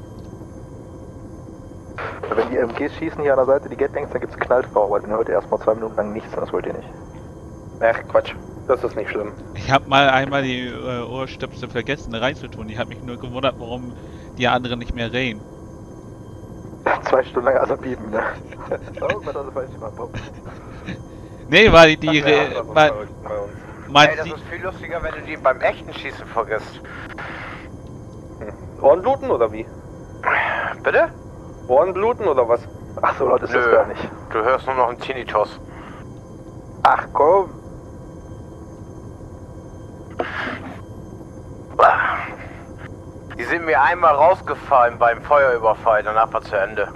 Speaker 11: Wenn die M Gs schießen hier an der Seite, die Gatbangs, dann gibt's Knallfrau, weil dann hört ihr erstmal zwei Minuten lang nichts und das wollt ihr nicht.
Speaker 10: Ach, Quatsch. Das ist nicht schlimm.
Speaker 3: Ich habe mal einmal die äh, Ohrstöpsel vergessen reinzutun. Ich habe mich nur gewundert, warum die anderen nicht mehr reden.
Speaker 11: Zwei Stunden lang also bieben, ne? Oh, was hat er falsch gemacht?
Speaker 3: Nee, weil die... Re weil, man
Speaker 15: Ey, das ist viel lustiger, wenn du die beim echten Schießen vergisst.
Speaker 10: Hm. Ohrenbluten oder wie?
Speaker 15: Bitte?
Speaker 10: Ohrenbluten oder was?
Speaker 11: Ach so laut ist
Speaker 15: Nö,
Speaker 11: das gar nicht.
Speaker 15: Du hörst nur noch einen Tinnitus.
Speaker 11: Ach komm!
Speaker 15: Die sind mir einmal rausgefallen beim Feuerüberfall, danach war zu Ende.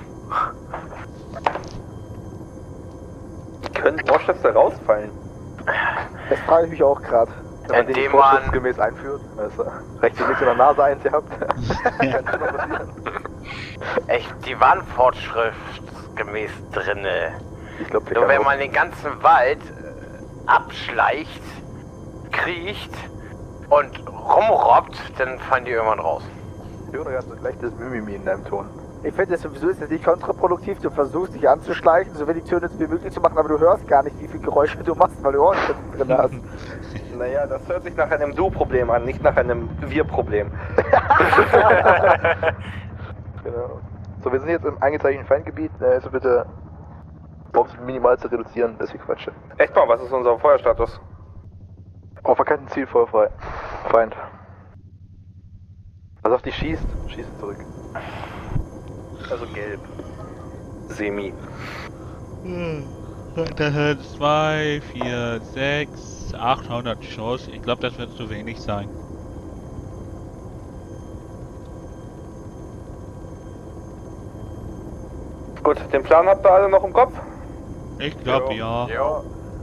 Speaker 10: Können Ohrstöpsel rausfallen?
Speaker 17: Das frage ich mich auch gerade.
Speaker 11: Wenn man den
Speaker 15: Indem
Speaker 11: nicht
Speaker 15: man...
Speaker 11: vorschriftsgemäß einführt, weißt du, rechts und links in der Nase eins gehabt. Kann schon mal passieren.
Speaker 15: Echt, die waren fortschrittsgemäß drinne.
Speaker 11: Ich glaube,
Speaker 15: Nur wenn man den ganzen Wald äh, abschleicht, kriecht und rumrobbt, dann fallen die irgendwann raus.
Speaker 11: Ich höre gerade so ein leichtes Mimimi in deinem Ton.
Speaker 17: Ich finde, das sowieso ist das nicht kontraproduktiv. Du versuchst dich anzuschleichen, so wenig Töne wie möglich zu machen, aber du hörst gar nicht, wie viele Geräusche du machst, weil du Ohrenstöpsel drin hast.
Speaker 10: Naja, das hört sich nach einem Du-Problem an, nicht nach einem Wir-Problem.
Speaker 11: Genau. So, wir sind jetzt im eingezeichneten Feindgebiet. Äh, also bitte aufs Minimal zu reduzieren, dass wir quatschen.
Speaker 10: Echt mal, was ist unser Feuerstatus?
Speaker 11: Auf erkannten Ziel feuerfrei. Feind. Was auf dich schießt, schießt zurück.
Speaker 10: Also gelb. Semi.
Speaker 3: zwei, vier, sechs, achthundert Schuss. Ich glaube, das wird zu wenig sein.
Speaker 10: Gut, den Plan habt ihr alle noch im Kopf?
Speaker 3: Ich glaube ja.
Speaker 15: Ja.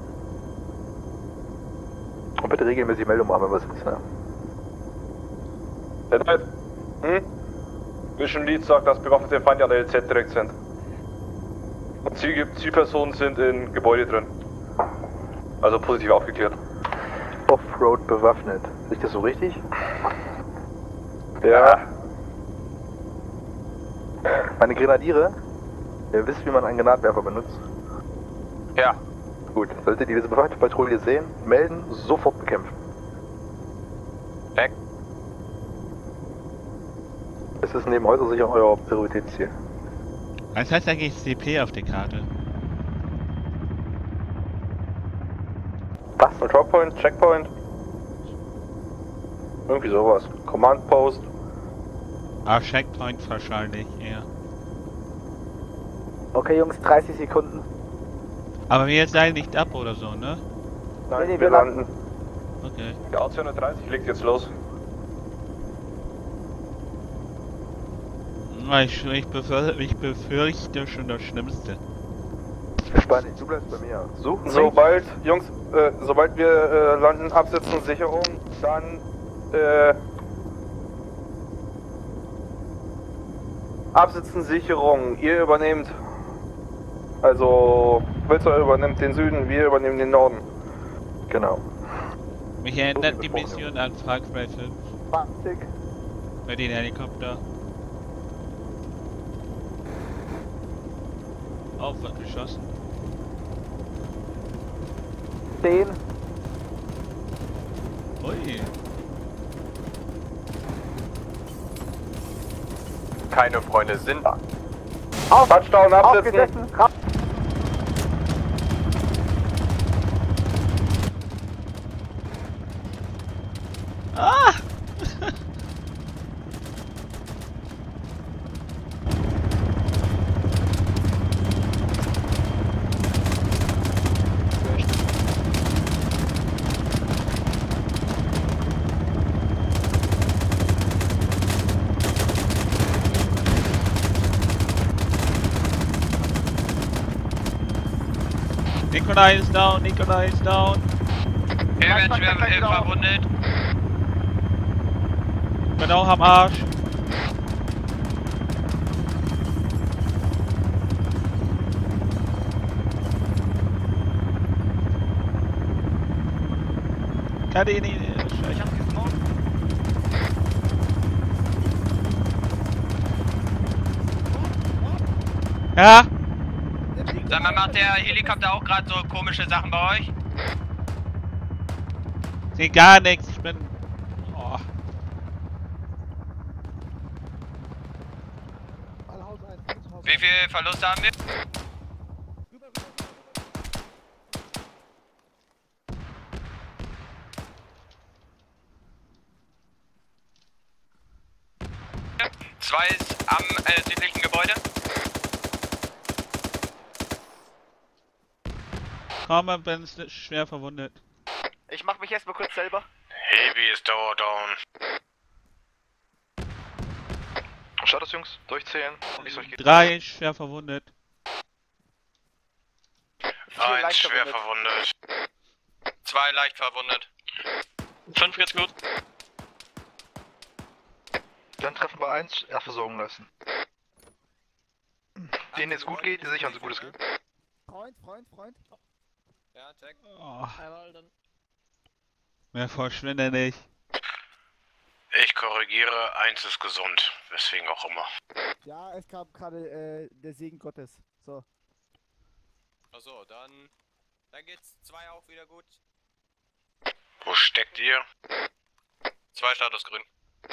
Speaker 11: Und bitte regelmäßig Meldung machen, wenn was ist, ne?
Speaker 10: Deadlight? Hm? Vision Lead sagt, dass bewaffnete Feinde an der L Z direkt sind. Und Ziel Zielpersonen sind in Gebäude drin. Also positiv aufgeklärt.
Speaker 11: Offroad bewaffnet. Ist das so richtig?
Speaker 10: Ja.
Speaker 11: Meine Grenadiere, ihr wisst, wie man einen Granatwerfer benutzt.
Speaker 15: Ja.
Speaker 11: Gut, solltet ihr diese Patrouille sehen, melden, sofort bekämpfen.
Speaker 5: Check.
Speaker 11: Es ist neben Häuser sicher euer Prioritätsziel.
Speaker 3: Was heißt eigentlich C P auf der Karte?
Speaker 11: Was? Control Point, Checkpoint? Irgendwie sowas. Command Post.
Speaker 3: Ah, Checkpoint wahrscheinlich, eher.
Speaker 17: Okay, Jungs, dreißig Sekunden.
Speaker 3: Aber wir seilen nicht ab oder so, ne?
Speaker 11: Nein,
Speaker 17: Nee, nee,
Speaker 11: wir,
Speaker 17: wir
Speaker 11: landen.
Speaker 3: Okay.
Speaker 10: Die A zweihundertdreißig legt jetzt los.
Speaker 3: Ich, ich, befür, ich befürchte schon das Schlimmste.
Speaker 11: Entspann dich, du bleibst bei mir. Suchen
Speaker 10: Sobald, Jungs, äh, sobald wir äh, landen, absetzen, Sicherung, dann, äh, absetzen, Sicherung, ihr übernehmt, also, Wilzer übernimmt den Süden, wir übernehmen den Norden.
Speaker 11: Genau.
Speaker 3: Mich erinnert die Mission an Far Cry fünf.
Speaker 17: zwanzig.
Speaker 3: Bei den Helikopter. Auf, wird geschossen.
Speaker 17: zehn.
Speaker 3: Ui.
Speaker 5: Keine Freunde sind da.
Speaker 17: Auf,
Speaker 10: Touchdown, absetzen.
Speaker 17: aufgesessen. Ra
Speaker 3: Ah! Nikolai ist down, Nikolai ist down.
Speaker 19: Er wird schwer verwundet.
Speaker 3: Bin auch am Arsch. Kann ich nicht. Ich hab gesmoked. Ja?
Speaker 19: Sag mal, macht der Helikopter auch gerade so komische Sachen bei euch?
Speaker 3: Sehe gar nichts, ich bin... Oh.
Speaker 19: Wie viel Verluste haben wir? Zwei ist am äh, südlichen Gebäude.
Speaker 3: Komm, bin schwer verwundet.
Speaker 19: Ich mach mich erstmal kurz selber.
Speaker 5: Heavy ist Dauer down.
Speaker 11: Schaut es, Jungs, durchzählen. Und ich euch geht.
Speaker 3: Drei schwer verwundet.
Speaker 5: Eins schwer verwundet.
Speaker 19: Zwei leicht verwundet.
Speaker 5: Fünf geht's gut.
Speaker 11: Dann treffen wir eins, erst versorgen lassen. Denen es gut geht, die sichern so gut es geht.
Speaker 17: Freund, Freund, Freund.
Speaker 19: Ja, check.
Speaker 3: Oh.
Speaker 6: Einmal dann.
Speaker 3: Mehr verschwinde nicht.
Speaker 5: Ich korrigiere, eins ist gesund, weswegen auch immer.
Speaker 17: Ja, es kam gerade äh, der Segen Gottes. So.
Speaker 5: Achso, dann, dann geht's zwei auch wieder gut. Wo steckt ihr?
Speaker 19: Zwei Status grün.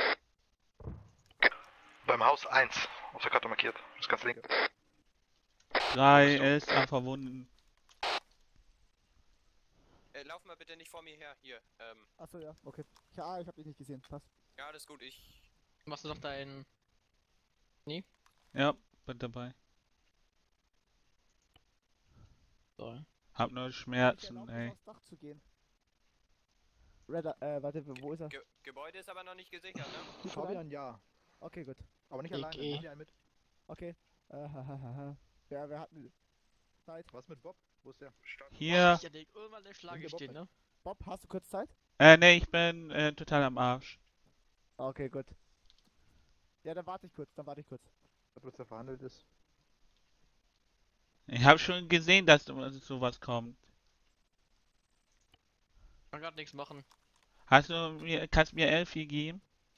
Speaker 11: Beim Haus eins, auf der Karte markiert. Das ganz linke.
Speaker 3: Drei ist am verwunden.
Speaker 5: Äh, lauf mal bitte nicht vor mir her, hier. Ähm,
Speaker 17: Achso, ja, okay. Ja, ich hab dich nicht gesehen. Passt.
Speaker 5: ja, alles gut, ich...
Speaker 6: Machst du doch dein... Nie?
Speaker 3: Ja, bin dabei.
Speaker 6: So.
Speaker 3: Hab nur Schmerzen,
Speaker 17: Ich
Speaker 3: ey.
Speaker 17: aufs Dach zu gehen. Redder, äh, warte, wo ist er?
Speaker 5: Ge Gebäude ist aber noch nicht gesichert, ne?
Speaker 11: Fabian, ja.
Speaker 17: Okay, gut.
Speaker 11: Aber nicht
Speaker 6: Ich
Speaker 11: alleine,
Speaker 6: eh.
Speaker 11: nimm die einen mit.
Speaker 17: Okay. Äh, hahaha. Wer, wer hat Zeit?
Speaker 11: Was mit Bob? Wo ist der?
Speaker 3: Hier.
Speaker 6: Ich denke, irgendwann der Schlange stehen, ne?
Speaker 17: Bob, hast du kurz Zeit?
Speaker 3: Äh, ne, ich bin äh, total am Arsch.
Speaker 17: Okay, gut. Ja, dann warte ich kurz, dann warte ich kurz.
Speaker 11: Ob jetzt da verhandelt ist.
Speaker 3: Ich hab schon gesehen, dass sowas kommt.
Speaker 6: Kann grad nichts machen.
Speaker 3: Hast du mir, kannst mir Elfi geben?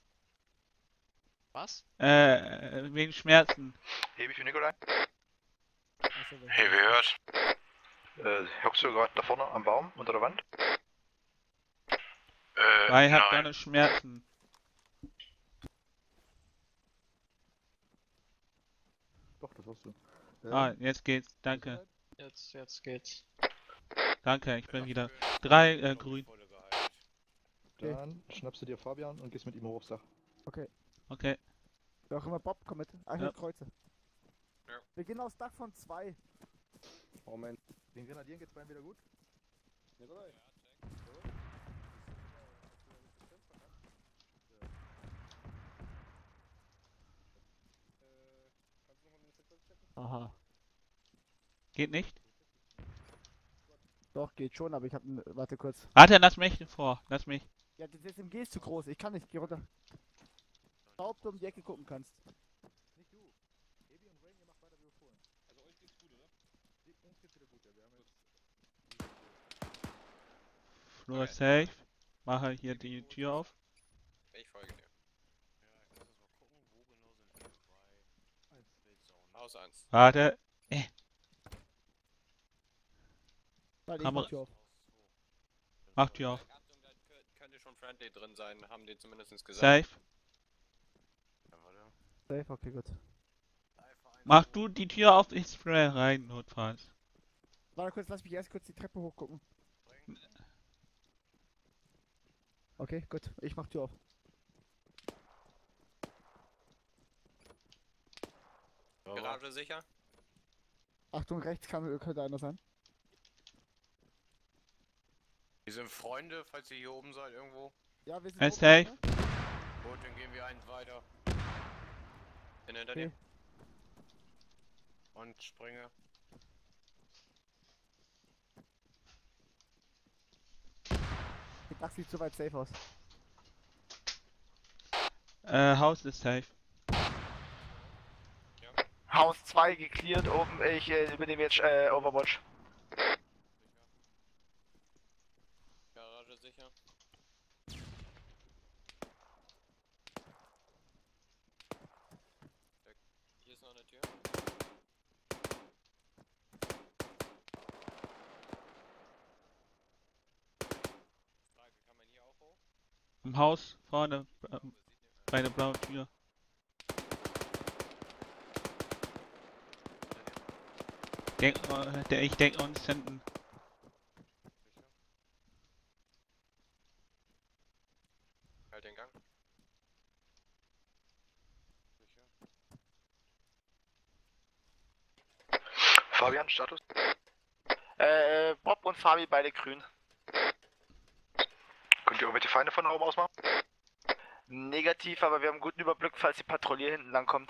Speaker 6: Was?
Speaker 3: Äh, wegen Schmerzen.
Speaker 11: Hebe ich für Nikolai?
Speaker 5: Heavy hört.
Speaker 11: Äh, hockst du gerade da vorne am Baum unter der Wand?
Speaker 5: Äh,
Speaker 3: Weil ich hab
Speaker 5: nein.
Speaker 3: deine Schmerzen.
Speaker 11: Doch, das warst du.
Speaker 3: Ah,
Speaker 11: Ähm,
Speaker 3: jetzt geht's. Danke.
Speaker 6: Jetzt, jetzt geht's.
Speaker 3: Danke, ich bin wieder. Drei äh, grün.
Speaker 11: Dann schnappst du dir Fabian und gehst mit ihm hoch aufs Dach.
Speaker 17: Okay.
Speaker 3: Okay.
Speaker 17: Wer auch immer, Bob, komm mit. Ah,
Speaker 3: Ja.
Speaker 17: Kreuze.
Speaker 5: Ja.
Speaker 17: Wir gehen aufs Dach von zwei.
Speaker 11: Moment. Den Grenadieren geht's beiden wieder gut?
Speaker 13: Nikolai.
Speaker 17: Aha.
Speaker 3: Geht nicht?
Speaker 17: Doch, geht schon, aber ich hab. Warte kurz.
Speaker 3: Warte, lass mich vor. Lass mich.
Speaker 17: Ja, das S M G ist zu groß. Ich kann nicht. Geh runter. Schau, ob du um die Ecke gucken kannst.
Speaker 11: Nicht du. Ebi und Rain, ihr macht weiter wie vorhin. Also euch geht's gut, oder? Uns geht's wieder gut, ja. Wir haben jetzt...
Speaker 3: Flur safe. Mache hier die Tür auf.
Speaker 5: Ich folge dir. Ja, lass uns mal gucken, wo genau sind wir bei Wildzone. Haus eins.
Speaker 3: Warte. Äh.
Speaker 17: Warte, ich
Speaker 3: Kamera-
Speaker 17: mach Tür auf.
Speaker 3: Mach Tür auf.
Speaker 5: Achtung, da kö- könnte schon Friendly drin sein, haben die zumindest gesagt.
Speaker 3: Safe.
Speaker 5: Ja, warte.
Speaker 17: Safe, okay, gut.
Speaker 3: Mach du die Tür auf, ich spray rein, notfalls.
Speaker 17: Warte kurz, lass mich erst kurz die Treppe hochgucken. Okay, gut. Ich mach Tür auf.
Speaker 5: Garage sicher?
Speaker 17: Achtung, rechts kann, könnte einer sein.
Speaker 5: Wir sind Freunde, falls ihr hier oben seid irgendwo.
Speaker 17: Ja, wir sind
Speaker 3: Äh,
Speaker 17: oben,
Speaker 3: safe.
Speaker 17: ne?
Speaker 5: Gut, dann gehen wir eins weiter. Bin hinter
Speaker 17: Okay.
Speaker 5: dir. Und springe.
Speaker 17: Die Dach sieht zu weit safe aus.
Speaker 3: Äh, Haus ist safe.
Speaker 17: Haus zwei gecleared oben. Ich äh, übernehme jetzt äh, Overwatch.
Speaker 5: Garage sicher. Hier ist noch eine Tür. Frage, kann man hier auch hoch?
Speaker 3: Im Haus vorne äh, bei der blauen Tür. Denk, äh, der, ich denke uns hinten.
Speaker 5: Halt den Gang.
Speaker 11: Fabian, Status?
Speaker 17: Äh, Bob und Fabi beide grün.
Speaker 11: Könnt ihr irgendwelche Feinde von da oben ausmachen?
Speaker 17: Negativ, aber wir haben guten Überblick, falls die Patrouille hinten lang kommt.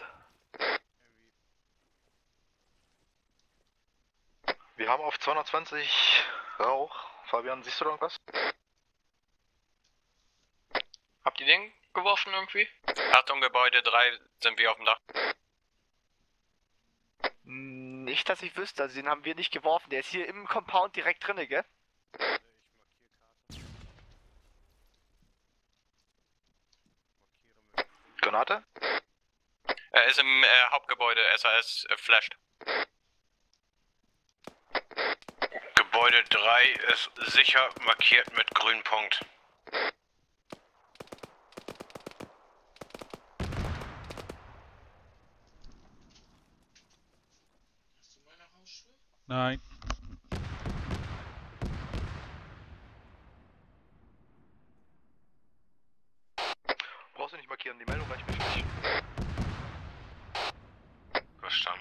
Speaker 11: Wir haben auf zweihundertzwanzig Rauch. Fabian, siehst du da irgendwas?
Speaker 6: Habt ihr den geworfen irgendwie?
Speaker 5: Achtung, Gebäude drei sind wir auf dem Dach.
Speaker 17: Nicht, dass ich wüsste, also den haben wir nicht geworfen. Der ist hier im Compound direkt drinne, gell?
Speaker 11: Granate?
Speaker 5: Er ist im äh, Hauptgebäude, S A S äh, flasht. Gebäude drei ist sicher markiert mit grünem Punkt.
Speaker 3: Nein.
Speaker 11: Brauchst du nicht markieren, die Meldung reicht mir für mich.
Speaker 5: Verstanden.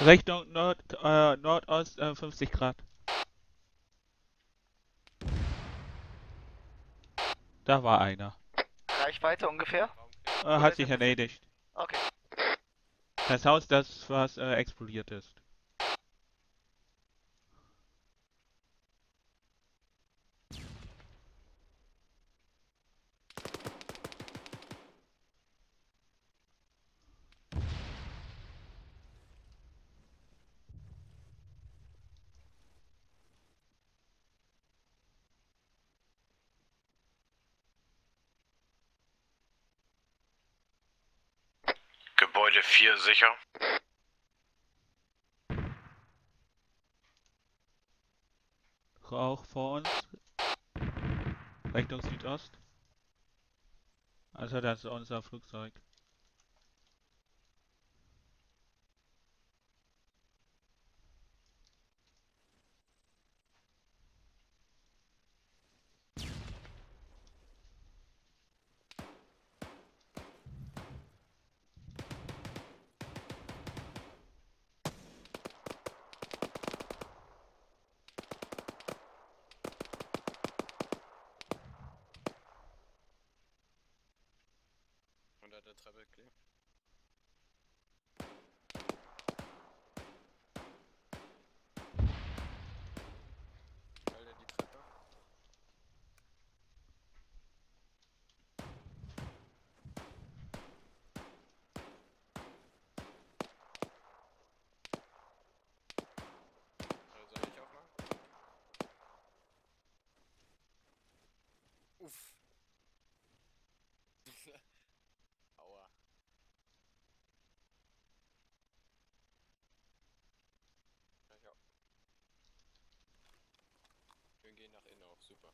Speaker 3: Richtung Nord, äh, Nordost, äh, fünfzig Grad. Da war einer.
Speaker 20: Reichweite ungefähr?
Speaker 3: Äh, hat sich erledigt.
Speaker 20: Okay.
Speaker 3: Das Haus, das was äh, explodiert ist.
Speaker 21: Gebäude vier sicher.
Speaker 3: Rauch vor uns. Richtung Südost. Also das ist unser Flugzeug.
Speaker 5: Unter der Treppe kleben. Halte die Treppe. Also soll ich aufmachen? Uff. Aua. Ja. Wir gehen nach innen auf, super.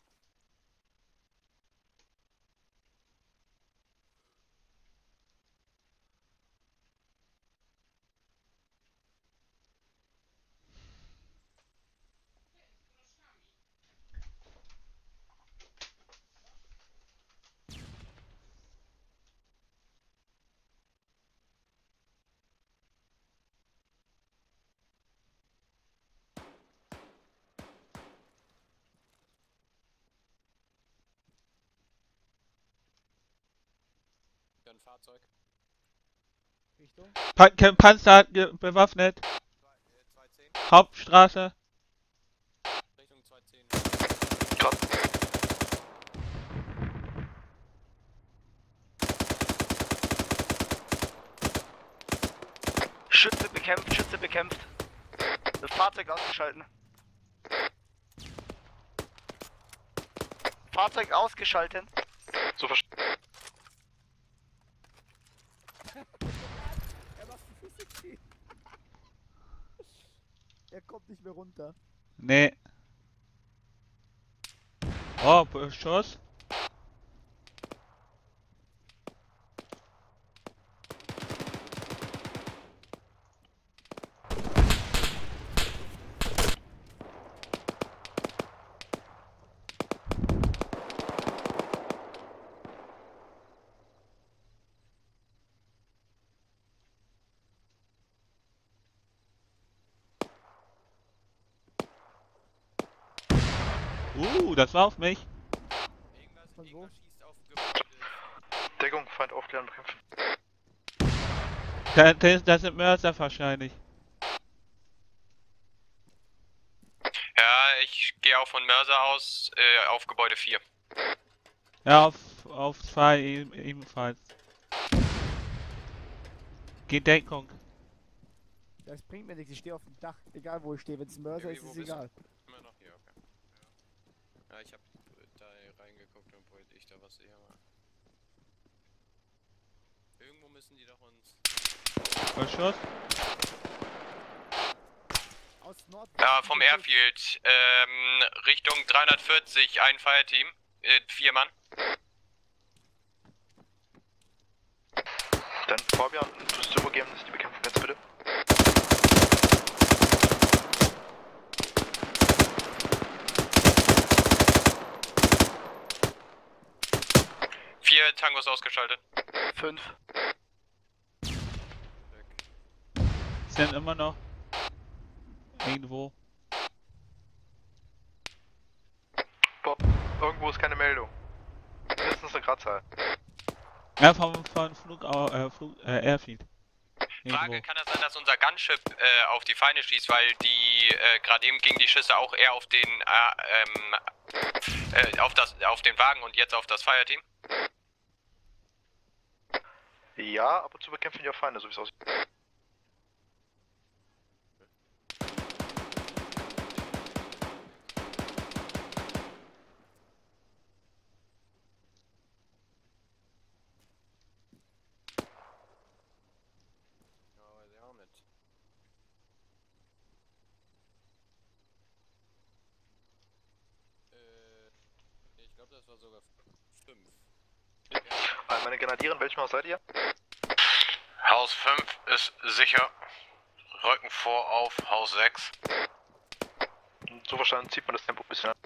Speaker 5: Ein Fahrzeug.
Speaker 17: Richtung?
Speaker 3: Pa Ke- Panzer ge- bewaffnet. Hauptstraße.
Speaker 5: Richtung zwei zehn.
Speaker 20: Schütze bekämpft, Schütze bekämpft. Das Fahrzeug ausgeschalten. Fahrzeug ausgeschalten.
Speaker 21: So verstanden.
Speaker 17: Er macht die Physik ziehen. Er kommt nicht mehr runter.
Speaker 3: Nee. Oh, Schuss. Uh, das war auf mich.
Speaker 17: Von wo?
Speaker 21: Deckung, Feind aufklären, bekämpfen.
Speaker 3: Da, das, das sind Mörser wahrscheinlich.
Speaker 19: Ja, ich gehe auch von Mörser aus äh, auf Gebäude vier.
Speaker 3: Ja, auf, auf zwei e- ebenfalls. Geht Deckung.
Speaker 17: Das bringt mir nichts, ich stehe auf dem Dach. Egal wo ich stehe, wenn es ein Mörser ist,
Speaker 5: Wo
Speaker 17: ist
Speaker 5: bist
Speaker 17: egal.
Speaker 5: du? Immer noch hier, okay. Ja, ich hab da reingeguckt und wollte ich da was sehe. Aber irgendwo müssen die doch uns.
Speaker 3: Was Schuss?
Speaker 17: Aus Nord.
Speaker 19: Ja, vom Airfield. Ähm, Richtung dreihundertvierzig, ein Fireteam. Äh, vier Mann.
Speaker 21: Dann Fabian, du musst übergeben, dass die bekämpfen kannst, bitte.
Speaker 19: Vier Tangos ausgeschaltet.
Speaker 20: Fünf.
Speaker 3: Sind immer noch. Irgendwo.
Speaker 21: Bob, irgendwo ist keine Meldung. Mindestens eine Gradzahl.
Speaker 3: Ja, vom, vom Flug, äh, Flug, äh, Airfield.
Speaker 19: Frage,
Speaker 3: Irgendwo.
Speaker 19: kann das sein, dass unser Gunship äh, auf die Feinde schießt, weil die äh, gerade eben gingen die Schüsse auch eher auf den äh, ähm, äh, auf das auf den Wagen und jetzt auf das Fireteam?
Speaker 21: Ja, ab und zu bekämpfen die auch Feinde, so wie es aussieht.
Speaker 5: Ich glaube, das war sogar fünf.
Speaker 21: Äh, meine Grenadierin, welchem Haus seid ihr?
Speaker 19: Haus fünf ist sicher. Rücken vor auf Haus sechs.
Speaker 21: So verstanden zieht man das Tempo ein bisschen an.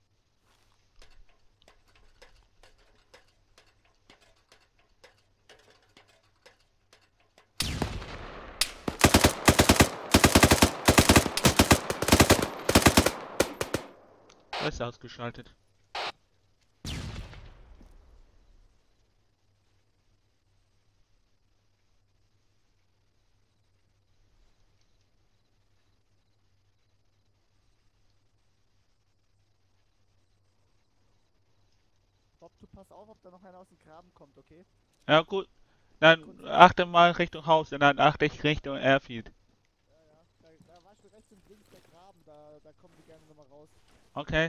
Speaker 3: Ist ausgeschaltet.
Speaker 17: Bob, du pass auf, ob da noch einer aus dem Graben kommt, okay?
Speaker 3: Ja gut. Dann achte mal Richtung Haus und dann achte ich Richtung Airfield.
Speaker 17: Da, da war schon rechts und links der Graben, da, da kommen die gerne nochmal raus.
Speaker 3: Okay.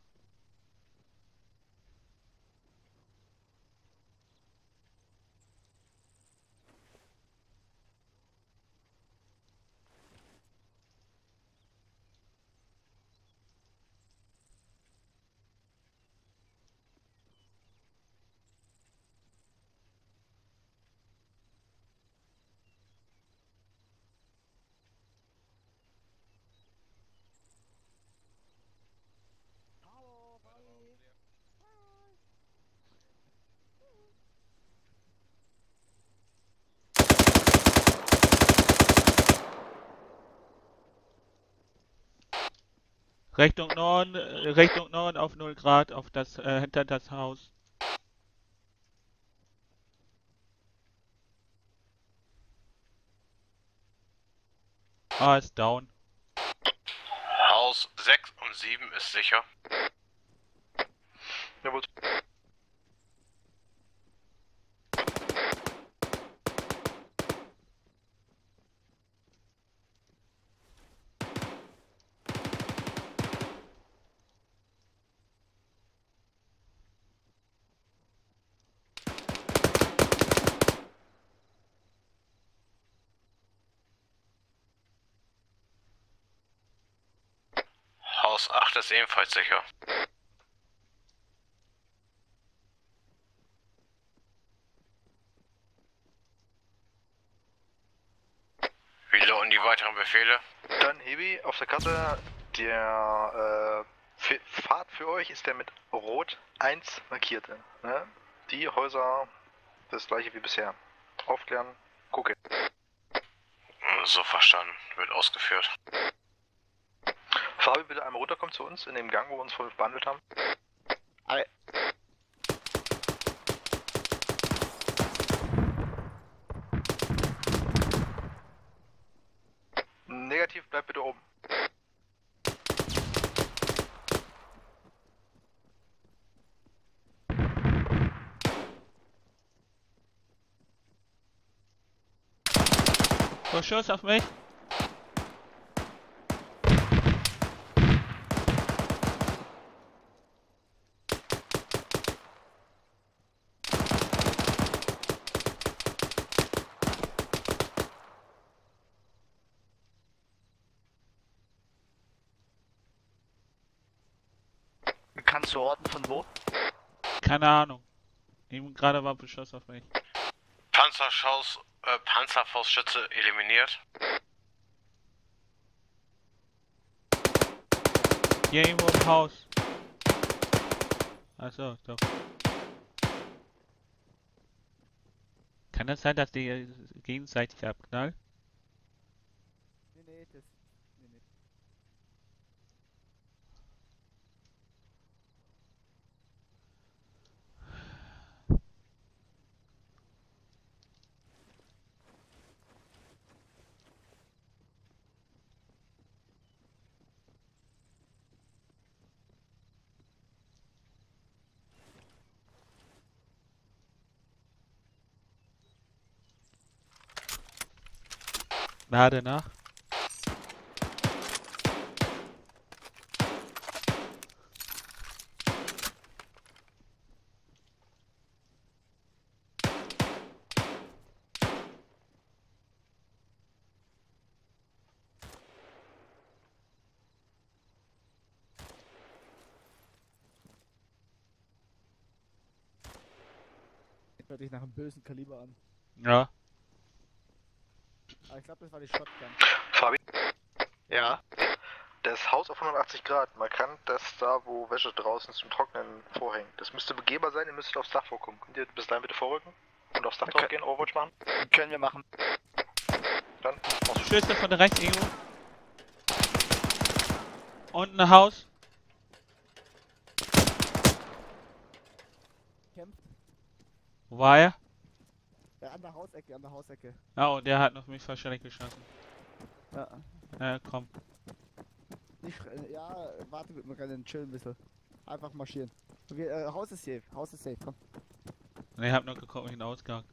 Speaker 3: Richtung Norden, äh, Richtung Norden auf null Grad, auf das, äh, hinter das Haus. Ah, ist down.
Speaker 19: Haus sechs und sieben ist sicher.
Speaker 21: Jawohl.
Speaker 19: Haus acht ist ebenfalls sicher. Wie lauten die weiteren Befehle?
Speaker 21: Dann Hebi, auf der Karte, der äh, Pfad für euch ist der mit Rot eins markierte. Ne? Die Häuser, das gleiche wie bisher. Aufklären, gucken.
Speaker 19: So verstanden, wird ausgeführt.
Speaker 21: Fabi, bitte einmal runterkommen zu uns in dem Gang, wo wir uns vorhin behandelt haben. Ei. Negativ, bleib bitte oben.
Speaker 3: Schuss auf mich.
Speaker 20: Kannst du orten von wo?
Speaker 3: Keine Ahnung. Eben gerade war Beschuss auf mich.
Speaker 19: Panzerschuss, äh, Panzerfaustschütze eliminiert.
Speaker 3: Hier irgendwo im Haus. Achso, doch. Kann das sein, dass die gegenseitig abknallen?
Speaker 17: Nee, nee, das. Nee, nee.
Speaker 3: Lade nach.
Speaker 17: Hört sich nach einem bösen Kaliber an.
Speaker 3: Ja.
Speaker 17: Aber ich glaube, das war die Shotgun.
Speaker 21: Fabi? Ja? Das Haus auf hundertachtzig Grad, markant, dass da, wo Wäsche draußen zum Trocknen vorhängt. Das müsste begehbar sein, ihr müsstet aufs Dach vorkommen. Könnt ihr bis dahin bitte vorrücken? Und aufs Dach drauf gehen, Overwatch machen?
Speaker 20: Können wir machen.
Speaker 21: Dann
Speaker 3: Schüsse von der rechts irgendwo. Und ein Haus.
Speaker 17: Kämpft.
Speaker 3: Wo war er?
Speaker 17: Ja, an der Hausecke, an der Hausecke.
Speaker 3: Ja, und der hat noch mich wahrscheinlich geschossen.
Speaker 17: Ja.
Speaker 3: Ja, komm.
Speaker 17: Nicht, schre- ja, warte mit mir rennen, chill ein bisschen. Einfach marschieren. Okay, äh, Haus ist safe, Haus ist safe, komm.
Speaker 3: Ne, ich hab noch geguckt, wie den Ausgang.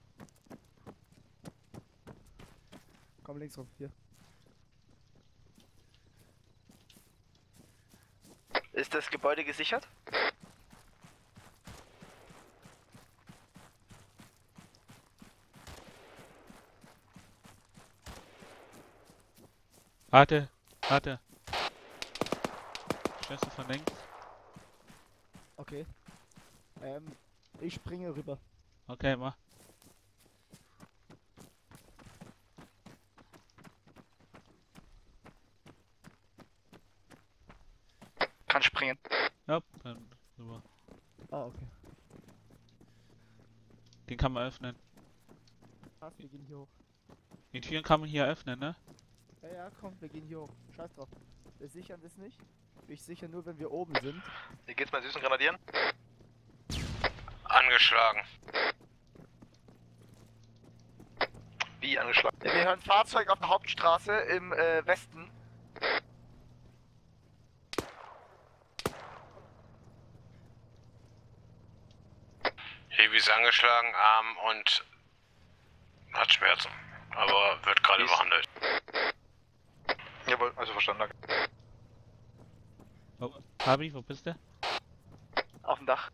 Speaker 17: Komm links rum, hier.
Speaker 20: Ist das Gebäude gesichert?
Speaker 3: Warte, warte. Schüsse von links.
Speaker 17: Okay. Ähm, ich springe rüber.
Speaker 3: Okay, mach.
Speaker 20: Kann springen.
Speaker 3: Ja, dann rüber.
Speaker 17: Ah, okay.
Speaker 3: Den kann man öffnen.
Speaker 17: Passt, wir gehen hier hoch.
Speaker 3: Die Türen kann man hier öffnen, ne?
Speaker 17: Ja, ja, komm, wir gehen hier hoch. Scheiß drauf. Wir sichern das nicht. Ich sichere nur, wenn wir oben sind.
Speaker 21: Wie geht's meinen süßen Grenadieren?
Speaker 19: Angeschlagen.
Speaker 21: Wie angeschlagen?
Speaker 20: Wir hören Fahrzeug auf der Hauptstraße im äh, Westen.
Speaker 19: Heavy ist angeschlagen, arm und hat Schmerzen. Aber wird gerade behandelt.
Speaker 21: Jawohl, also verstanden, danke.
Speaker 3: Oh, Fabi, wo bist du?
Speaker 20: Auf dem Dach.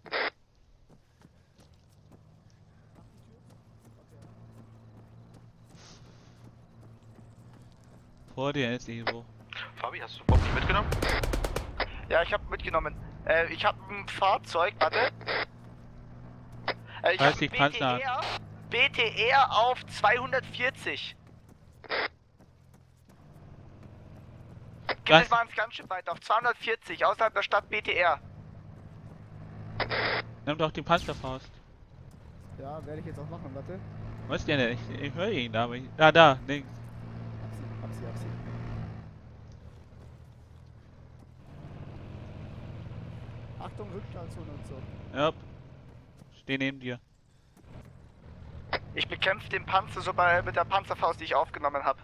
Speaker 3: Vor dir ist irgendwo.
Speaker 21: Fabi, hast du Bob nicht mitgenommen?
Speaker 20: Ja, ich habe mitgenommen. Äh, ich habe ein Fahrzeug, warte. Äh, ich
Speaker 3: Weiß
Speaker 20: habe
Speaker 3: ich,
Speaker 20: B
Speaker 3: kannst
Speaker 20: T R, B T R auf zweihundertvierzig. Gib
Speaker 3: Was?
Speaker 20: es mal ein ganz schön weiter, auf zweihundertvierzig, außerhalb der Stadt B T R.
Speaker 3: Nimm doch die Panzerfaust.
Speaker 17: Ja, werde ich jetzt auch machen, warte.
Speaker 3: Was ist der denn? Ich, ich höre ihn da, aber ich... Da, da, links.
Speaker 17: Hab sie, hab sie. Achtung, Rückstandszone und so.
Speaker 3: Ja. Steh neben dir.
Speaker 20: Ich bekämpfe den Panzer so bei, mit der Panzerfaust, die ich aufgenommen habe.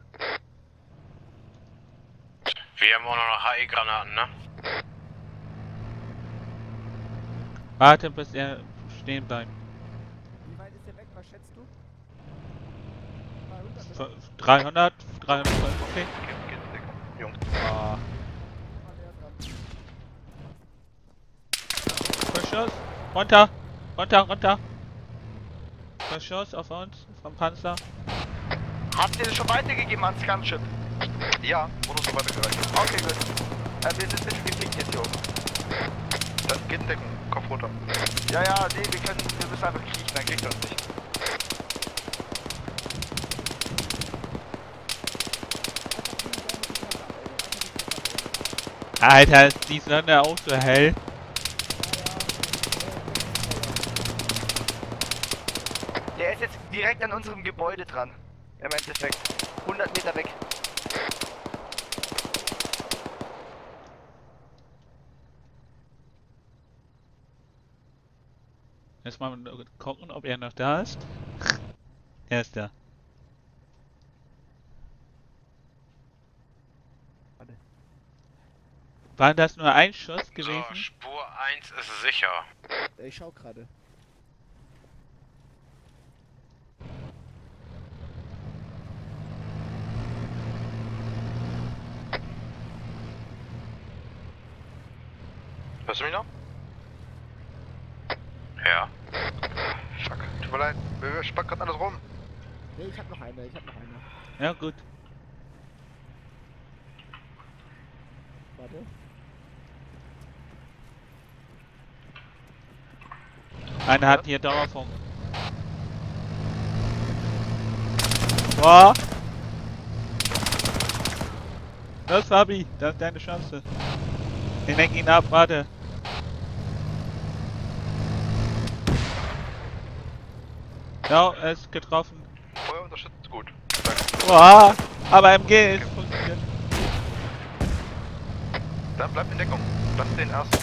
Speaker 19: Wir haben auch noch H E-Granaten, ne?
Speaker 3: Warte, bis er stehen bleibt.
Speaker 17: Wie weit ist der weg? Was schätzt du?
Speaker 3: dreihundert? dreihundert, okay.
Speaker 21: Jungs.
Speaker 3: Ah. Verschuss! Runter! Runter, runter! Verschuss auf uns, vom Panzer.
Speaker 20: Habt ihr das schon weitergegeben ans Gunship?
Speaker 21: Ja, wurde so weitergereicht.
Speaker 20: Okay, gut. Äh, wir sind ein bisschen gefickt jetzt hier oben.
Speaker 21: Dann geht in Deckung, Kopf runter.
Speaker 20: Ja, ja, nee, wir können, wir müssen einfach kriechen, dann kriegt er uns nicht.
Speaker 3: Alter, ist die Sonne auch so hell?
Speaker 20: Der ist jetzt direkt an unserem Gebäude dran. Im Endeffekt. hundert Meter weg.
Speaker 3: Jetzt mal gucken, ob er noch da ist. Er ist da. War das nur ein Schuss gewesen?
Speaker 19: So, Spur eins ist sicher.
Speaker 17: Ich schau gerade.
Speaker 21: Hörst du mich noch?
Speaker 19: Ja.
Speaker 21: Fuck, tut mir leid, wir spacken gerade alles rum.
Speaker 17: Nee, ich hab noch eine, ich hab noch eine.
Speaker 3: Ja, gut.
Speaker 17: Warte.
Speaker 3: Einer hat hier Dauerfunk. Boah! Los, Fabi, das ist deine Chance. Ich lenk ihn ab, warte. Ja, er ist getroffen.
Speaker 21: Feuer unterstützt gut.
Speaker 3: Boah! Aber M G ist funktioniert.
Speaker 21: Dann bleibt in Deckung. Lass den ersten.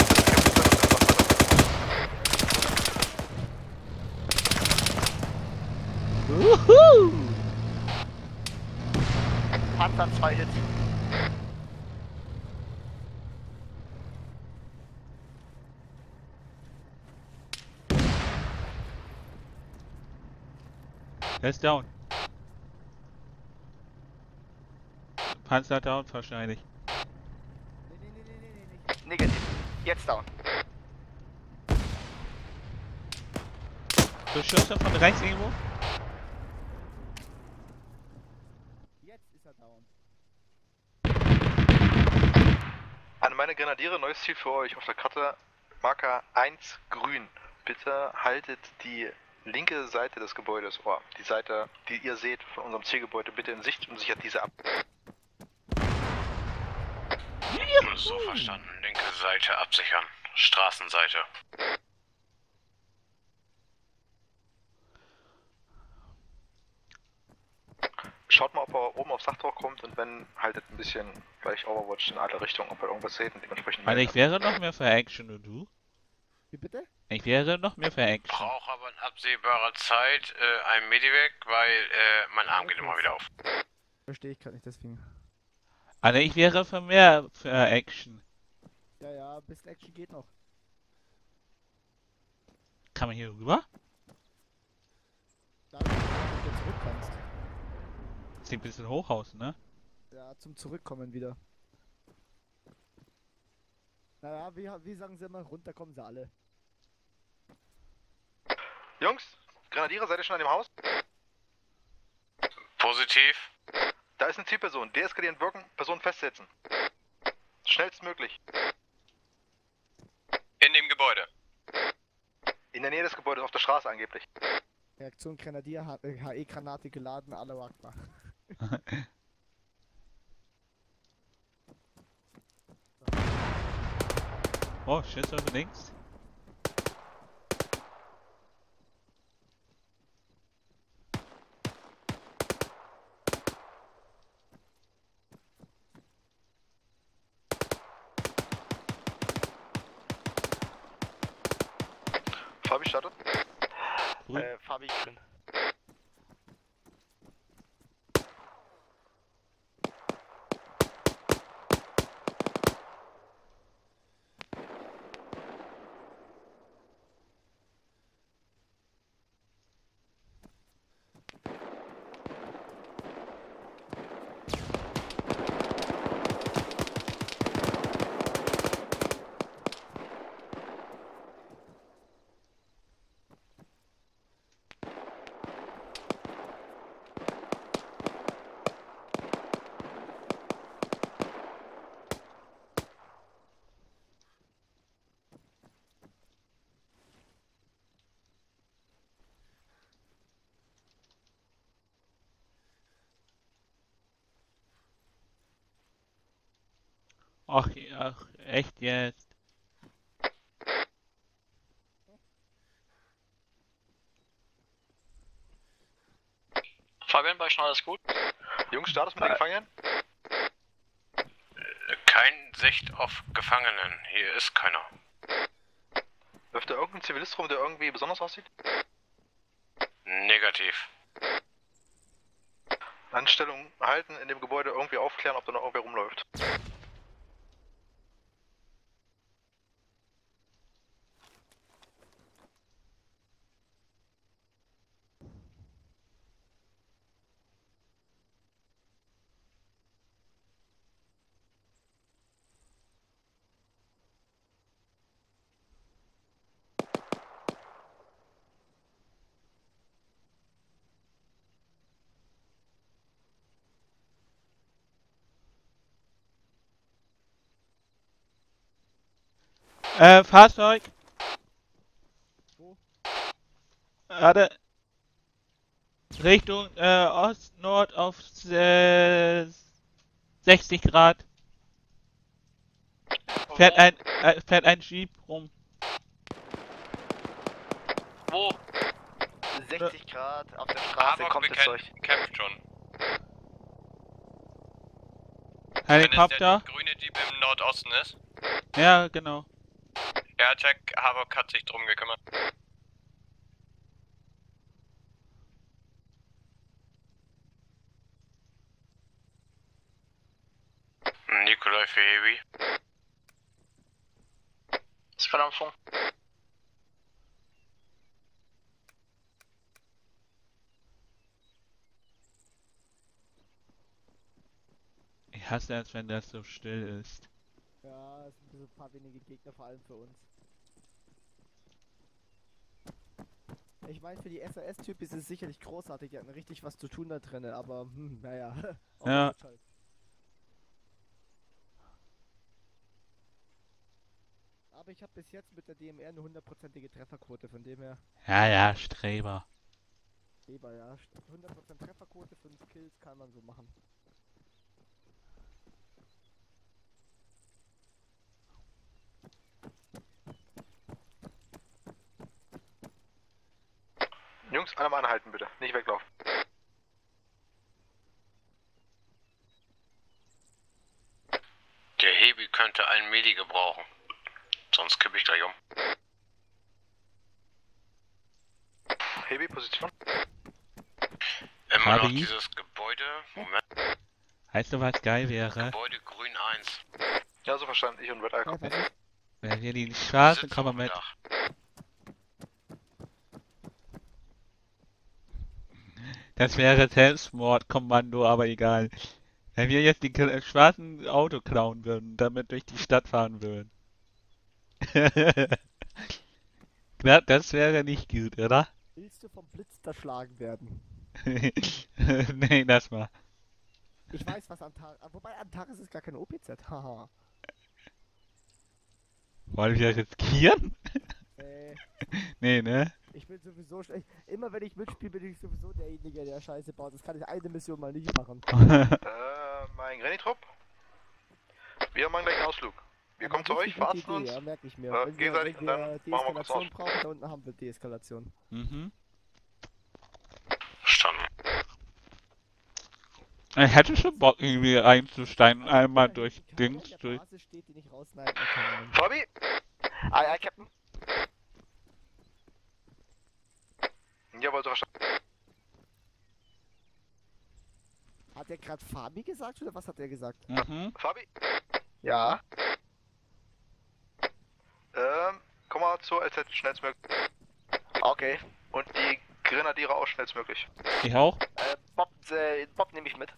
Speaker 3: Wuhu!
Speaker 20: Panzer zwei Hits.
Speaker 3: Er ist down. Panzer down wahrscheinlich.
Speaker 20: Negativ. Jetzt down.
Speaker 3: Beschützer von rechts irgendwo?
Speaker 17: Jetzt ist er down.
Speaker 21: An meine Grenadiere, neues Ziel für euch auf der Karte. Marker eins grün. Bitte haltet die linke Seite des Gebäudes, oh, die Seite, die ihr seht von unserem Zielgebäude, bitte in Sicht und sichert diese ab.
Speaker 19: So verstanden. Linke Seite absichern. Straßenseite.
Speaker 21: Schaut mal, ob er oben aufs Dach drauf kommt und wenn, haltet ein bisschen gleich Overwatch in alle Richtungen, ob ihr irgendwas seht und dementsprechend...
Speaker 3: Also ich wäre noch mehr für Action und du?
Speaker 17: Wie bitte?
Speaker 3: Ich wäre noch mehr für Action.
Speaker 19: Brauche aber in absehbarer Zeit äh, ein Medivac, weil äh, mein Arm geht immer wieder auf.
Speaker 17: Verstehe ich gerade nicht, deswegen.
Speaker 3: Also ich wäre für mehr für Action.
Speaker 17: Ja, ja, bisschen Action geht noch.
Speaker 3: Kann man hier rüber?
Speaker 17: Da, wo du wieder zurück kannst.
Speaker 3: Sieht ein bisschen hoch aus, ne?
Speaker 17: Ja, zum Zurückkommen wieder. Naja, wie, wie sagen sie immer, runter kommen sie alle.
Speaker 21: Jungs, Grenadiere, seid ihr schon an dem Haus?
Speaker 19: Positiv.
Speaker 21: Da ist eine Zielperson. Deeskalierend wirken, Person festsetzen. Schnellstmöglich.
Speaker 19: In dem Gebäude.
Speaker 21: In der Nähe des Gebäudes, auf der Straße angeblich.
Speaker 17: Reaktion Grenadier, H E-Granate geladen, alle Akbar.
Speaker 3: Oh, Schüsse links.
Speaker 21: Fabi startet.
Speaker 20: Äh, Fabi grün.
Speaker 3: Ach, ach, echt jetzt?
Speaker 6: Fabian, bei euch schon alles gut?
Speaker 21: Jungs, startest mit den Gefangenen?
Speaker 19: Kein Sicht auf Gefangenen. Hier ist keiner.
Speaker 21: Läuft da irgendein Zivilist rum, der irgendwie besonders aussieht?
Speaker 19: Negativ.
Speaker 21: Anstellung halten, in dem Gebäude irgendwie aufklären, ob da noch irgendwer rumläuft.
Speaker 3: Äh, Fahrzeug. Warte. Richtung äh, Ost-Nord auf äh, sechzig Grad. Fährt ein, äh, fährt ein Jeep rum.
Speaker 20: Wo? sechzig Grad auf der Straße kommt das Zeug.
Speaker 19: Kämpft schon.
Speaker 3: Helikopter.
Speaker 19: Wenn es der grüne Jeep im Nordosten ist.
Speaker 3: Ja, genau.
Speaker 19: Ja, Jack Havok hat sich drum gekümmert. Nikolai für Heavy.
Speaker 20: Ist gerade am Funk.
Speaker 3: Ich hasse es, wenn das so still ist.
Speaker 17: Ja, es sind ein paar wenige Gegner, vor allem für uns. Ich meine, für die S A S-Typ ist es sicherlich großartig, die hatten richtig was zu tun da drin, aber hm, naja.
Speaker 3: Ja.
Speaker 17: Aber ich habe bis jetzt mit der D M R eine hundertprozentige Trefferquote, von dem her.
Speaker 3: Ja, ja, Streber.
Speaker 17: Streber, ja. hundert Prozent Trefferquote, fünf Kills kann man so machen.
Speaker 21: Jungs, alle mal anhalten bitte, nicht weglaufen.
Speaker 19: Der Hebi könnte einen Medi gebrauchen. Sonst kippe ich gleich um.
Speaker 21: Hebi, Position.
Speaker 19: Immer noch
Speaker 3: Fabi?
Speaker 19: dieses Gebäude. Moment.
Speaker 3: Weißt du, was geil wäre?
Speaker 19: Gebäude grün eins.
Speaker 21: Ja, so verstanden, ich und Red Eye kommen.
Speaker 3: Wenn wir die Straßen kommen mit. Das wäre Selbstmordkommando, aber egal. Wenn wir jetzt die k- schwarzen Auto klauen würden, damit durch die Stadt fahren würden. Na, das wäre nicht gut, oder?
Speaker 17: Willst du vom Blitz zerschlagen werden?
Speaker 3: Nee, lass mal.
Speaker 17: Ich weiß, was Antares... Wobei Antares ist gar kein O P Z, haha.
Speaker 3: Wollen wir riskieren?
Speaker 17: Nee.
Speaker 3: Nee, ne?
Speaker 17: Ich bin sowieso schlecht. Immer wenn ich mitspiele, bin ich sowieso derjenige, der Scheiße baut. Das kann ich eine Mission mal nicht machen.
Speaker 21: äh, mein Granny-Trupp. Wir machen gleich einen Ausflug. Wir kommen zu euch, verarzten uns.
Speaker 17: Ja, merke ich mir.
Speaker 21: Äh,
Speaker 17: Wenn wir,
Speaker 21: gegenseitig
Speaker 17: wenn
Speaker 21: und
Speaker 17: wir
Speaker 21: dann machen wir kurz
Speaker 17: Deeskalation
Speaker 21: aus.
Speaker 17: brauchen, da unten haben wir Deeskalation.
Speaker 3: Mhm.
Speaker 19: Verstanden.
Speaker 3: Ich hätte schon Bock, irgendwie einzusteigen, einmal durch Dings, durch...
Speaker 17: Basis steht, die nicht rausneiden kann.
Speaker 21: Fabi!
Speaker 20: Aye, aye, Captain.
Speaker 21: Jawohl, so verstanden.
Speaker 17: Hat der gerade Fabi gesagt oder was hat er gesagt?
Speaker 3: Mhm.
Speaker 21: Fabi?
Speaker 20: Ja.
Speaker 21: Ähm, komm mal zur L Z schnellstmöglich.
Speaker 20: Okay.
Speaker 21: Und die Grenadiere auch schnellstmöglich.
Speaker 3: Ich auch?
Speaker 20: Äh, Bob, äh, Bob nehme ich mit.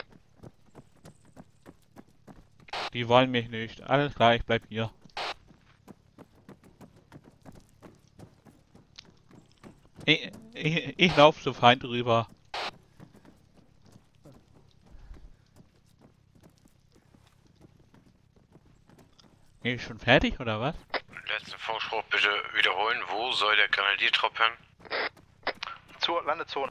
Speaker 3: Die wollen mich nicht. Alles klar, ich bleib hier. Ich, ich, ich lauf zu Feind rüber. Bin ich schon fertig oder was?
Speaker 19: Letzten Funkspruch bitte wiederholen. Wo soll der Grenadiertrupp hin?
Speaker 21: Zur Landezone.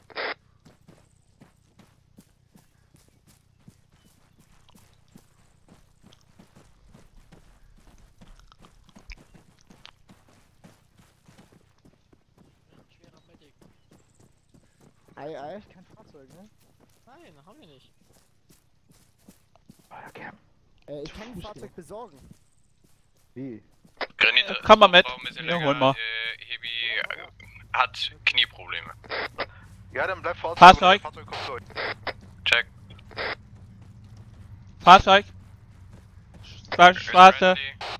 Speaker 6: Schwerer Medic.
Speaker 17: Ei, ei.
Speaker 6: Kein Fahrzeug, ne? Nein, haben wir nicht.
Speaker 17: Äh, ich kann ein Fahrzeug besorgen.
Speaker 11: Wie?
Speaker 19: Granit,
Speaker 3: Komm mal mit.
Speaker 19: braucht ein bisschen
Speaker 3: Ja,
Speaker 19: länger.
Speaker 3: hol mal.
Speaker 19: Äh, Hebi äh, hat Knieprobleme.
Speaker 21: Ja, dann bleib vor Ort.
Speaker 3: Fahrzeug.
Speaker 21: Fahrzeug kommt durch.
Speaker 19: Check.
Speaker 3: Fahrzeug. Schwa- Schwarze.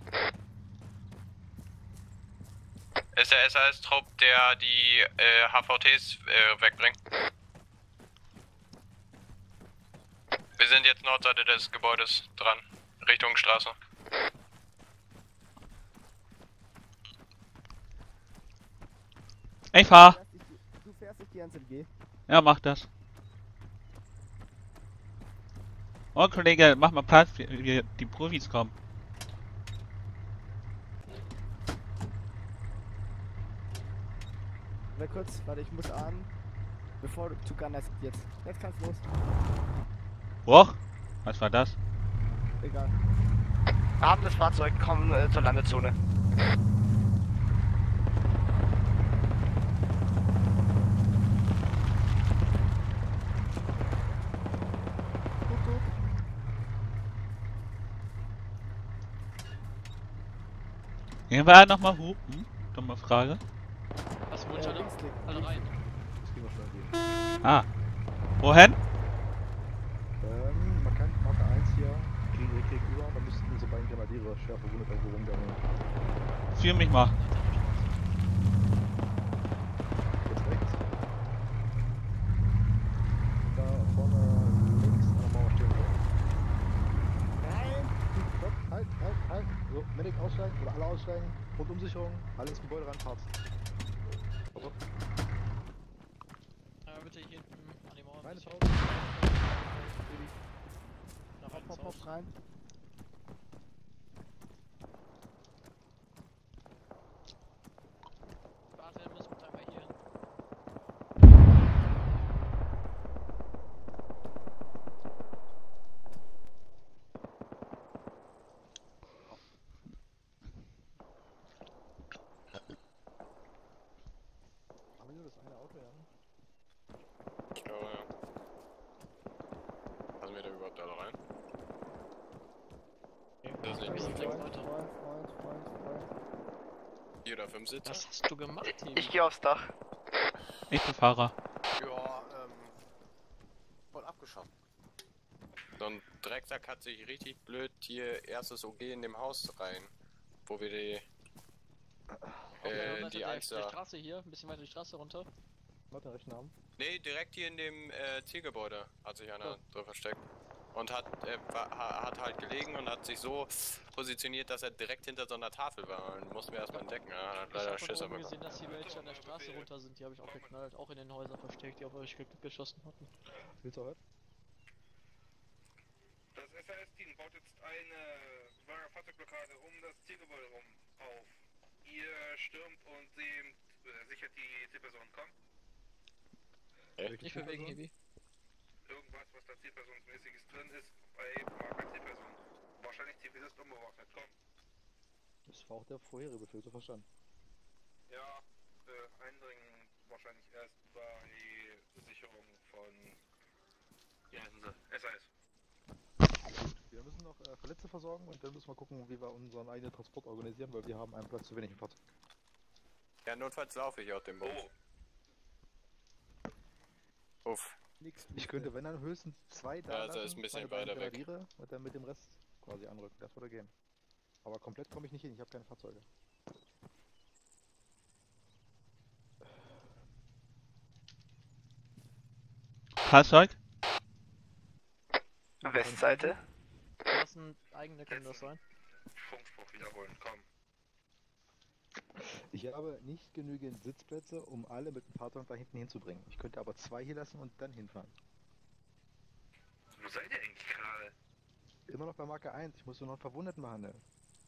Speaker 19: Ist der S A S-Trupp, der die äh, H V Ts äh, wegbringt. Wir sind jetzt Nordseite des Gebäudes dran, Richtung Straße.
Speaker 3: Ich fahr.
Speaker 17: Du fährst, ich geh ans M G.
Speaker 3: Ja, mach das. Oh, Kollege, mach mal Platz, wir, wir, die Profis kommen.
Speaker 17: Wer kurz, warte, ich muss an. Bevor du zu Gunners jetzt. Jetzt kann's los.
Speaker 3: Boah, was war das?
Speaker 17: Egal.
Speaker 20: Wir haben das Fahrzeug, kommen äh, zur Landezone.
Speaker 3: Gehen wir nochmal hoch? Hm? Dumme Frage.
Speaker 6: Was wollt ihr da? Alle rein.
Speaker 11: Das kriegen wir schnell gehen.
Speaker 3: Ah. Wohin?
Speaker 11: Ähm, man kann Marke eins hier gegen, gegenüber, da müssten unsere beiden Grenadiere schwer verwundet irgendwo rumgammeln.
Speaker 3: Führ mich mal.
Speaker 11: Jetzt rechts. Da vorne links an der Mauer stehen wir. Nein! Stopp, halt, halt, halt. So, Medic aussteigen oder alle aussteigen. Rundumsicherung, alle ins Gebäude reinfahren. Stopp.
Speaker 6: Ja, bitte hier hinten an die Mauer.
Speaker 11: Reines Haus.
Speaker 6: Nach
Speaker 17: Hopp, hopp,
Speaker 6: Haus.
Speaker 17: hopp, rein.
Speaker 6: Warte, er muss mit einmal hier hin.
Speaker 11: Haben wir nur das eine Auto, ja?
Speaker 5: Ich glaube, ja. Passen wir da überhaupt alle rein? Das ist nicht
Speaker 6: Wir sind
Speaker 5: gut.
Speaker 6: sechs Leute.
Speaker 5: Vier oder fünf Sitze?
Speaker 6: Was hast du gemacht, Team?
Speaker 20: Ich gehe aufs Dach.
Speaker 3: Ich bin Fahrer.
Speaker 21: Ja, ähm. voll abgeschafft.
Speaker 5: So ein Drecksack hat sich richtig blöd hier erstes O G in dem Haus rein. Wo wir die. Äh, die
Speaker 6: der,
Speaker 5: eins
Speaker 6: der
Speaker 5: da.
Speaker 6: Straße hier, ein bisschen weiter die Straße runter.
Speaker 11: Warte, rechten Arm.
Speaker 5: Nee, direkt hier in dem äh, Zielgebäude hat sich einer drin versteckt. Und hat, äh, war, ha- hat halt gelegen und hat sich so positioniert, dass er direkt hinter so einer Tafel war. Und mussten wir erstmal entdecken. Er hat
Speaker 6: Ich
Speaker 5: leider
Speaker 6: hab von
Speaker 5: Schiss
Speaker 6: oben
Speaker 5: bekommen.
Speaker 6: gesehen, dass hier welche an der Straße runter sind. Die habe ich auch geknallt. Auch in den Häusern versteckt, die auf euch ge geschossen hatten.
Speaker 11: Willst du heute?
Speaker 2: Das S A S-Team baut jetzt eine Fahrzeugblockade um das Zielgebäude rum auf. Ihr stürmt und nehmt, äh, sichert die Zielperson. Komm.
Speaker 6: Nicht bewegen, Heavy.
Speaker 2: Irgendwas, was da Zielpersonsmäßiges drin ist, bei Marker Zielperson. Wahrscheinlich Zivilist unbewaffnet. Komm.
Speaker 11: Das war auch der vorherige Befehl, so verstanden.
Speaker 2: Ja, äh, eindringen wahrscheinlich erst bei Sicherung von, wie heißen sie, S A S.
Speaker 11: Wir müssen noch äh, Verletzte versorgen und dann müssen wir gucken, wie wir unseren eigenen Transport organisieren, weil wir haben einen Platz zu wenig im Fahrzeug.
Speaker 5: Ja, notfalls laufe ich auf dem Bus. Uff.
Speaker 11: Ich könnte, wenn dann höchstens zwei da
Speaker 5: Ja, also
Speaker 11: lassen,
Speaker 5: ist ein bisschen
Speaker 11: meine beiden
Speaker 5: weiter weg.
Speaker 11: Grenadiere und dann mit dem Rest quasi anrücken. Das würde gehen. Aber komplett komme ich nicht hin, ich habe keine Fahrzeuge.
Speaker 3: Fahrzeug?
Speaker 20: Westseite.
Speaker 6: Was ein eigene kann das sein?
Speaker 2: Funkspruch wiederholen, komm.
Speaker 11: Ich habe nicht genügend Sitzplätze, um alle mit dem Fahrzeug da hinten hinzubringen. Ich könnte aber zwei hier lassen und dann hinfahren.
Speaker 2: Wo seid ihr eigentlich gerade?
Speaker 11: Immer noch bei Marke eins, ich muss nur noch einen Verwundeten behandeln.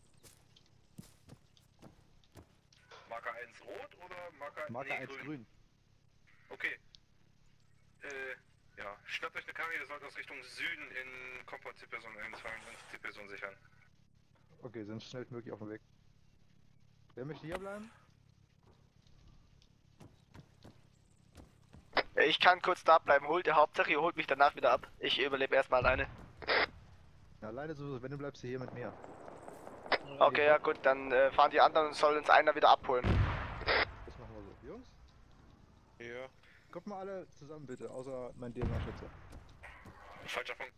Speaker 2: Marker eins rot oder Marker,
Speaker 11: Marke
Speaker 2: nee,
Speaker 11: eins
Speaker 2: grün?
Speaker 11: grün.
Speaker 2: Okay. Äh, ja, schnappt euch eine Karre, ihr sollt aus Richtung Süden in Kompott Zielperson eins fahren und Zielperson sichern.
Speaker 11: Okay, sind schnellstmöglich auf dem Weg. Wer möchte hier bleiben?
Speaker 20: Ich kann kurz da bleiben, holt ihr Hauptsache, ihr holt mich danach wieder ab. Ich überlebe erstmal alleine.
Speaker 11: Ja, alleine sowieso, wenn du bleibst du hier mit mir.
Speaker 20: Okay, ja gut, dann äh, fahren die anderen und sollen uns einer wieder abholen.
Speaker 11: Das machen wir so. Jungs?
Speaker 5: Ja.
Speaker 11: Kommt mal alle zusammen bitte, außer mein D N A-Schütze.
Speaker 2: Falscher Punkt.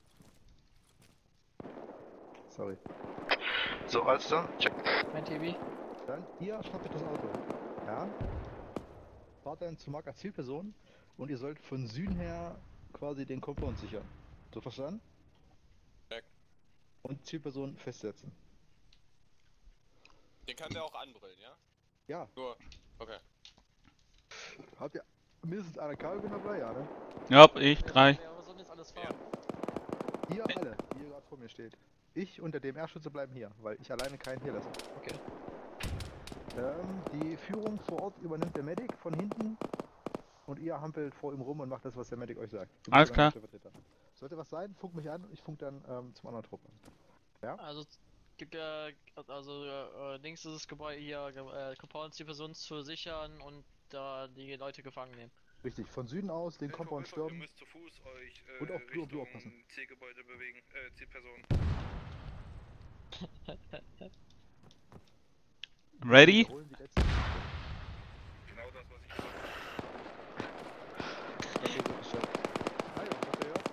Speaker 11: Sorry.
Speaker 21: So, alles da? Check.
Speaker 6: Mein T V.
Speaker 11: Dann, ihr schnappt euch das Auto. Ja? Fahrt dann zu Marker Zielperson und ihr sollt von Süden her quasi den Compound sichern. So verstanden?
Speaker 5: Check.
Speaker 11: Und Zielperson festsetzen.
Speaker 5: Den können wir auch anbrüllen, ja?
Speaker 11: Ja.
Speaker 5: Nur, okay.
Speaker 11: Habt ihr mindestens eine Kabel dabei, ja, ne?
Speaker 3: Ja, ich, drei.
Speaker 6: Ja, wir sollen jetzt alles fahren.
Speaker 11: Ihr alle, die hier gerade vor mir steht. Ich und der D M R-Schütze bleiben hier, weil ich alleine keinen hier lasse.
Speaker 6: Okay.
Speaker 11: Ähm, die Führung vor Ort übernimmt der Medic von hinten und ihr hampelt vor ihm rum und macht das, was der Medic euch sagt. Du bist
Speaker 3: Alles
Speaker 11: dann
Speaker 3: klar.
Speaker 11: Stellvertreter. Sollte was sein, funk mich an, ich funk dann ähm, zum anderen Trupp an. Ja?
Speaker 6: Also gibt ja, also äh, links ist das Gebäude hier, äh, Compounds die Person zu sichern und da die Leute gefangen nehmen.
Speaker 11: Richtig, von Süden aus den Compound
Speaker 2: Ihr
Speaker 11: stürmen
Speaker 2: müsst zu Fuß euch äh,
Speaker 11: und auf Blue, Blue
Speaker 2: Richtung
Speaker 11: aufpassen.
Speaker 2: Zielgebäude bewegen, äh, Zielperson.
Speaker 3: Ready?
Speaker 11: Holen die letzten.
Speaker 2: Genau das, was ich gesagt
Speaker 11: Hallo, was gehört?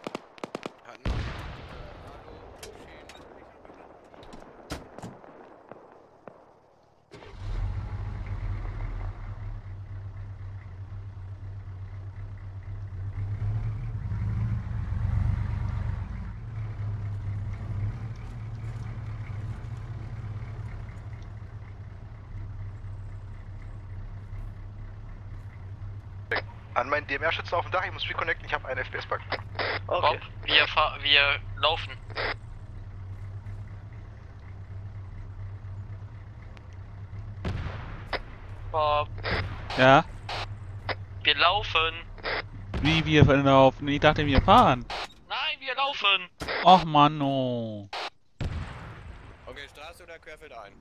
Speaker 21: An meinen D M R-Schützen auf dem Dach, ich muss reconnecten, ich habe einen F P S-Bug.
Speaker 6: Okay. Bob, wir, fahr wir laufen. Bob,
Speaker 3: Ja?
Speaker 6: wir laufen.
Speaker 3: Wie wir laufen? Ich dachte, wir fahren.
Speaker 6: Nein, wir laufen.
Speaker 3: Och, Mann, oh.
Speaker 5: Okay, Straße oder querfeld ein?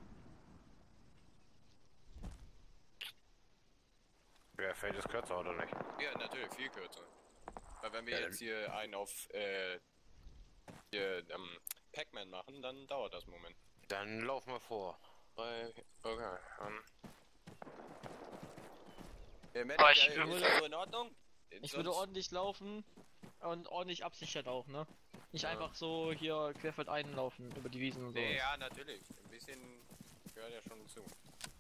Speaker 15: Querfeld ist kürzer, oder nicht?
Speaker 5: Ja, natürlich, viel kürzer. Weil wenn wir
Speaker 15: Ja,
Speaker 5: jetzt hier einen auf, äh, hier, ähm, Pac-Man machen, dann dauert das einen Moment.
Speaker 15: Dann laufen wir vor.
Speaker 5: Drei, okay, ähm. Der
Speaker 6: Aber
Speaker 5: Medic,
Speaker 6: ich
Speaker 5: äh,
Speaker 6: würde-
Speaker 5: ist das so in Ordnung?
Speaker 6: Ich würde
Speaker 5: Sonst-
Speaker 6: ordentlich laufen und ordentlich absichert auch, ne? Nicht
Speaker 5: Ja.
Speaker 6: einfach so hier querfeld einlaufen über die Wiesen und so.
Speaker 5: Nee, ja, natürlich. Ein bisschen gehört ja schon zu.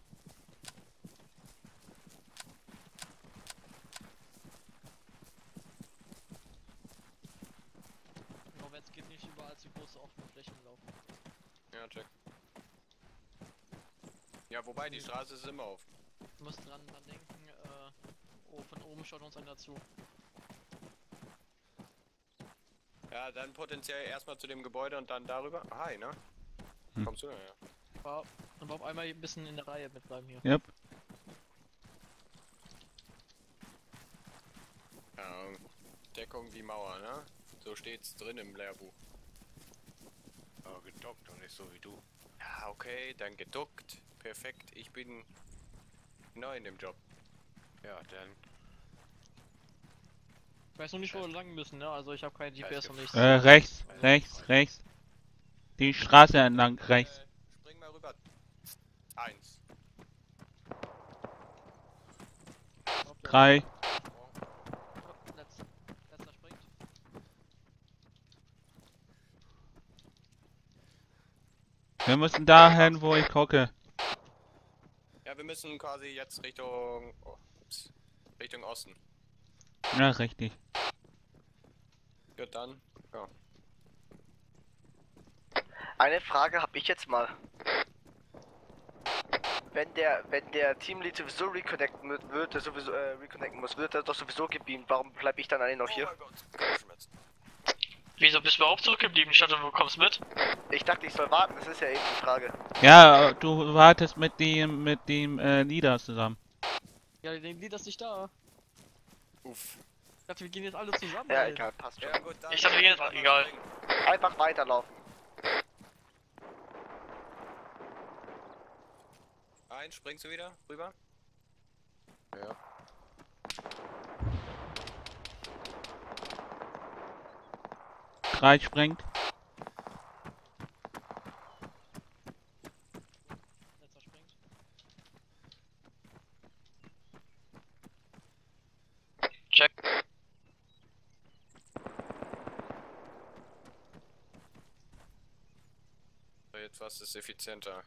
Speaker 6: Nur wenn es geht, nicht überall zu große offene Flächen laufen.
Speaker 5: Ja, check. Ja, wobei, die Straße ist immer offen.
Speaker 6: Du musst dran, dran denken, äh, oh, von oben schaut uns einer zu.
Speaker 5: Ja, dann potenziell erstmal zu dem Gebäude und dann darüber. Hi, ne?
Speaker 3: Hm.
Speaker 5: Kommst du da, ja?
Speaker 6: Aber, aber auf einmal ein bisschen in der Reihe mitbleiben hier.
Speaker 3: Yep.
Speaker 5: Ja, Deckung wie Mauer, ne? So steht's drin im Lehrbuch.
Speaker 15: Aber gedockt und nicht so wie du.
Speaker 5: Ja, okay, dann geduckt. Perfekt, ich bin neu in dem Job.
Speaker 15: Ja, dann.
Speaker 6: Ich weiß noch nicht, wo wir lang müssen, ne? Also ich habe kein G P S und nichts.
Speaker 3: Äh, rechts, rechts, rechts. Die Straße entlang, rechts.
Speaker 5: Spring mal rüber. Eins.
Speaker 3: Drei.
Speaker 6: Letzter, letzter springt.
Speaker 3: Wir müssen dahin, wo ich gucke.
Speaker 5: Ja, wir müssen quasi jetzt Richtung. Oh, ups, Richtung Osten.
Speaker 3: Ja, richtig.
Speaker 5: Gut, dann. Ja.
Speaker 20: Eine Frage habe ich jetzt mal. Wenn der, wenn der Teamlead sowieso reconnecten wird, wird er sowieso äh, reconnecten muss, wird er doch sowieso gebeamt. Warum bleibe ich dann eigentlich noch hier?
Speaker 6: Wieso bist du überhaupt zurückgeblieben? Ich dachte, du kommst mit.
Speaker 20: Ich dachte, ich soll warten. Das ist ja eben die Frage.
Speaker 3: Ja, du wartest mit dem, mit dem äh, Leader zusammen.
Speaker 6: Ja, den Lied ist nicht da.
Speaker 5: Uff.
Speaker 6: Ich dachte, wir gehen jetzt alle zusammen.
Speaker 20: Ja,
Speaker 6: ey.
Speaker 20: egal, passt schon.
Speaker 5: Ja, gut, dann.
Speaker 6: Ich dachte, wir gehen jetzt. Egal.
Speaker 20: Einfach weiterlaufen.
Speaker 5: Eins, springst du wieder rüber? Ja.
Speaker 3: Drei springt.
Speaker 6: Letzter springt. Check.
Speaker 5: So, jetzt was ist effizienter.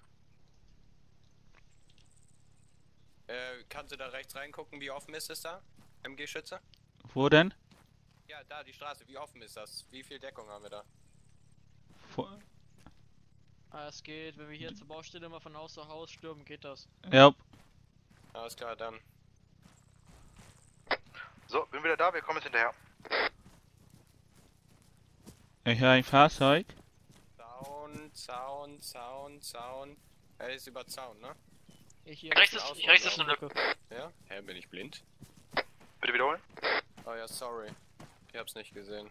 Speaker 5: Äh, kannst du da rechts reingucken, wie offen ist es da? M G-Schütze?
Speaker 3: Wo denn?
Speaker 5: Ja, da, die Straße, wie offen ist das? Wie viel Deckung haben wir da?
Speaker 3: Wo
Speaker 6: Ah, es geht, wenn wir hier zur Baustelle mal von Haus zu Haus stürmen, geht das.
Speaker 3: ja.
Speaker 5: Alles klar, dann.
Speaker 21: So, bin wieder da, wir kommen jetzt hinterher.
Speaker 3: Ich höre ein Fahrzeug.
Speaker 5: Zaun, Zaun, Zaun, Zaun. Er ist über Zaun, ne?
Speaker 6: Hier rechts ist, hier rechts ist eine Lücke.
Speaker 5: Ja? Hä, bin ich blind?
Speaker 21: Bitte wiederholen.
Speaker 5: Oh ja, sorry. Ich hab's nicht gesehen.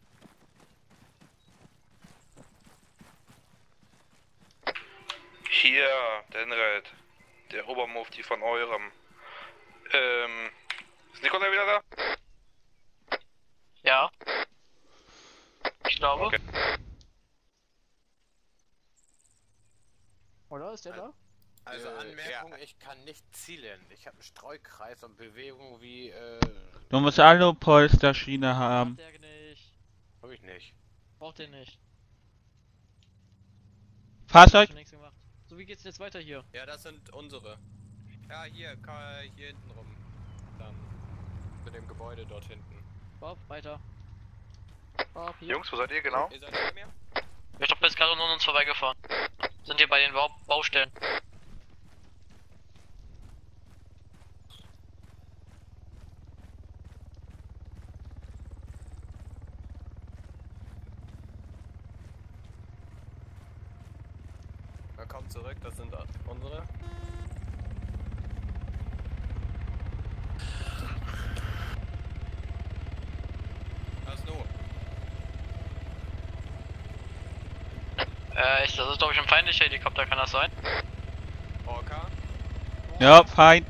Speaker 2: Hier, Denred, der Obermufti von eurem. Ähm, ist Nikolai wieder da?
Speaker 6: Ja. Ich glaube.
Speaker 2: Okay.
Speaker 17: Oder ist der da?
Speaker 5: Also
Speaker 15: Äh,
Speaker 5: Anmerkung,
Speaker 15: ja.
Speaker 5: ich kann nicht zielen. Ich habe einen Streukreis und Bewegung wie, äh...
Speaker 3: Du musst Alupolsterschiene haben.
Speaker 6: Der nicht.
Speaker 5: Hab ich nicht.
Speaker 6: Braucht den nicht.
Speaker 3: Fahrzeug?
Speaker 6: Schon längst gemacht. So, wie geht's jetzt weiter hier?
Speaker 5: Ja, das sind unsere. Ja, hier, Karl, hier hinten rum. Dann mit dem Gebäude dort hinten.
Speaker 6: Bob, weiter. Bob, hier.
Speaker 21: Jungs, wo seid ihr genau?
Speaker 5: Ihr seid bei mir?
Speaker 6: Wir sind doch bis gerade an uns vorbeigefahren. Sind hier bei den Bau Baustellen.
Speaker 5: Na komm zurück, das sind unsere. Was ist nun?
Speaker 6: Äh, ist, das ist glaube ich ein feindlicher Helikopter, kann das sein?
Speaker 5: Orca?
Speaker 3: Ja, Feind.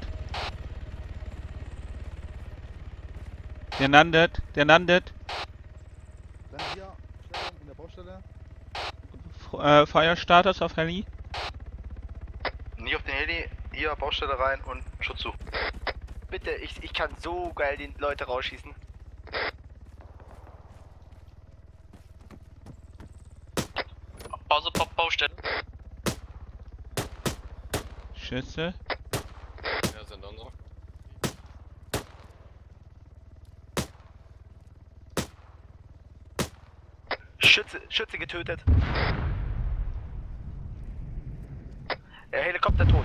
Speaker 3: Der landet, der landet.
Speaker 11: Dann hier, Stellung in der Baustelle.
Speaker 3: F äh, Feuerstatus auf Heli.
Speaker 21: Nicht auf den Heli, hier Baustelle rein und Schutz suchen.
Speaker 20: Bitte, ich, ich kann so geil die Leute rausschießen.
Speaker 6: Pause, Pop, Baustelle.
Speaker 3: Schüsse.
Speaker 5: Ja, sind unsere.
Speaker 20: Schütze, Schütze getötet. Der Helikopter tot.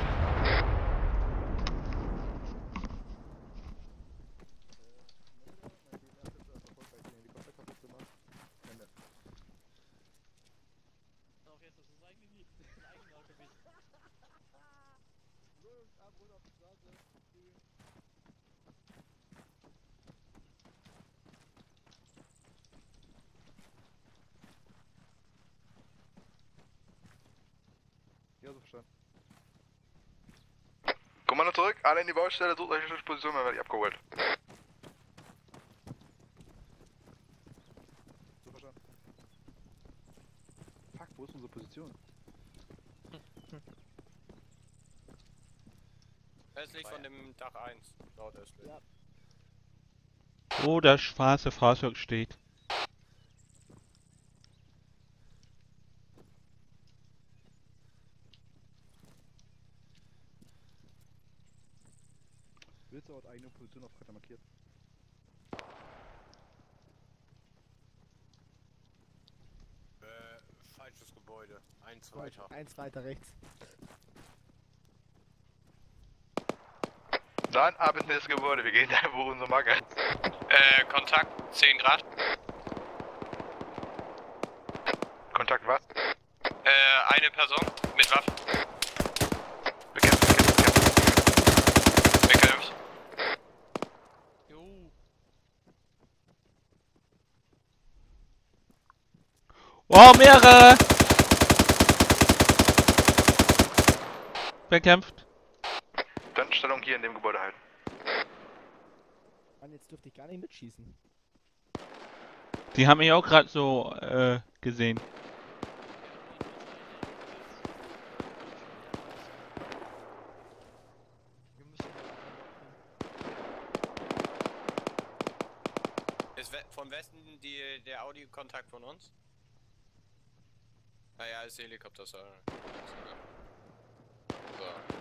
Speaker 11: Ja, so verstanden.
Speaker 21: Kommando zurück, alle in die Baustelle, sucht euch eine Schutzposition, dann werde ich abgeholt.
Speaker 11: So verstanden. Fuck, wo ist unsere Position?
Speaker 5: Östlich von dem Dach eins, nordöstlich.
Speaker 17: Ja.
Speaker 3: Wo das schwarze Fahrzeug steht.
Speaker 11: Willst du auch eigene Position auf Karte markiert?
Speaker 5: Äh, falsches Gebäude. Eins weiter.
Speaker 17: Eins weiter rechts.
Speaker 21: Dann ab ins nächste Gebäude, wir gehen da, wo unsere Marke ist.
Speaker 19: Äh, Kontakt, zehn Grad.
Speaker 21: Kontakt was?
Speaker 19: Äh, eine Person mit Waffen.
Speaker 21: Bekämpft, bekämpft,
Speaker 19: Bekämpft.
Speaker 3: Oh, mehrere! Bekämpft.
Speaker 21: Dann Stellung hier in dem Gebäude halten.
Speaker 17: Mann, jetzt dürfte ich gar nicht mitschießen.
Speaker 3: Die haben mich auch gerade so äh, gesehen.
Speaker 5: Ist we von Westen die, der Audiokontakt von uns? Naja, ist Helikopter, sorry. So.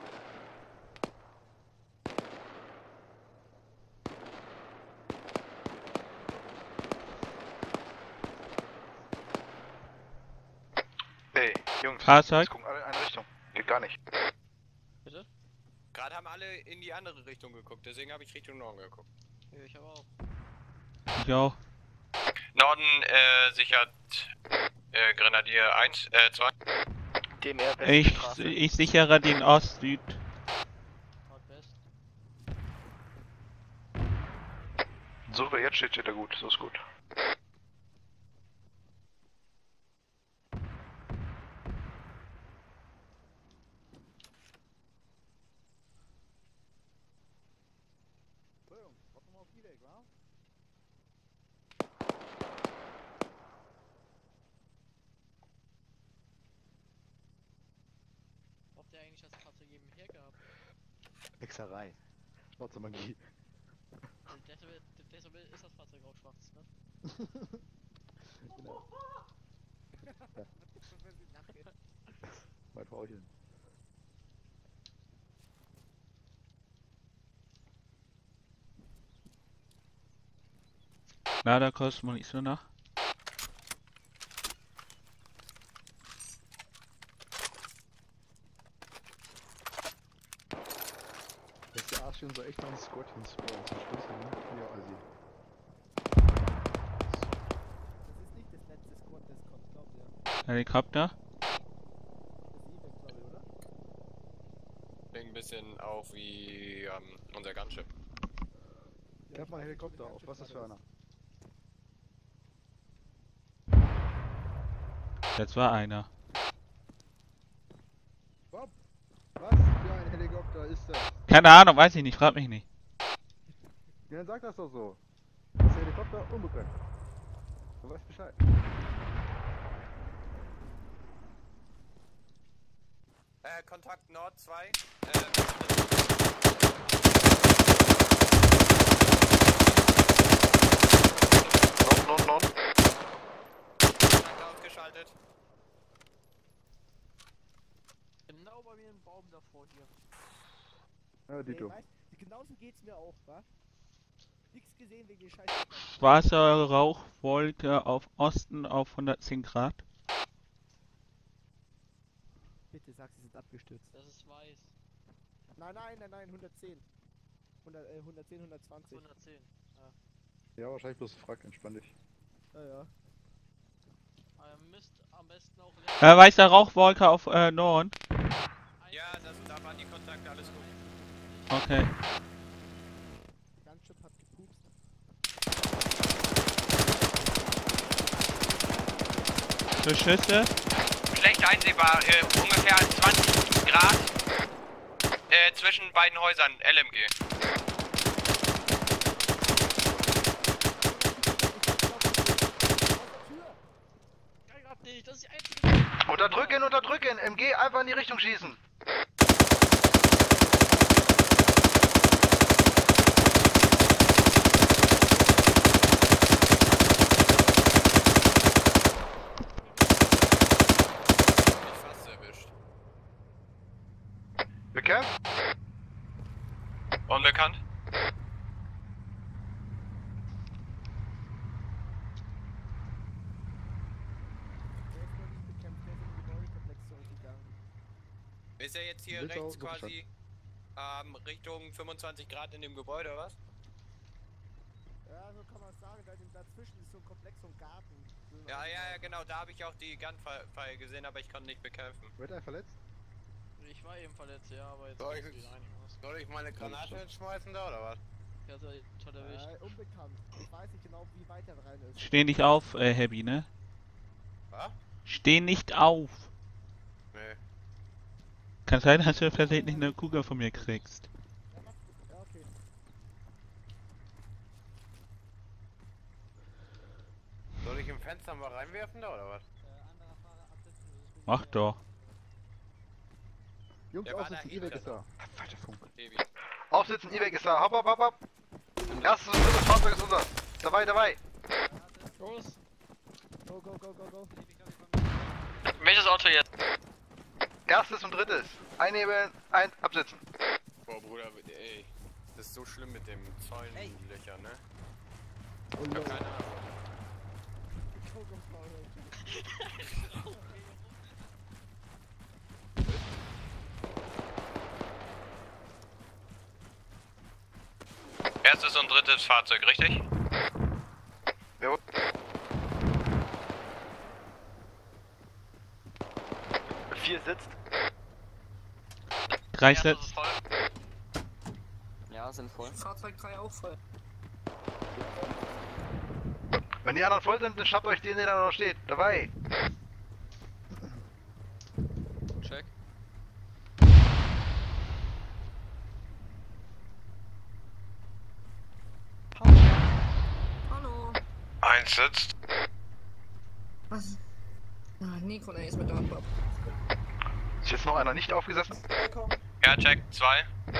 Speaker 21: Ey, Jungs,
Speaker 3: Fahrzeug?
Speaker 21: jetzt gucken alle in eine Richtung. Geht gar nicht.
Speaker 5: Bitte? Gerade haben alle in die andere Richtung geguckt, deswegen habe ich Richtung Norden geguckt.
Speaker 6: Ja, ich habe auch.
Speaker 3: Ich auch.
Speaker 19: Norden äh, sichert äh, Grenadier eins, äh zwei.
Speaker 20: D M R
Speaker 3: Ich, ich sichere den Ost-Süd.
Speaker 21: So wie er jetzt steht, steht er gut. So ist gut.
Speaker 6: Habt ihr eigentlich das Fahrzeug eben hergehabt?
Speaker 11: Hexerei. Schwarze Magie.
Speaker 6: Deshalb, deshalb ist das Fahrzeug auch schwarz, ne?
Speaker 11: Genau. Ja. Mein Frauchen.
Speaker 3: Na, da kostet man nicht so nach.
Speaker 11: Das ist der Arsch schon so echt mal ein Squadron Spawn zum Schluss, ne? Ja, also.
Speaker 17: Das ist nicht das letzte Squad, das kommt, glaubt ihr?
Speaker 3: Helikopter.
Speaker 5: Klingt ein bisschen auch wie ähm, unser Gunship.
Speaker 11: Ich hab mal einen Helikopter auf, was ist das für einer?
Speaker 3: Das war einer.
Speaker 11: Bob, was für ein Helikopter ist das?
Speaker 3: Keine Ahnung, weiß ich nicht, frag mich nicht.
Speaker 11: Ja, dann sag das doch so. Das ist der Helikopter unbekannt. Du weißt Bescheid.
Speaker 5: Äh, Kontakt Nord zwei.
Speaker 21: Nord, Nord, Nord.
Speaker 5: Ausgeschaltet.
Speaker 6: Genau bei mir im Baum davor hier.
Speaker 11: Ja, Dito.
Speaker 17: Ey, weißt, genauso geht's mir auch, wa? Nix gesehen wegen den Scheiß.
Speaker 3: Schwarze Rauchwolke auf Osten auf hundertzehn Grad.
Speaker 17: Bitte sag, sie sind abgestürzt.
Speaker 6: Das ist weiß.
Speaker 17: Nein, nein, nein, nein, hundertzehn. hundert, äh, hundertzehn, hundertzwanzig.
Speaker 6: hundertzehn. Ja.
Speaker 11: Ja, wahrscheinlich bloß Frack, entspann dich.
Speaker 17: Ja, ja.
Speaker 6: Aber ihr müsst am besten auch...
Speaker 3: Äh, weiße Rauchwolke auf äh, Norden.
Speaker 5: Ja, das, da waren die Kontakte, alles gut.
Speaker 3: Okay.
Speaker 17: Gunship hat gepupst.
Speaker 3: Für Schüsse.
Speaker 19: Schlecht einsehbar, äh, ungefähr zwanzig Grad äh, zwischen beiden Häusern, L M G.
Speaker 6: Das ist die einzige...
Speaker 20: Unterdrücken, unterdrücken! M G einfach in die Richtung schießen!
Speaker 5: Fast erwischt.
Speaker 21: Bekämpft?
Speaker 19: Unbekannt. Ist er jetzt hier
Speaker 11: Willst du
Speaker 19: rechts
Speaker 11: auch
Speaker 19: quasi ähm, Richtung fünfundzwanzig Grad in dem Gebäude, oder was?
Speaker 17: Ja, so kann man sagen, da dazwischen ist so ein Komplex, so ein Garten. So
Speaker 19: Ja, ja, ja, genau, da habe ich auch die Gunfire gesehen, aber ich konnte nicht bekämpfen.
Speaker 11: Wird er verletzt?
Speaker 6: Ich war eben verletzt, ja, aber jetzt...
Speaker 21: Soll ich,
Speaker 6: geht's einigermaßen.
Speaker 21: soll ich meine Granate hinschmeißen da, oder was?
Speaker 6: Ja, so toll erwischt.
Speaker 17: Äh, unbekannt. Ich weiß nicht genau, wie weit er rein ist.
Speaker 3: Steh nicht auf, äh, Happy, ne?
Speaker 21: Was?
Speaker 3: Steh nicht auf.
Speaker 21: Nee.
Speaker 3: Kann sein, dass du versehentlich eine Kugel von mir kriegst.
Speaker 17: Ja, okay.
Speaker 21: Soll ich im Fenster mal reinwerfen da, oder was?
Speaker 3: Mach doch.
Speaker 11: Jungs,
Speaker 5: Der war
Speaker 11: aufsitzen,
Speaker 5: da
Speaker 11: E-Weg
Speaker 5: hinter.
Speaker 11: ist da. Falscher Funk.
Speaker 5: Baby.
Speaker 20: Aufsitzen, E-Weg ist da. Hopp, hopp, hopp, hopp. Erstes und drittes Fahrzeug ist unser. Dabei, dabei.
Speaker 6: Los!
Speaker 17: Go, go, go, go, go.
Speaker 19: Welches Auto jetzt?
Speaker 20: Erstes und drittes. Einhebeln, ein, absitzen.
Speaker 5: Boah, Bruder, ey. Das ist so schlimm mit dem Zäunenlöcher, ne?
Speaker 11: Oh,
Speaker 5: Ich hab
Speaker 11: no.
Speaker 5: keine Ahnung.
Speaker 17: Go, go, go, go.
Speaker 19: Erstes und drittes Fahrzeug, richtig?
Speaker 20: Jo. Vier sitzt.
Speaker 3: Drei Sets.
Speaker 18: Ja, sind voll.
Speaker 7: Fahrzeug drei auch voll.
Speaker 21: Wenn die anderen voll sind, dann schnappt euch den, der da noch steht. Dabei.
Speaker 5: Check.
Speaker 7: Hallo.
Speaker 21: Eins sitzt.
Speaker 7: Was? Ah, Nikolai ist mit dran, Bob.
Speaker 21: Ist jetzt noch einer nicht aufgesessen?
Speaker 19: Ja, check. Zwei.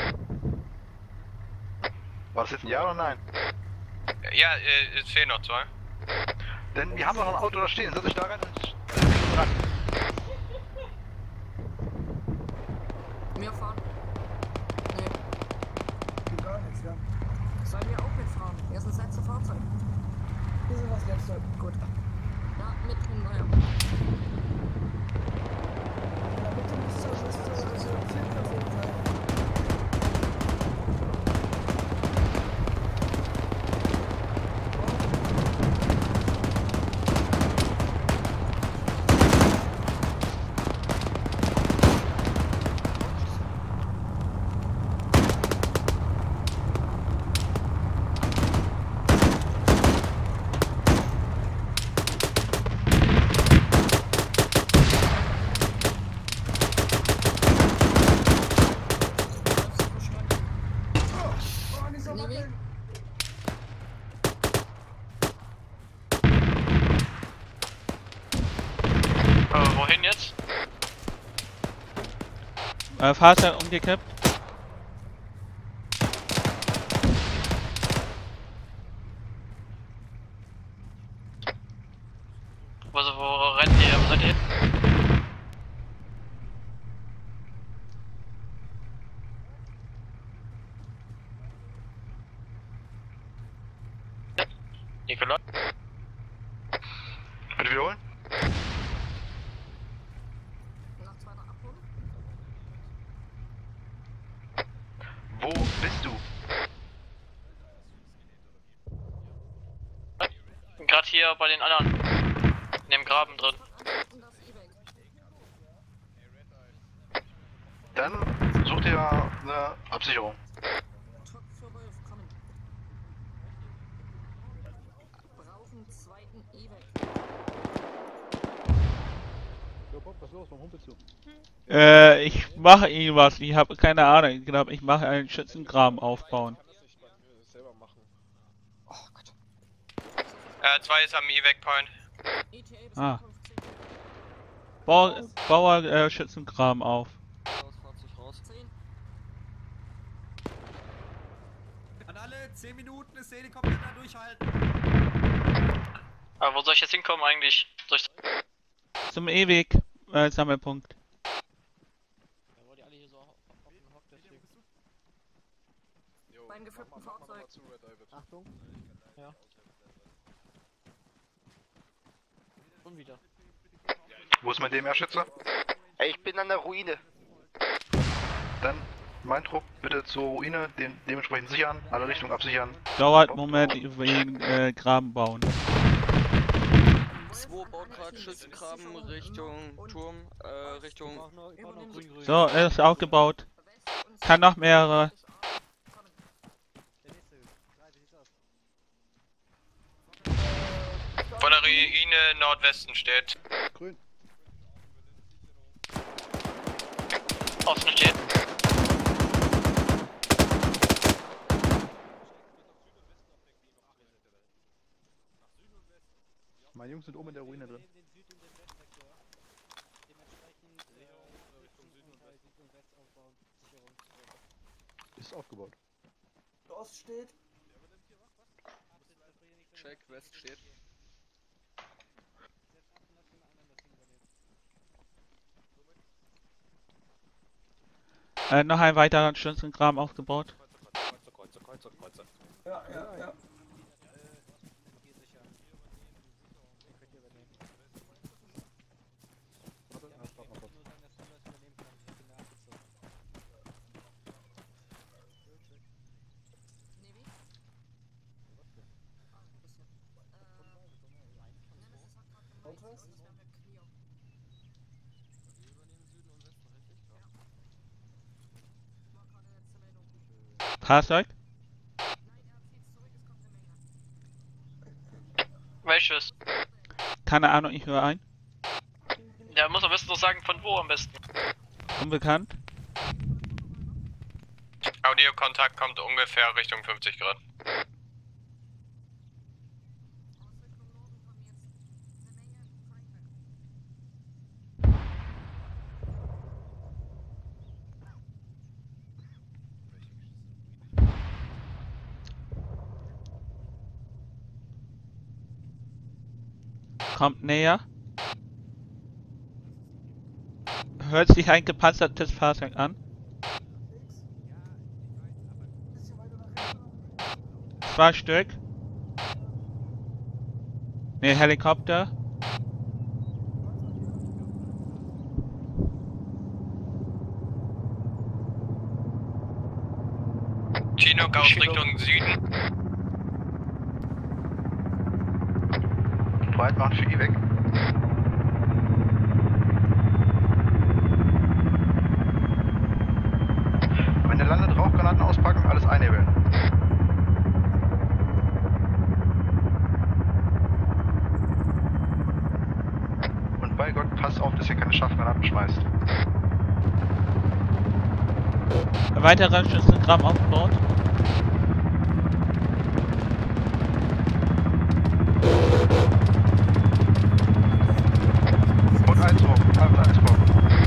Speaker 21: War das jetzt ein Ja oder Nein?
Speaker 19: Ja, äh, es fehlen noch zwei.
Speaker 21: Denn wir haben noch ein Auto da stehen. Setzt euch da rein und äh, ran.
Speaker 7: Wir fahren. Nee.
Speaker 4: Gar nichts, ja.
Speaker 7: Sollen wir auch mitfahren? Wir sind das letzte Fahrzeug.
Speaker 4: Wir sind das letzte.
Speaker 7: Gut. Ja, mit drin, naja.
Speaker 4: Ja, bitte müsst ihr das zur Zielperson sein.
Speaker 6: Äh, wohin jetzt?
Speaker 3: Äh, Fahrzeug umgekippt.
Speaker 6: Wo, wo rennt ihr? Wo seid ihr? Nikolai?
Speaker 21: Bitte wiederholen. Wo bist du?
Speaker 6: Gerade hier bei den anderen. In dem Graben drin.
Speaker 21: Dann sucht ihr eine Absicherung.
Speaker 7: Brauchen zweiten E-Weg.
Speaker 11: Jo, Bob, was ist los? Warum humpelst du?
Speaker 3: Äh, ich mache irgendwas. Ich habe keine Ahnung. Ich glaube, ich mache einen Schützengraben aufbauen.
Speaker 19: Äh, zwei ist am Evac-Point.
Speaker 3: Ah. Bau, Bauer äh, Schützengraben auf.
Speaker 14: An alle zehn Minuten ist der Helikopter da durchhalten.
Speaker 6: Aber wo soll ich jetzt hinkommen eigentlich? Soll ich...
Speaker 3: Zum Ewig äh, Sammelpunkt.
Speaker 7: Beim geflippten Fahrzeug.
Speaker 16: Achtung.
Speaker 6: Ja. Und wieder.
Speaker 21: Wo ist mein D M R-Schütze?
Speaker 20: Ich bin an der Ruine.
Speaker 21: Dann mein Trupp bitte zur Ruine, den dementsprechend sichern, alle Richtungen absichern.
Speaker 3: Dauert einen Moment, wegen äh, Graben bauen.
Speaker 18: zwei baut gerade Schützengraben Richtung Turm, äh, Richtung grün-grün.
Speaker 3: So, er ist aufgebaut. Kann noch mehrere.
Speaker 19: Von der Ruine Nordwesten steht.
Speaker 11: Grün.
Speaker 6: Osten steht.
Speaker 11: Meine Jungs sind oben in der Ruine drin. Ist aufgebaut.
Speaker 4: Ost steht.
Speaker 18: Check, West steht.
Speaker 3: Äh, noch ein weiterer Schützengraben aufgebaut.
Speaker 21: Kreuzer, Kreuzer, Kreuzer, Kreuzer.
Speaker 4: Ja, ja, ja.
Speaker 3: Fahrzeug?
Speaker 6: Welches?
Speaker 3: Keine Ahnung, ich höre ein.
Speaker 6: Ja, muss am besten noch sagen, von wo am besten.
Speaker 3: Unbekannt.
Speaker 19: Audiokontakt kommt ungefähr Richtung fünfzig Grad.
Speaker 3: Kommt näher. Hört sich ein gepanzertes Fahrzeug an. Zwei Stück. Ne, Helikopter.
Speaker 19: Chinook aus Richtung Süden.
Speaker 21: Breit machen für die weg. Wenn der landet, Rauchgranaten auspacken, alles einhebeln. Und bei Gott, passt auf, dass ihr keine Scharfgranaten schmeißt.
Speaker 3: Weiterer Schützengraben aufgebaut.
Speaker 21: Und eins hoch, einfach eins hoch.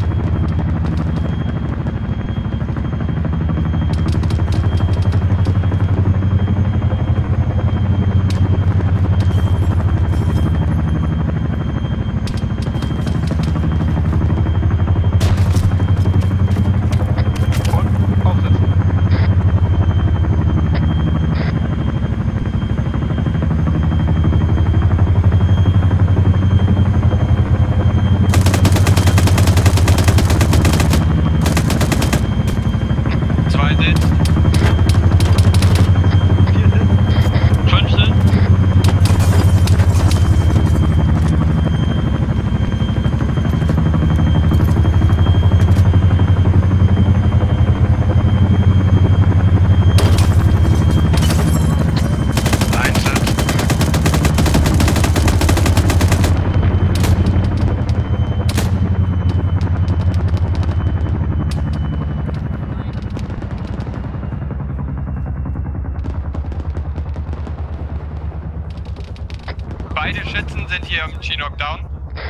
Speaker 19: Beide Schützen sind hier im Chinook down.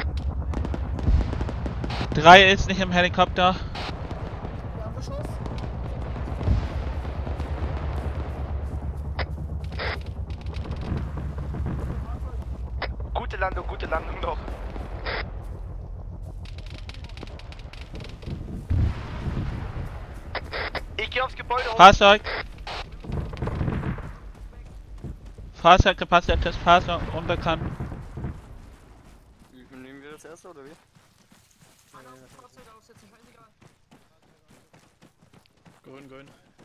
Speaker 3: Drei ist nicht im Helikopter.
Speaker 20: Gute Landung, gute Landung noch. Ich gehe aufs Gebäude hoch.
Speaker 3: Fahrzeug. Fahrzeug, gepanzertes Fahrzeug, unbekannt.
Speaker 18: Nehmen wir das erste oder wie?
Speaker 9: Grün, grün.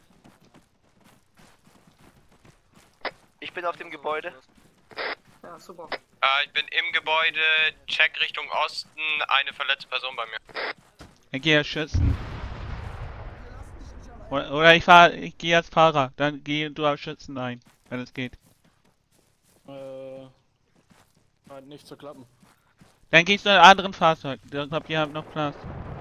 Speaker 20: Ich bin auf dem Gebäude. Ja, super.
Speaker 19: Äh, ich bin im Gebäude, check Richtung Osten, eine verletzte Person bei mir.
Speaker 3: Ich gehe schützen. Oder, oder ich fahr, ich gehe als Fahrer, dann geh du als Schützen ein, wenn es geht.
Speaker 9: Äh, scheint nicht zu klappen.
Speaker 3: Dann gehst du in einem anderen Fahrzeug, ich glaube, ihr habt noch Platz.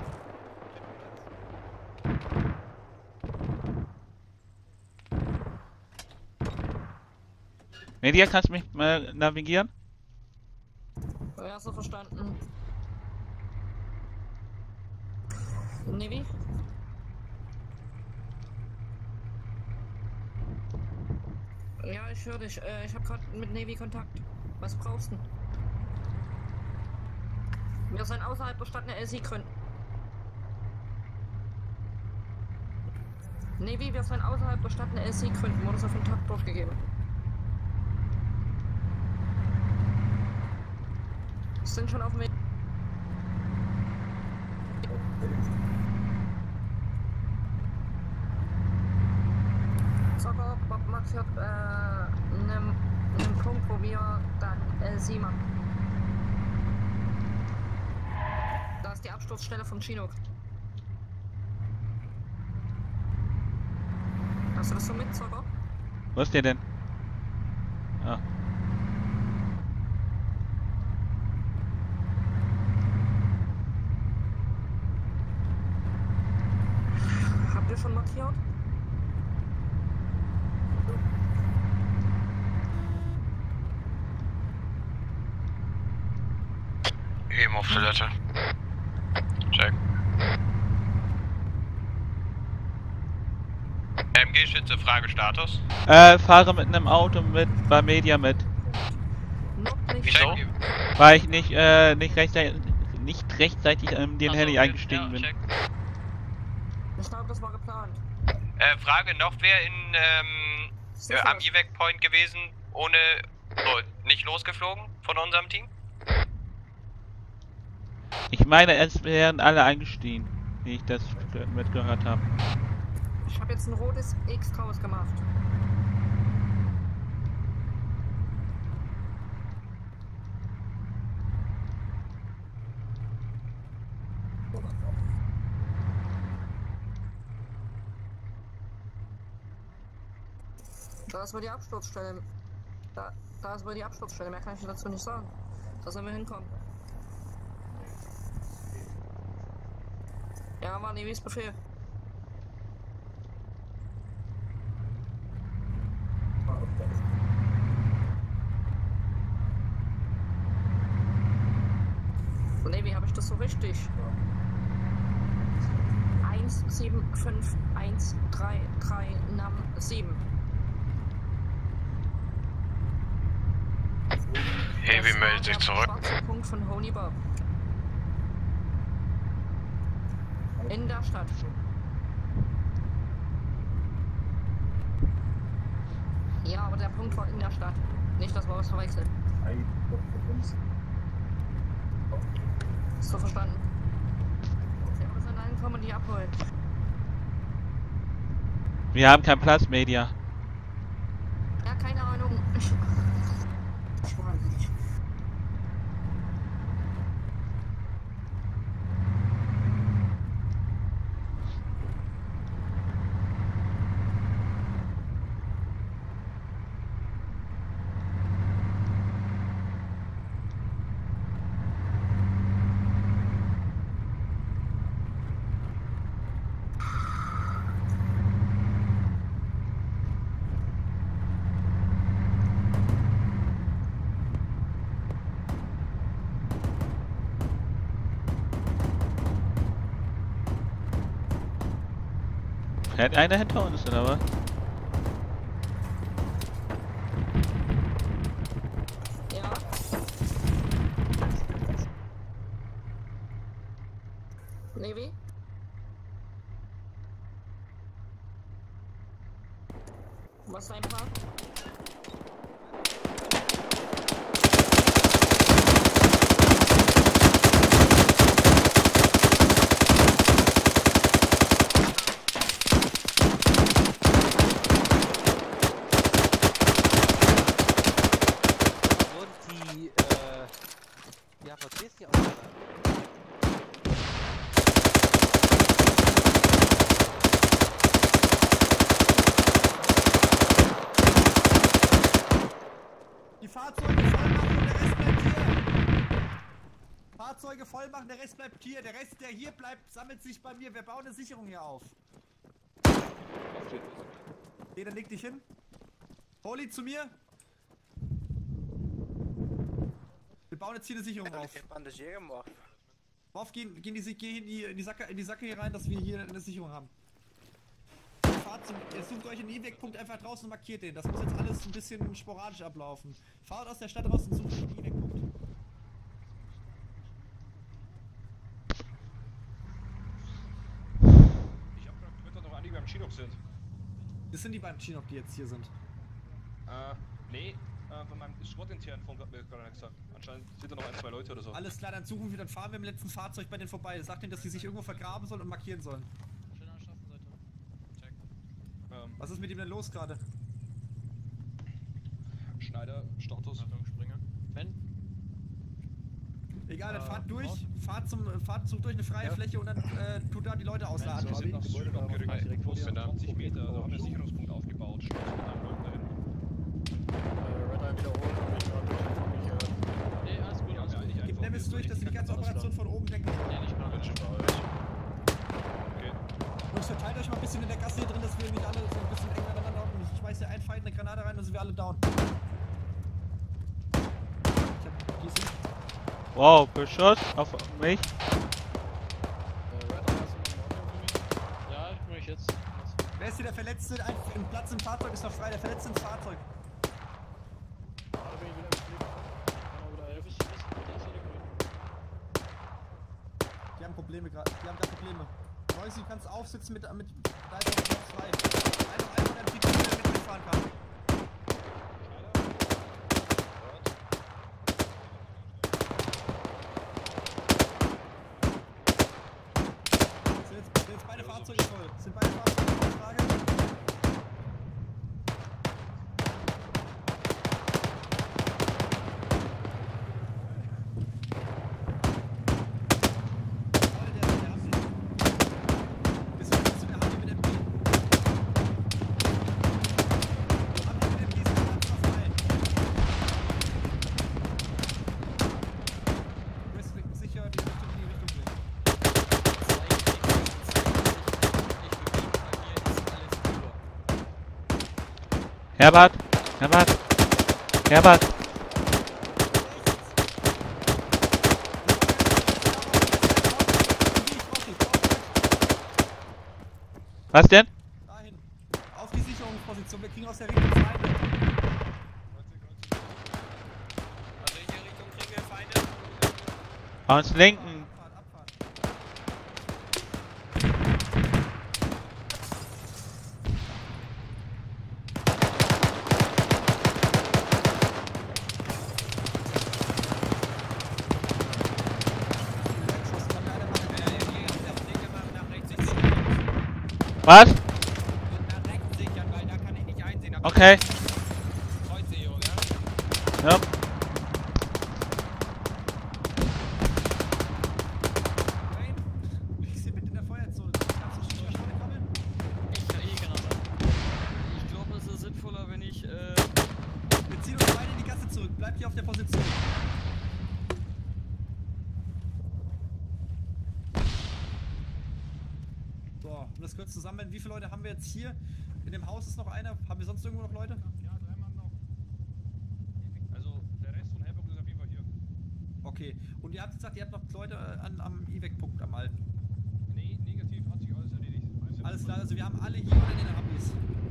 Speaker 3: Media, kannst du mich mal navigieren?
Speaker 7: Ja, so verstanden. Navy? Ja, ich höre dich. Äh, ich habe gerade mit Navy Kontakt. Was brauchst du? Wir sind außerhalb bestandener L C-Gründen. Navy, wir sind außerhalb bestandener L C-Gründen. Wurde so auf den Takt durchgegeben. Sind schon auf dem Weg. Zocker, Bob markiert äh, einen Punkt, wo wir dann L C machen. Da ist die Absturzstelle vom Chinook. Hast du das so mit, Zocker?
Speaker 3: Wo ist der denn? Ah.
Speaker 7: schon markiert?
Speaker 19: Eben auf Toilette. Check. M G-Schütze, Fragestatus.
Speaker 3: Äh, fahre mit einem Auto mit, bei Media mit.
Speaker 19: Wieso?
Speaker 3: Weil ich nicht, äh, nicht rechtzeitig, nicht rechtzeitig ähm, den
Speaker 19: Ach so,
Speaker 3: Handy
Speaker 19: okay.
Speaker 3: eingestiegen
Speaker 19: Ja,
Speaker 3: bin.
Speaker 19: check.
Speaker 7: Ich glaube, das war geplant.
Speaker 19: Äh, Frage, noch wer in, ähm, äh, am Evac Point gewesen, ohne, oh, nicht losgeflogen von unserem Team?
Speaker 3: Ich meine, es wären alle eingestiegen, wie ich das mitgehört habe.
Speaker 7: Ich habe jetzt ein rotes X draus gemacht. Da ist wohl die Absturzstelle. Da, da ist wohl die Absturzstelle. Mehr kann ich dazu nicht sagen. Da sollen wir hinkommen. Ja, war Nevis Befehl. So, Navy, habe ich das so richtig? eins sieben fünf eins drei drei Nam sieben.
Speaker 19: Heavy meldet sich zurück.
Speaker 7: Schwarzer Punkt von Honey Bob. In der Stadt. Ja, aber der Punkt war in der Stadt. Nicht, dass wir was verwechseln. Ist so verstanden. Ja, wir sind angekommen und die abholen.
Speaker 3: Wir haben keinen Platz, Media.
Speaker 7: Ja, keine Ahnung. Ich, ich weiß nicht.
Speaker 3: Fährt einer hinter uns, oder was?
Speaker 7: Ja. Navy? Was ist dein Plan?
Speaker 14: Fahrzeuge voll machen, der Rest bleibt hier. Der Rest, der hier bleibt, sammelt sich bei mir. Wir bauen eine Sicherung hier auf. Okay, dann leg dich hin. Holy zu mir. Wir bauen jetzt hier eine Sicherung auf. Auf, gehen, gehen die, geh in, die, in, die Sacke, in die Sacke hier rein, dass wir hier eine Sicherung haben. Fahrt zum, ihr sucht euch einen E-Weg-Punkt einfach draußen und markiert den. Das muss jetzt alles ein bisschen sporadisch ablaufen. Fahrt aus der Stadt raus und sucht euch einen E-Weg-Punkt.
Speaker 13: Ich hab gerade gehört, dass noch einige beim Chinook sind.
Speaker 14: Das sind die beim Chinook, die jetzt hier sind.
Speaker 13: Äh, nee, äh, von meinem Squad-internen Funk hat mir gerade gesagt. Anscheinend sind da noch ein, zwei Leute oder so.
Speaker 14: Alles klar, dann suchen wir, dann fahren wir im letzten Fahrzeug bei denen vorbei. Sagt denen, dass sie sich irgendwo vergraben sollen und markieren sollen.
Speaker 13: Schön an der Straßenseite. Check. Ähm,
Speaker 14: Was ist mit ihm denn los gerade?
Speaker 13: Schneider, Status. Springer.
Speaker 6: Wenn?
Speaker 14: Egal, dann
Speaker 13: Äh,
Speaker 14: fahrt durch,
Speaker 13: raus.
Speaker 14: fahrt zum, fahrt, sucht euch eine freie
Speaker 13: Ja.
Speaker 14: Fläche und dann äh, tut da die Leute ausladen.
Speaker 13: Wir sind nach Süden abgerückt, wo sind da zwanzig Meter, da haben wir einen Sicherungspunkt aufgebaut. Stoß mit einem Leuten dahin.
Speaker 6: Nee, alles gut, alles gut.
Speaker 14: Gib Nemes durch, dass sie die ganze Operation von oben denken.
Speaker 6: Nee, nicht mal.
Speaker 13: Okay.
Speaker 14: Uns verteilt verteilt euch mal ein bisschen in der Gasse hier drin, dass wir nicht alle so ein bisschen eng aneinander hocken. Ich schmeiß hier einen Feind eine Granate rein, dann sind wir alle down. Ich hab Gießen.
Speaker 3: Wow, Beschuss auf mich.
Speaker 6: Ja, ich mach ich jetzt.
Speaker 14: Wer ist hier der Verletzte? Ein, ein Platz im Fahrzeug ist noch frei, der Verletzte ins Fahrzeug.
Speaker 6: Da bin ich wieder gepflegt. Kann man wieder helfen.
Speaker 14: Die haben Probleme gerade. Die haben gerade Probleme. Noisy, du kannst aufsitzen mit. mit da ist noch Platz frei. Einfach, einfach der Typ, der mit mitfahren kann. Sind jetzt, sind jetzt beide Fahrzeuge voll? Sind beide Fahrzeuge voll? Frage?
Speaker 3: Herbert! Herbert! Herbert! Was denn?
Speaker 14: Dahin. Auf die Sicherungsposition. Wir kriegen aus der Richtung Feinde.
Speaker 5: Also in der Richtung kriegen wir Feinde.
Speaker 3: Aus linken. Was? Okay. Ja.
Speaker 14: Ich sehe bitte in der Feuerzone. Kannst du schon vorne kommen?
Speaker 18: Ich kann eh gerade. Ich glaube, es ist sinnvoller, wenn ich, äh...
Speaker 14: Wir ziehen uns beide in die Gasse zurück. Bleibt hier auf der Position. So, um das kurz zusammen. Wie viele Leute haben wir jetzt hier? In dem Haus ist noch einer. Haben wir sonst irgendwo noch Leute?
Speaker 13: Ja, drei Mann noch. Also, der Rest von Hellbock ist auf jeden Fall hier.
Speaker 14: Okay. Und ihr habt gesagt, ihr habt noch Leute an, am E W E C-Punkt am Halten.
Speaker 13: Nee, negativ, hat sich alles erledigt.
Speaker 14: Alles klar, also wir haben alle hier oder in den Habis.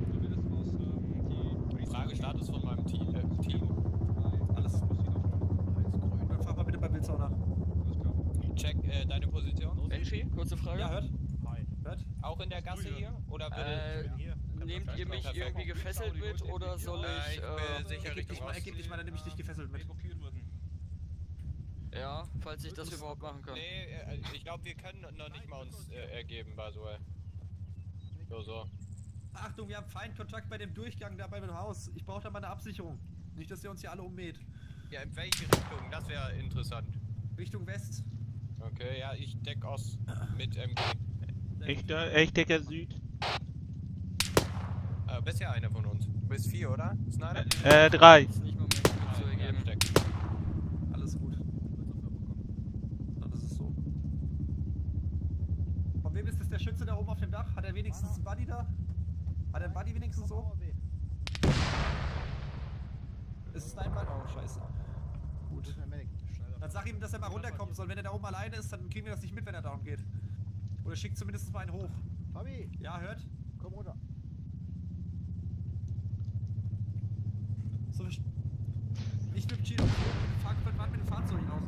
Speaker 5: Frage Status von meinem Team. Äh, Team.
Speaker 14: Alles. Dann frag mal bitte bei Wildsau nach.
Speaker 5: Check äh, deine Position.
Speaker 18: Benji, kurze Frage.
Speaker 14: Ja, hört.
Speaker 13: Hi.
Speaker 14: Hört.
Speaker 5: Auch in der Gasse hier? Oder
Speaker 18: Äh, nehmt ihr mich
Speaker 5: Perfekt.
Speaker 18: irgendwie gefesselt mit oder soll
Speaker 5: Äh,
Speaker 18: ich,
Speaker 5: ich
Speaker 18: äh...
Speaker 5: bin sicher
Speaker 14: Ergib dich
Speaker 5: Richtung
Speaker 14: mal, ergib dich mal, dann nehme ich dich gefesselt mit.
Speaker 18: Ja, falls ich das überhaupt machen kann.
Speaker 5: Nee, äh, ich glaube, wir können noch nicht mal uns äh, ergeben, Basel. So, so.
Speaker 14: Achtung, wir haben Feindkontakt bei dem Durchgang da bei dem Haus. Ich brauche da mal eine Absicherung. Nicht, dass ihr uns hier alle ummäht.
Speaker 5: Ja, in welche Richtung? Das wäre interessant.
Speaker 14: Richtung West.
Speaker 5: Okay, ja, ich deck Ost mit M G.
Speaker 3: Ich, äh, ich decke Süd.
Speaker 5: Äh, bist ja einer von uns. Du bist vier, oder? Snyder?
Speaker 3: Äh, drei.
Speaker 18: Ist nicht mal mehr gut zu
Speaker 5: Ja,
Speaker 18: ergeben.
Speaker 5: steck.
Speaker 14: Alles gut. Dann ist es so. Von wem ist das der Schütze da oben auf dem Dach? Hat er wenigstens einen Buddy da? Hat er einen Buddy wenigstens so? Ist es dein Buddy? Oh, scheiße. Gut. Dann sag ihm, dass er mal runterkommen soll. Wenn er da oben alleine ist, dann kriegen wir das nicht mit, wenn er down geht. Oder schickt zumindest mal einen hoch.
Speaker 17: Fabi!
Speaker 14: Ja, hört?
Speaker 17: Komm runter.
Speaker 14: So, nicht mit dem Chino. Fahr mit dem Fahrzeug hinaus.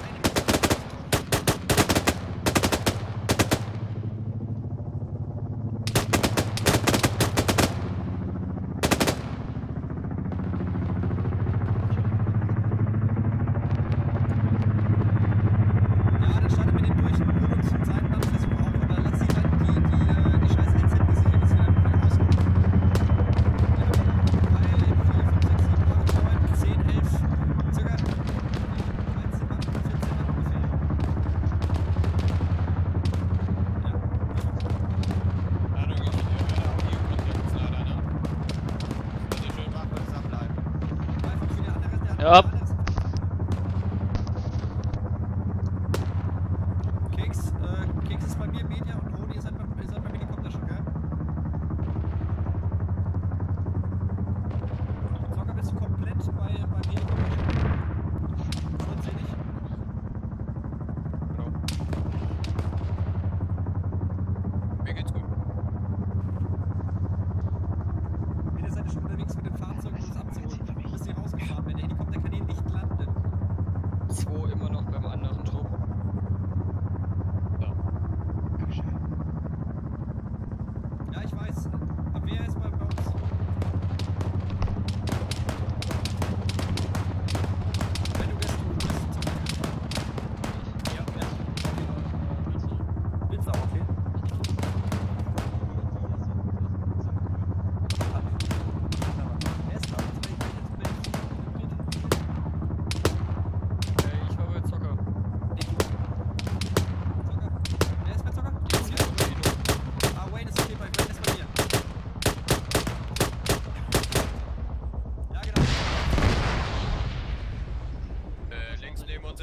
Speaker 14: Ja, dann startet mit dem durch und holt uns zum Seitenlandversuch auf, aber lass sie halt die, die, äh, die scheiß L Z gesichert, dass wir dann wieder rauskommen. drei, vier, fünf, sechs, sieben, acht, neun, zehn, elf, circa dreizehn Mann, vierzehn Mann ungefähr.
Speaker 5: Ja, du gehst hier wieder auf die und jetzt leider, ne? Bitte schön wach und sach bleiben.
Speaker 14: Einfach für die andere, der
Speaker 3: Ja.
Speaker 14: andere ist- Keks, äh, Keks ist bei mir, Media und Roni, ihr seid beim, ihr seid beim Helikopter schon, gell?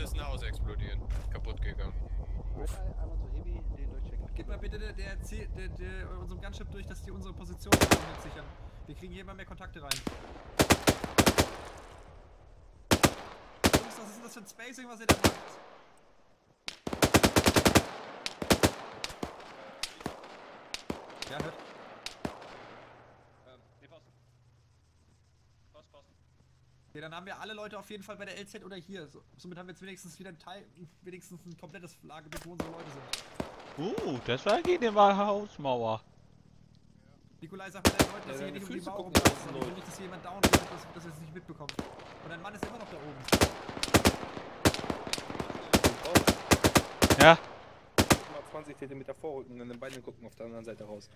Speaker 5: ist ein Haus explodiert. Kaputt gegangen.
Speaker 14: Gib mal bitte der, der, der, der, der unserem Gunship durch, dass die unsere Position sichern. Wir kriegen hier immer mehr Kontakte rein. Jungs, was ist denn das für ein Spacing, was ihr da macht? Ja, hört. Okay, dann haben wir alle Leute auf jeden Fall bei der L Z oder hier. So, somit haben wir jetzt wenigstens wieder ein Teil, wenigstens ein komplettes Lagebiet, wo unsere Leute sind.
Speaker 3: Uh, das war gegen die Hausmauer.
Speaker 14: Nikolai, sag mal deinen Leuten, dass
Speaker 9: Ja,
Speaker 14: sie hier nicht um die
Speaker 9: Füße
Speaker 14: Mauer
Speaker 9: gucken
Speaker 14: rumlaufen.
Speaker 9: lassen,
Speaker 14: Ich will
Speaker 9: Leute.
Speaker 14: nicht, dass hier jemand down wird, dass, dass wir es nicht mitbekommen. Und dein Mann ist immer noch da oben.
Speaker 3: Ja.
Speaker 2: Mal zwanzig Zentimeter vorrücken und an den Beinen gucken auf der anderen Seite raus.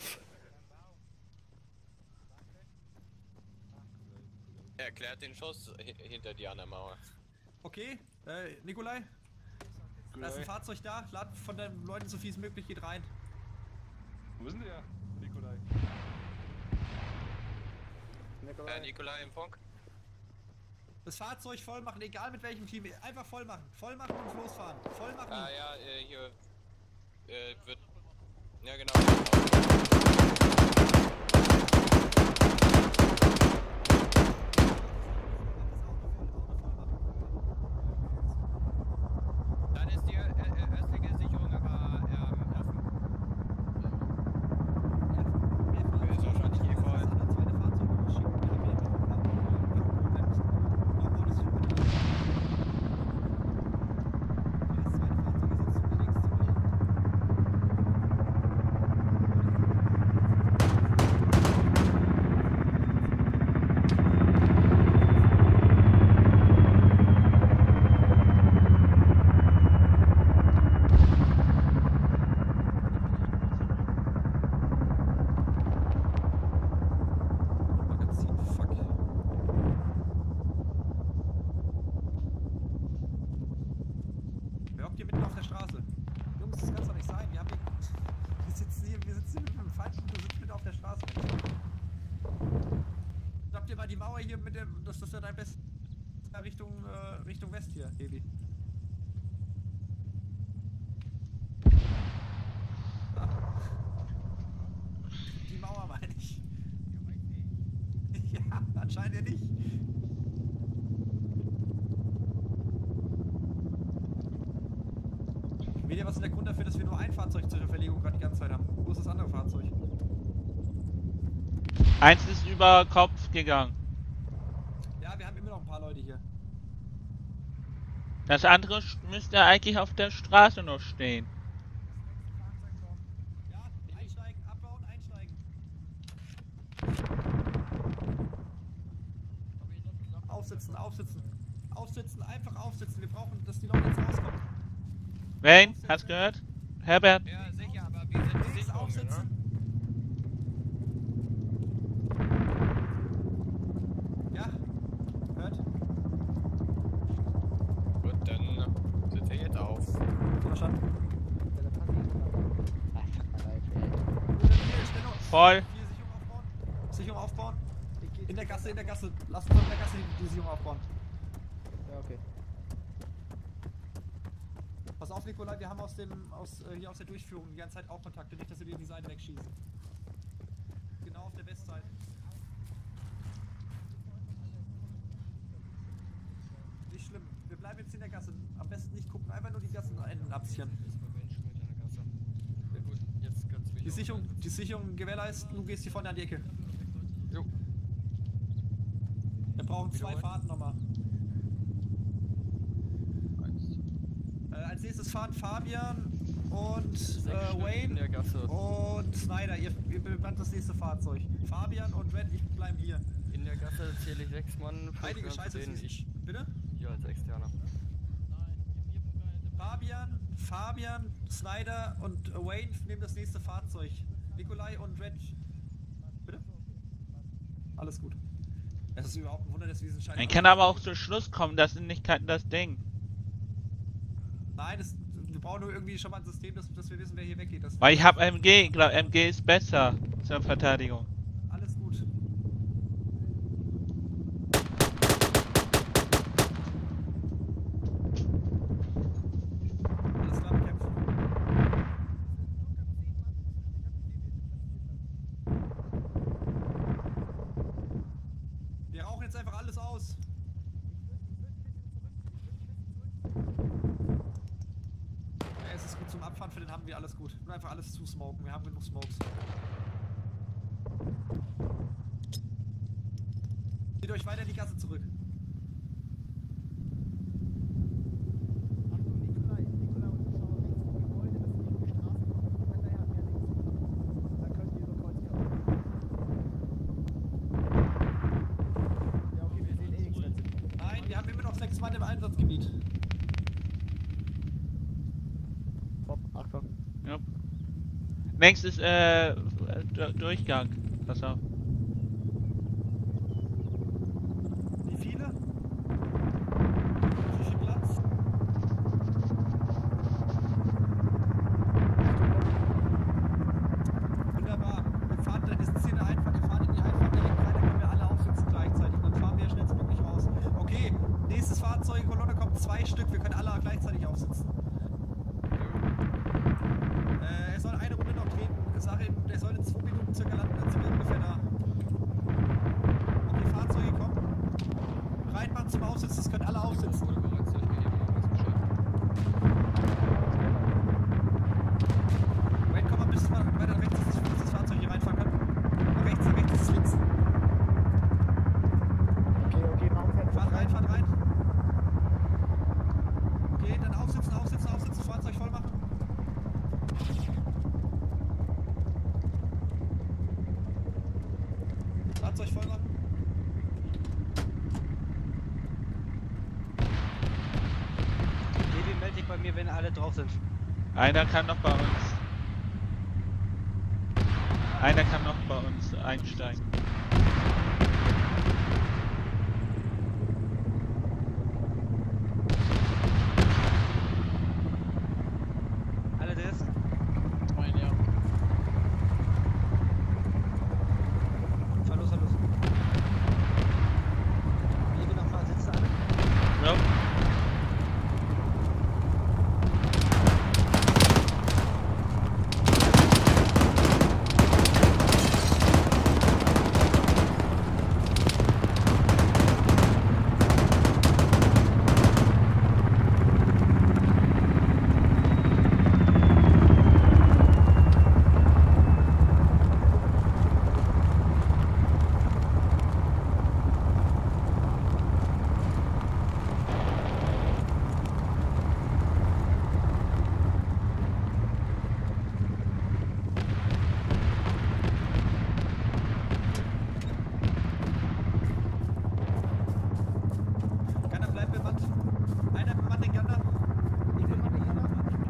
Speaker 5: Erklärt den Schuss hi- hinter dir an der Mauer.
Speaker 14: Okay, äh, Nikolai? Da ist ein Fahrzeug da, lad von deinen Leuten so viel es möglich geht rein.
Speaker 2: Wo sind der, Nikolai?
Speaker 5: Nikolai, äh, Nikolai im Funk?
Speaker 14: Das Fahrzeug voll machen, egal mit welchem Team. Einfach voll machen. Voll machen und losfahren. Voll machen.
Speaker 5: Ah ja, äh, hier äh, wird... Ja genau. Dann ist die äh, äh, östliche Sicherung aber ähm, offen. Ist wahrscheinlich eh voll.
Speaker 14: Wer hockt hier mitten auf der Straße? Jungs, das kann's doch nicht sein. Wir haben hier... Wir sitzen hier, wir sitzen hier mit dem Falschen und du sitzt mitten auf der Straße. Habt ihr mal die Mauer hier mit dem... Das, das ist ja dein Best... Richtung, äh, Richtung West hier, Heli. Ah. Die Mauer meine ich. Ja, anscheinend ja nicht. Media, was ist der Grund dafür, dass wir nur ein Fahrzeug zur Verlegung gerade die ganze Zeit haben? Wo ist das andere Fahrzeug?
Speaker 3: Eins ist über Kopf gegangen.
Speaker 14: Ja, wir haben immer noch ein paar Leute hier.
Speaker 3: Das andere sch- müsste eigentlich auf der Straße noch stehen.
Speaker 14: Ja, einsteigen, abbauen, einsteigen. Aufsitzen, aufsitzen. Aufsitzen, einfach aufsitzen. Wir brauchen, dass die Leute jetzt rauskommen.
Speaker 3: Wayne, hast gehört? Herbert?
Speaker 5: Ja, sicher, aber wir sind
Speaker 14: Links aufsitzen. Ja, hört.
Speaker 5: Gut, dann sind wir jetzt auf.
Speaker 14: Verstanden.
Speaker 3: Voll.
Speaker 14: Sicherung aufbauen. In der Gasse, in der Gasse. Lass uns in der Gasse die Sicherung aufbauen.
Speaker 17: Ja, okay.
Speaker 14: Pass auf, Nikolai, wir haben aus dem, aus, äh, hier aus der Durchführung die ganze Zeit auch Kontakte. Nicht, dass wir dir die Seite wegschießen. Genau auf der Westseite. Nicht schlimm. Wir bleiben jetzt in der Gasse. Am besten nicht gucken, einfach nur die Gassenenden absichern.
Speaker 18: Ja gut, jetzt kannst du
Speaker 14: Die Sicherung, die Sicherung gewährleisten, du gehst hier vorne an die Ecke.
Speaker 18: Jo.
Speaker 14: Wir brauchen zwei Fahrten nochmal. Äh, als nächstes fahren Fabian und
Speaker 18: Sechs
Speaker 14: äh,
Speaker 18: Stück
Speaker 14: Wayne
Speaker 18: in der Gasse.
Speaker 14: und Snyder. Ihr, ihr bemannt das nächste Fahrzeug. Fabian und Red, ich bleib hier.
Speaker 18: In der Gasse zähle ich sechs Mann. fünf
Speaker 14: Heilige
Speaker 18: gehören zu
Speaker 14: Scheiße,
Speaker 18: denen
Speaker 14: es ist-
Speaker 18: ich
Speaker 14: Bitte?
Speaker 18: hier als Externer.
Speaker 14: Fabian, Fabian, Snyder und äh, Wayne nehmen das nächste Fahrzeug. Nikolai und Red. Bitte? Alles gut. Es ist überhaupt ein Wunder, dass wir diesen Scheiß.
Speaker 3: Man kann aber auch zu Schluss kommen, das ist nicht kein- das Ding.
Speaker 14: Nein, das, wir brauchen nur irgendwie schon mal ein System, dass, dass wir wissen, wer hier weggeht. Das
Speaker 3: Weil ich hab M G, ich glaub M G ist besser zur Verteidigung.
Speaker 14: Alles gut. langfahren für den haben wir alles gut. Nur einfach alles zu smoken. Wir haben genug Smokes. Zieht euch weiter in die Gasse zurück. Nein, wir haben immer noch sechs Mann im Einsatzgebiet.
Speaker 17: Top, Achtung.
Speaker 3: Ja. Nächstes äh, D Durchgang. Pass auf.
Speaker 14: Wie viele? Wie viel Platz? Wunderbar. Wir fahren, das ist hier eine Einfahrt, wir fahren in die Einfahrt direkt rein, dann können wir alle aufsitzen gleichzeitig. Dann fahren wir schnellstmöglich raus. Okay, nächstes Fahrzeug, Kolonne kommt zwei Stück, wir können alle gleichzeitig aufsitzen. Äh, er soll eine Runde noch drehen. Sag ihm, der soll in zwei Minuten circa landen, dann sind wir ungefähr da. Okay, Fahrzeuge kommen. Reinbahn zum Aufsitzen, das können alle aufsitzen. Wait, komm mal ein bisschen weiter rechts, dass das Fahrzeug hier reinfahren kann. Rechts, rechts ist links.
Speaker 17: Okay, okay, machen wir.
Speaker 14: Fahrt rein, fahrt rein. Okay, dann aufsitzen, aufsitzen, aufsitzen, Fahrzeug voll machen. Fahrzeug voll machen.
Speaker 16: Levi, melde dich bei mir, wenn alle drauf sind.
Speaker 3: Einer kann noch bei uns. Einer kann noch bei uns einsteigen.
Speaker 16: Alle das?
Speaker 6: Mein, ja.
Speaker 16: Fahr los, fahr los. Levi, noch mal, sitzen alle?
Speaker 3: Ja.
Speaker 14: Gunner bleibt bemannt. Einer bemannt den Gunner. Ich bemann den Gunner.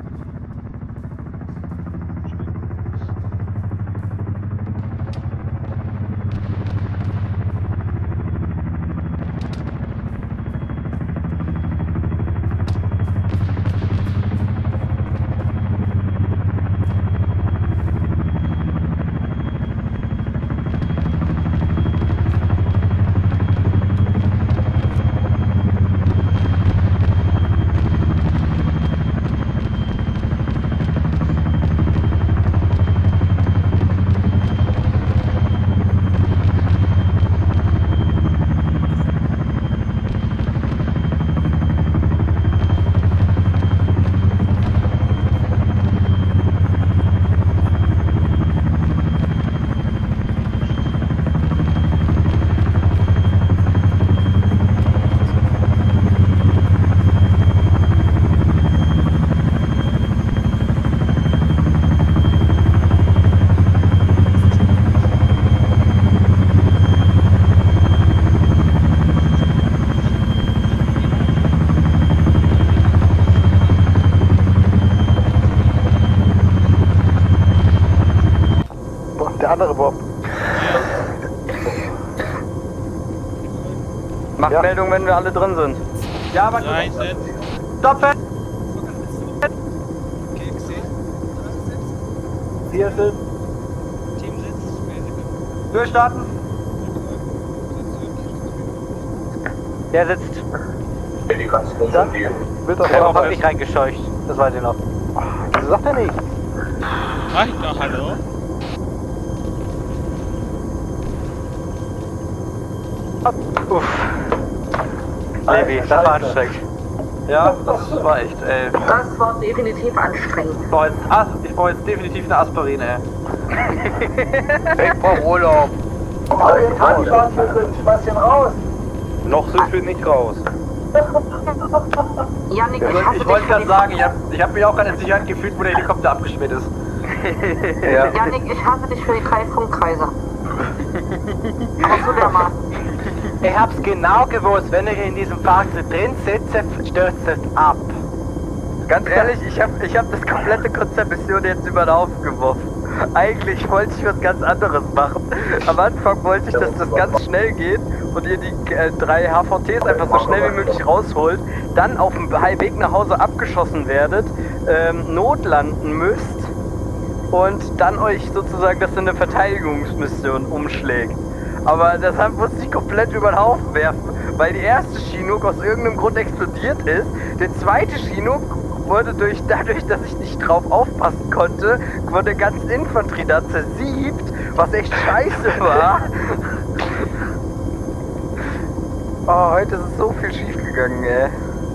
Speaker 20: Der andere Bob.
Speaker 1: Macht
Speaker 20: Ja.
Speaker 1: Meldung, wenn wir alle drin sind.
Speaker 20: Ja, aber
Speaker 3: Drei sind.
Speaker 20: Stoppen!
Speaker 14: Okay, gesehen.
Speaker 20: Vier sind.
Speaker 16: Team sitzt.
Speaker 20: Durchstarten.
Speaker 1: Der sitzt.
Speaker 20: Ja? Wird doch
Speaker 1: Der
Speaker 20: auch
Speaker 1: hat mich reingescheucht. Das weiß ich noch.
Speaker 20: Wieso sagt er nicht?
Speaker 3: Mach ich doch, hallo?
Speaker 1: Uff. Levi, das war anstrengend.
Speaker 20: Ja, das war echt, ey.
Speaker 7: Das war definitiv anstrengend.
Speaker 20: Ich brauche jetzt, As ich brauch jetzt definitiv eine Aspirin, ey. Ich brauch Urlaub.
Speaker 21: Aber jetzt haben die waren hier drin, schmeiß den raus. Noch sind wir nicht raus.
Speaker 7: Janik,
Speaker 20: ich,
Speaker 7: ich,
Speaker 20: ich wollte gerade sagen, ich habe ich hab mich auch gerade in Sicherheit gefühlt, wo der Helikopter abgeschmiert ist.
Speaker 7: ja. Janik, ich hasse dich für die drei Funkkreise. Aber so dermaßen.
Speaker 15: Ich hab's genau gewusst, wenn ich in diesem Fahrzeug drin sitze, stürzt es ab.
Speaker 8: Ganz ehrlich, ich hab, ich hab das komplette Konzept Mission jetzt über den Haufen geworfen. Eigentlich wollte ich was ganz anderes machen. Am Anfang wollte ich, dass das ganz schnell geht und ihr die äh, drei H V Ts einfach so schnell wie möglich rausholt, dann auf dem Weg nach Hause abgeschossen werdet, ähm, notlanden müsst und dann euch sozusagen das in eine Verteidigungsmission umschlägt. Aber deshalb musste ich komplett über den Haufen werfen, weil die erste Chinook aus irgendeinem Grund explodiert ist. Der zweite Chinook wurde durch, dadurch, dass ich nicht drauf aufpassen konnte, wurde ganz Infanterie da zersiebt, was echt scheiße war. Oh, heute ist so viel schief gegangen, ey.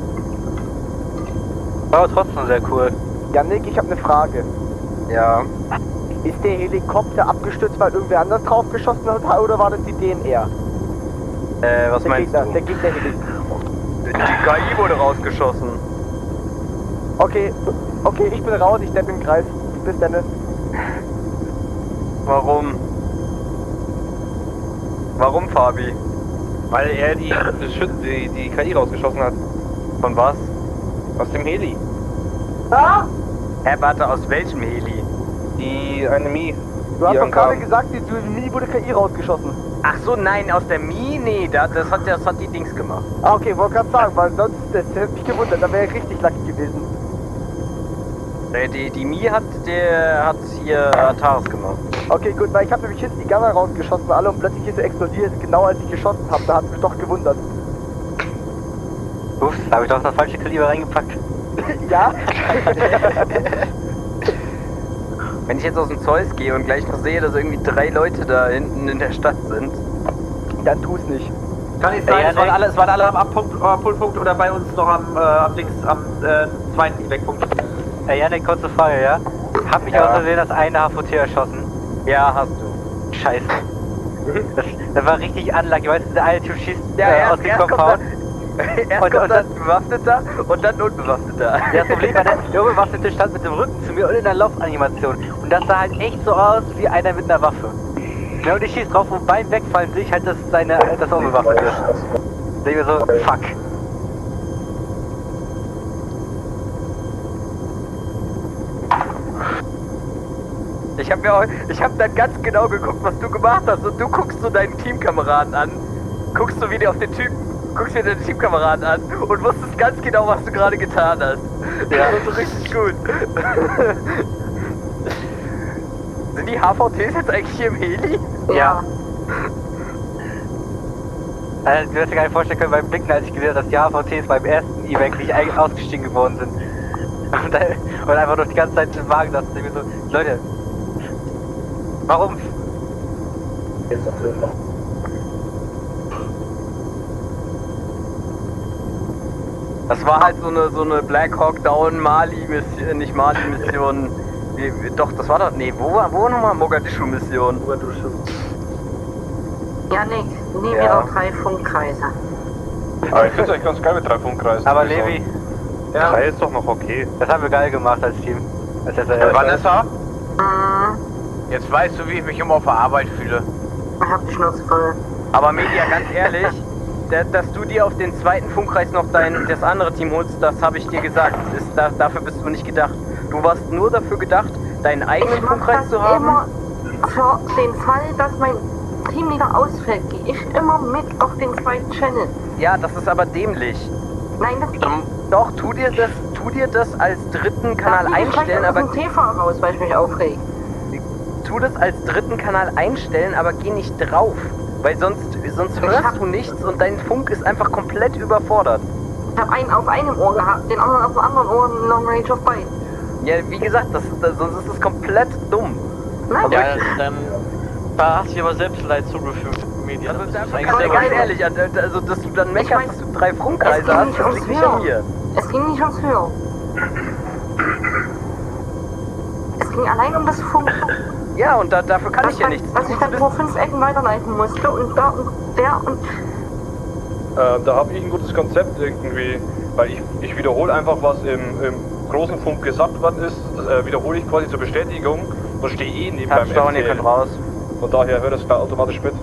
Speaker 20: Aber trotzdem sehr cool.
Speaker 15: Janik, ich habe eine Frage.
Speaker 8: Ja.
Speaker 15: Ist der Helikopter abgestürzt, weil irgendwer anders drauf geschossen hat, oder war das die D N R?
Speaker 8: Äh, was
Speaker 15: der
Speaker 8: meinst
Speaker 15: Gegner,
Speaker 8: du?
Speaker 15: Der Gegner Heli.
Speaker 8: Die K I wurde rausgeschossen.
Speaker 15: Okay, okay, ich bin raus, ich steppe im Kreis. Bis dann.
Speaker 8: Warum? Warum, Fabi?
Speaker 21: Weil er die, die, die K I rausgeschossen hat.
Speaker 8: Von was?
Speaker 21: Aus dem Heli.
Speaker 15: Ah?
Speaker 8: Hä, warte, aus welchem Heli?
Speaker 21: Die, eine Mi.
Speaker 15: Du hast doch gerade gesagt, die Mi wurde K I rausgeschossen.
Speaker 8: Ach so, nein, aus der Mi? Nee, das, das, hat, das hat die Dings gemacht.
Speaker 15: Ah, okay, wollte gerade sagen, weil sonst, das hätte mich gewundert, da wäre ich richtig lucky gewesen.
Speaker 8: Nee, die, die Mi hat, der hat hier Ataris gemacht.
Speaker 15: Okay, gut, weil ich habe nämlich hinten die Gunner rausgeschossen, alle, und plötzlich ist er explodiert, genau als ich geschossen habe, da hat es mich doch gewundert.
Speaker 20: Ups, da habe ich doch das falsche Kaliber reingepackt.
Speaker 15: Ja?
Speaker 8: Wenn ich jetzt aus dem Zeus gehe und gleich noch sehe, dass irgendwie drei Leute da hinten in der Stadt sind,
Speaker 15: dann tu's nicht.
Speaker 20: Kann nicht sein, es waren alle, es waren alle am Abpullpunkt oder bei uns noch am, äh, am links, am äh, zweiten Wegpunkt. Ey, Janik, kurze Frage, ja? Hab ich
Speaker 8: ja.
Speaker 20: aus Versehen das eine H V T erschossen?
Speaker 8: Ja, hast du.
Speaker 20: Scheiße. Das, das war richtig unlucky, weißt du, der eine Typ schießt
Speaker 8: ja,
Speaker 20: äh,
Speaker 8: erst,
Speaker 20: aus dem
Speaker 8: erst
Speaker 20: Compound.
Speaker 8: Kommt erst und, kommt und dann Bewaffneter und dann Unbewaffneter.
Speaker 20: Ja, das Problem war, der, der Unbewaffnete stand mit dem Rücken zu mir und in der Laufanimation. Und das sah halt echt so aus wie einer mit einer Waffe. Ja, und ich schieß drauf und beim Wegfallen sehe ich halt, dass seine, das unbewaffnet ist. Sehe ich mir so, fuck.
Speaker 8: Ich hab mir auch, ich hab dann ganz genau geguckt, was du gemacht hast, und du guckst so deinen Teamkameraden an, guckst so wie der auf den Typen, guckst dir deinen Teamkameraden an und wusstest ganz genau, was du gerade getan hast. Ja. Das war so richtig gut. Sind die H V Ts jetzt eigentlich hier im Heli?
Speaker 20: Ja. Also, du wirst dir gar nicht vorstellen können beim Blicken, als ich gesehen habe, dass die H V Ts beim ersten Event nicht ausgestiegen geworden sind. Und, dann, und einfach noch die ganze Zeit im Wagen saßen. Ich mir so, Leute, warum?
Speaker 8: Das war halt so eine so eine Black Hawk Down Mali Mission, nicht Mali Mission. Wie, doch, das war doch, nee, wo war, wo nochmal Mogadischu Mission? Mogadischu.
Speaker 7: Janik, nie
Speaker 8: Ja.
Speaker 7: wieder drei Funkkreise.
Speaker 21: Aber ich finde es eigentlich ganz geil mit drei Funkkreisen.
Speaker 20: Aber Levi,
Speaker 21: ja. Drei ist doch noch okay.
Speaker 20: das haben wir geil gemacht als Team. Als das,
Speaker 15: Äh, Vanessa?
Speaker 7: Mhm.
Speaker 15: Jetzt weißt du, wie ich mich immer auf der Arbeit fühle.
Speaker 7: Ich hab die Schnauze voll.
Speaker 8: Aber Media, ganz ehrlich, da, dass du dir auf den zweiten Funkkreis noch dein, das andere Team holst, das habe ich dir gesagt. Ist, da, dafür bist du nicht gedacht. Du warst nur dafür gedacht, deinen eigenen
Speaker 7: Ich mach
Speaker 8: Funkkreis
Speaker 7: das
Speaker 8: zu haben.
Speaker 7: immer für den Fall, dass mein Teamleader ausfällt, gehe ich immer mit auf den zweiten Channel.
Speaker 8: Ja, das ist aber dämlich.
Speaker 7: Nein, das
Speaker 8: Doch, tu dir das, tu dir das als dritten Kanal
Speaker 7: Darf ich
Speaker 8: einstellen,
Speaker 7: aus
Speaker 8: aber
Speaker 7: dem T V raus, weil ich mich aufreg.
Speaker 8: tu das als dritten Kanal einstellen, aber geh nicht drauf. Weil sonst, sonst hörst du nichts und dein Funk ist einfach komplett überfordert.
Speaker 7: Ich habe einen auf einem Ohr gehabt, den anderen auf dem anderen Ohr, Long Range of Bein.
Speaker 8: Ja, wie gesagt, das, das, sonst ist es komplett dumm.
Speaker 7: Nein,
Speaker 6: Ja, dann da hast du dir aber selbst leid zugefügt, Medien.
Speaker 8: Also,
Speaker 6: Das ist
Speaker 8: ganz
Speaker 6: eigentlich sehr
Speaker 8: ehrlich, also dass du dann meckerst, dass du drei Funkkreise hast, das liegt nicht an mir.
Speaker 7: Es ging nicht ums Hören. Es ging allein um das Funk.
Speaker 8: Ja, und da, dafür kann ich ja nichts.
Speaker 7: Dass ich dann nur fünf Ecken weiterleiten musste und da und der und...
Speaker 10: Äh, da habe ich ein gutes Konzept irgendwie, weil ich, ich wiederhole einfach, was im, im großen Funk gesagt worden ist, das äh, wiederhole ich quasi zur Bestätigung und stehe eh neben beim
Speaker 8: Touchdown, ihr könnt raus.
Speaker 10: Von daher hört das klar automatisch mit.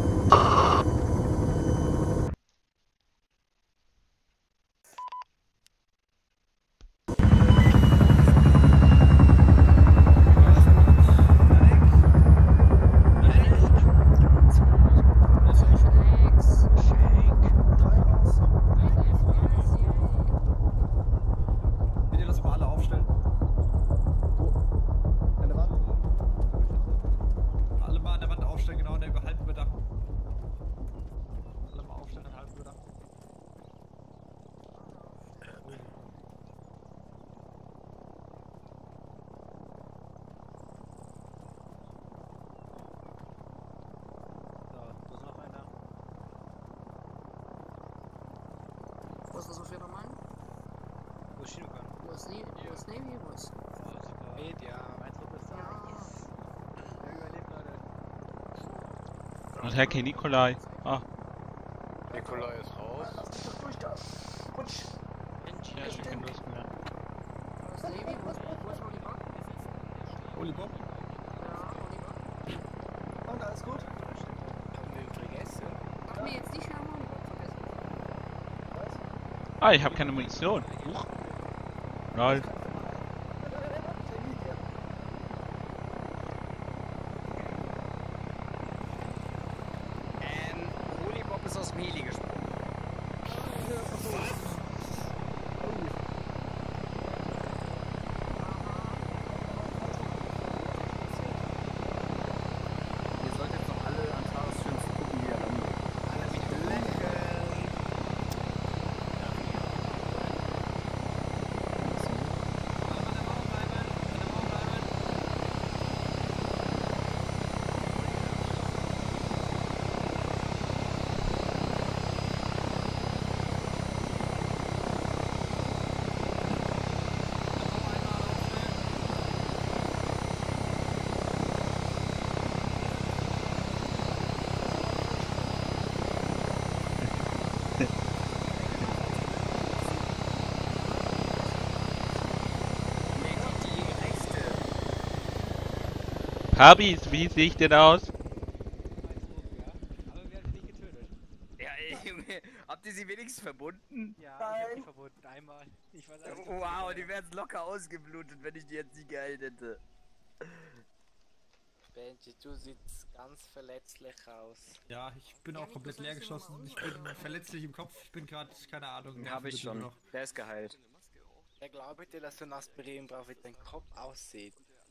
Speaker 14: Bitte lass mal alle aufstellen. An der Wand. Alle mal an der Wand aufstellen, genau, an der halben Überdachung. Alle mal aufstellen an der halben Überdachung.
Speaker 7: Wo ist das auf jeder Mann?
Speaker 16: Wo ist Shinokan?
Speaker 7: Wo ist Navy? Wo ist Navy? Wo ist...
Speaker 16: Geht, ja, mein Trupp ist da. Yes. Wer überlebt, Leute?
Speaker 3: Und Herr K. Nikolai. Ah.
Speaker 5: Nikolai ist raus.
Speaker 7: Lass dich doch durch da. Rutsch.
Speaker 6: Ja, ich hab keine Lust mehr.
Speaker 7: Wo ist Navy? Wo ist, wo ist Oliver?
Speaker 14: Oliver?
Speaker 7: Ja, Oliver.
Speaker 4: Und alles gut?
Speaker 16: Haben wir ihn vergessen?
Speaker 7: Ach nee, jetzt nicht mehr am Oliver vergessen.
Speaker 3: Ah, ich habe keine Munition. Huch. Lol.
Speaker 1: Ähm, Olibob ist aus dem Heli gesprungen. Ihr solltet jetzt noch alle an Tagesschirm gucken, wie er landet.
Speaker 16: Alle mit Lächeln.
Speaker 3: Habis, wie sehe ich denn aus?
Speaker 1: Ja, ey, Junge, habt ihr sie wenigstens verbunden?
Speaker 16: Ja, ich hab die verbunden. Einmal. Ich weiß nicht,
Speaker 1: Wow, die wären locker ausgeblutet, wenn ich die jetzt nicht geheilt hätte.
Speaker 16: Benji, du siehst ganz verletzlich aus.
Speaker 14: Ja, ich bin auch komplett leer geschossen. Ich bin verletzlich im Kopf. Ich bin gerade, keine Ahnung.
Speaker 1: Den habe ich schon. Der ist geheilt.
Speaker 16: Ja, glaube ich dir, dass du ein Aspirin brauchst, wie dein Kopf aussieht.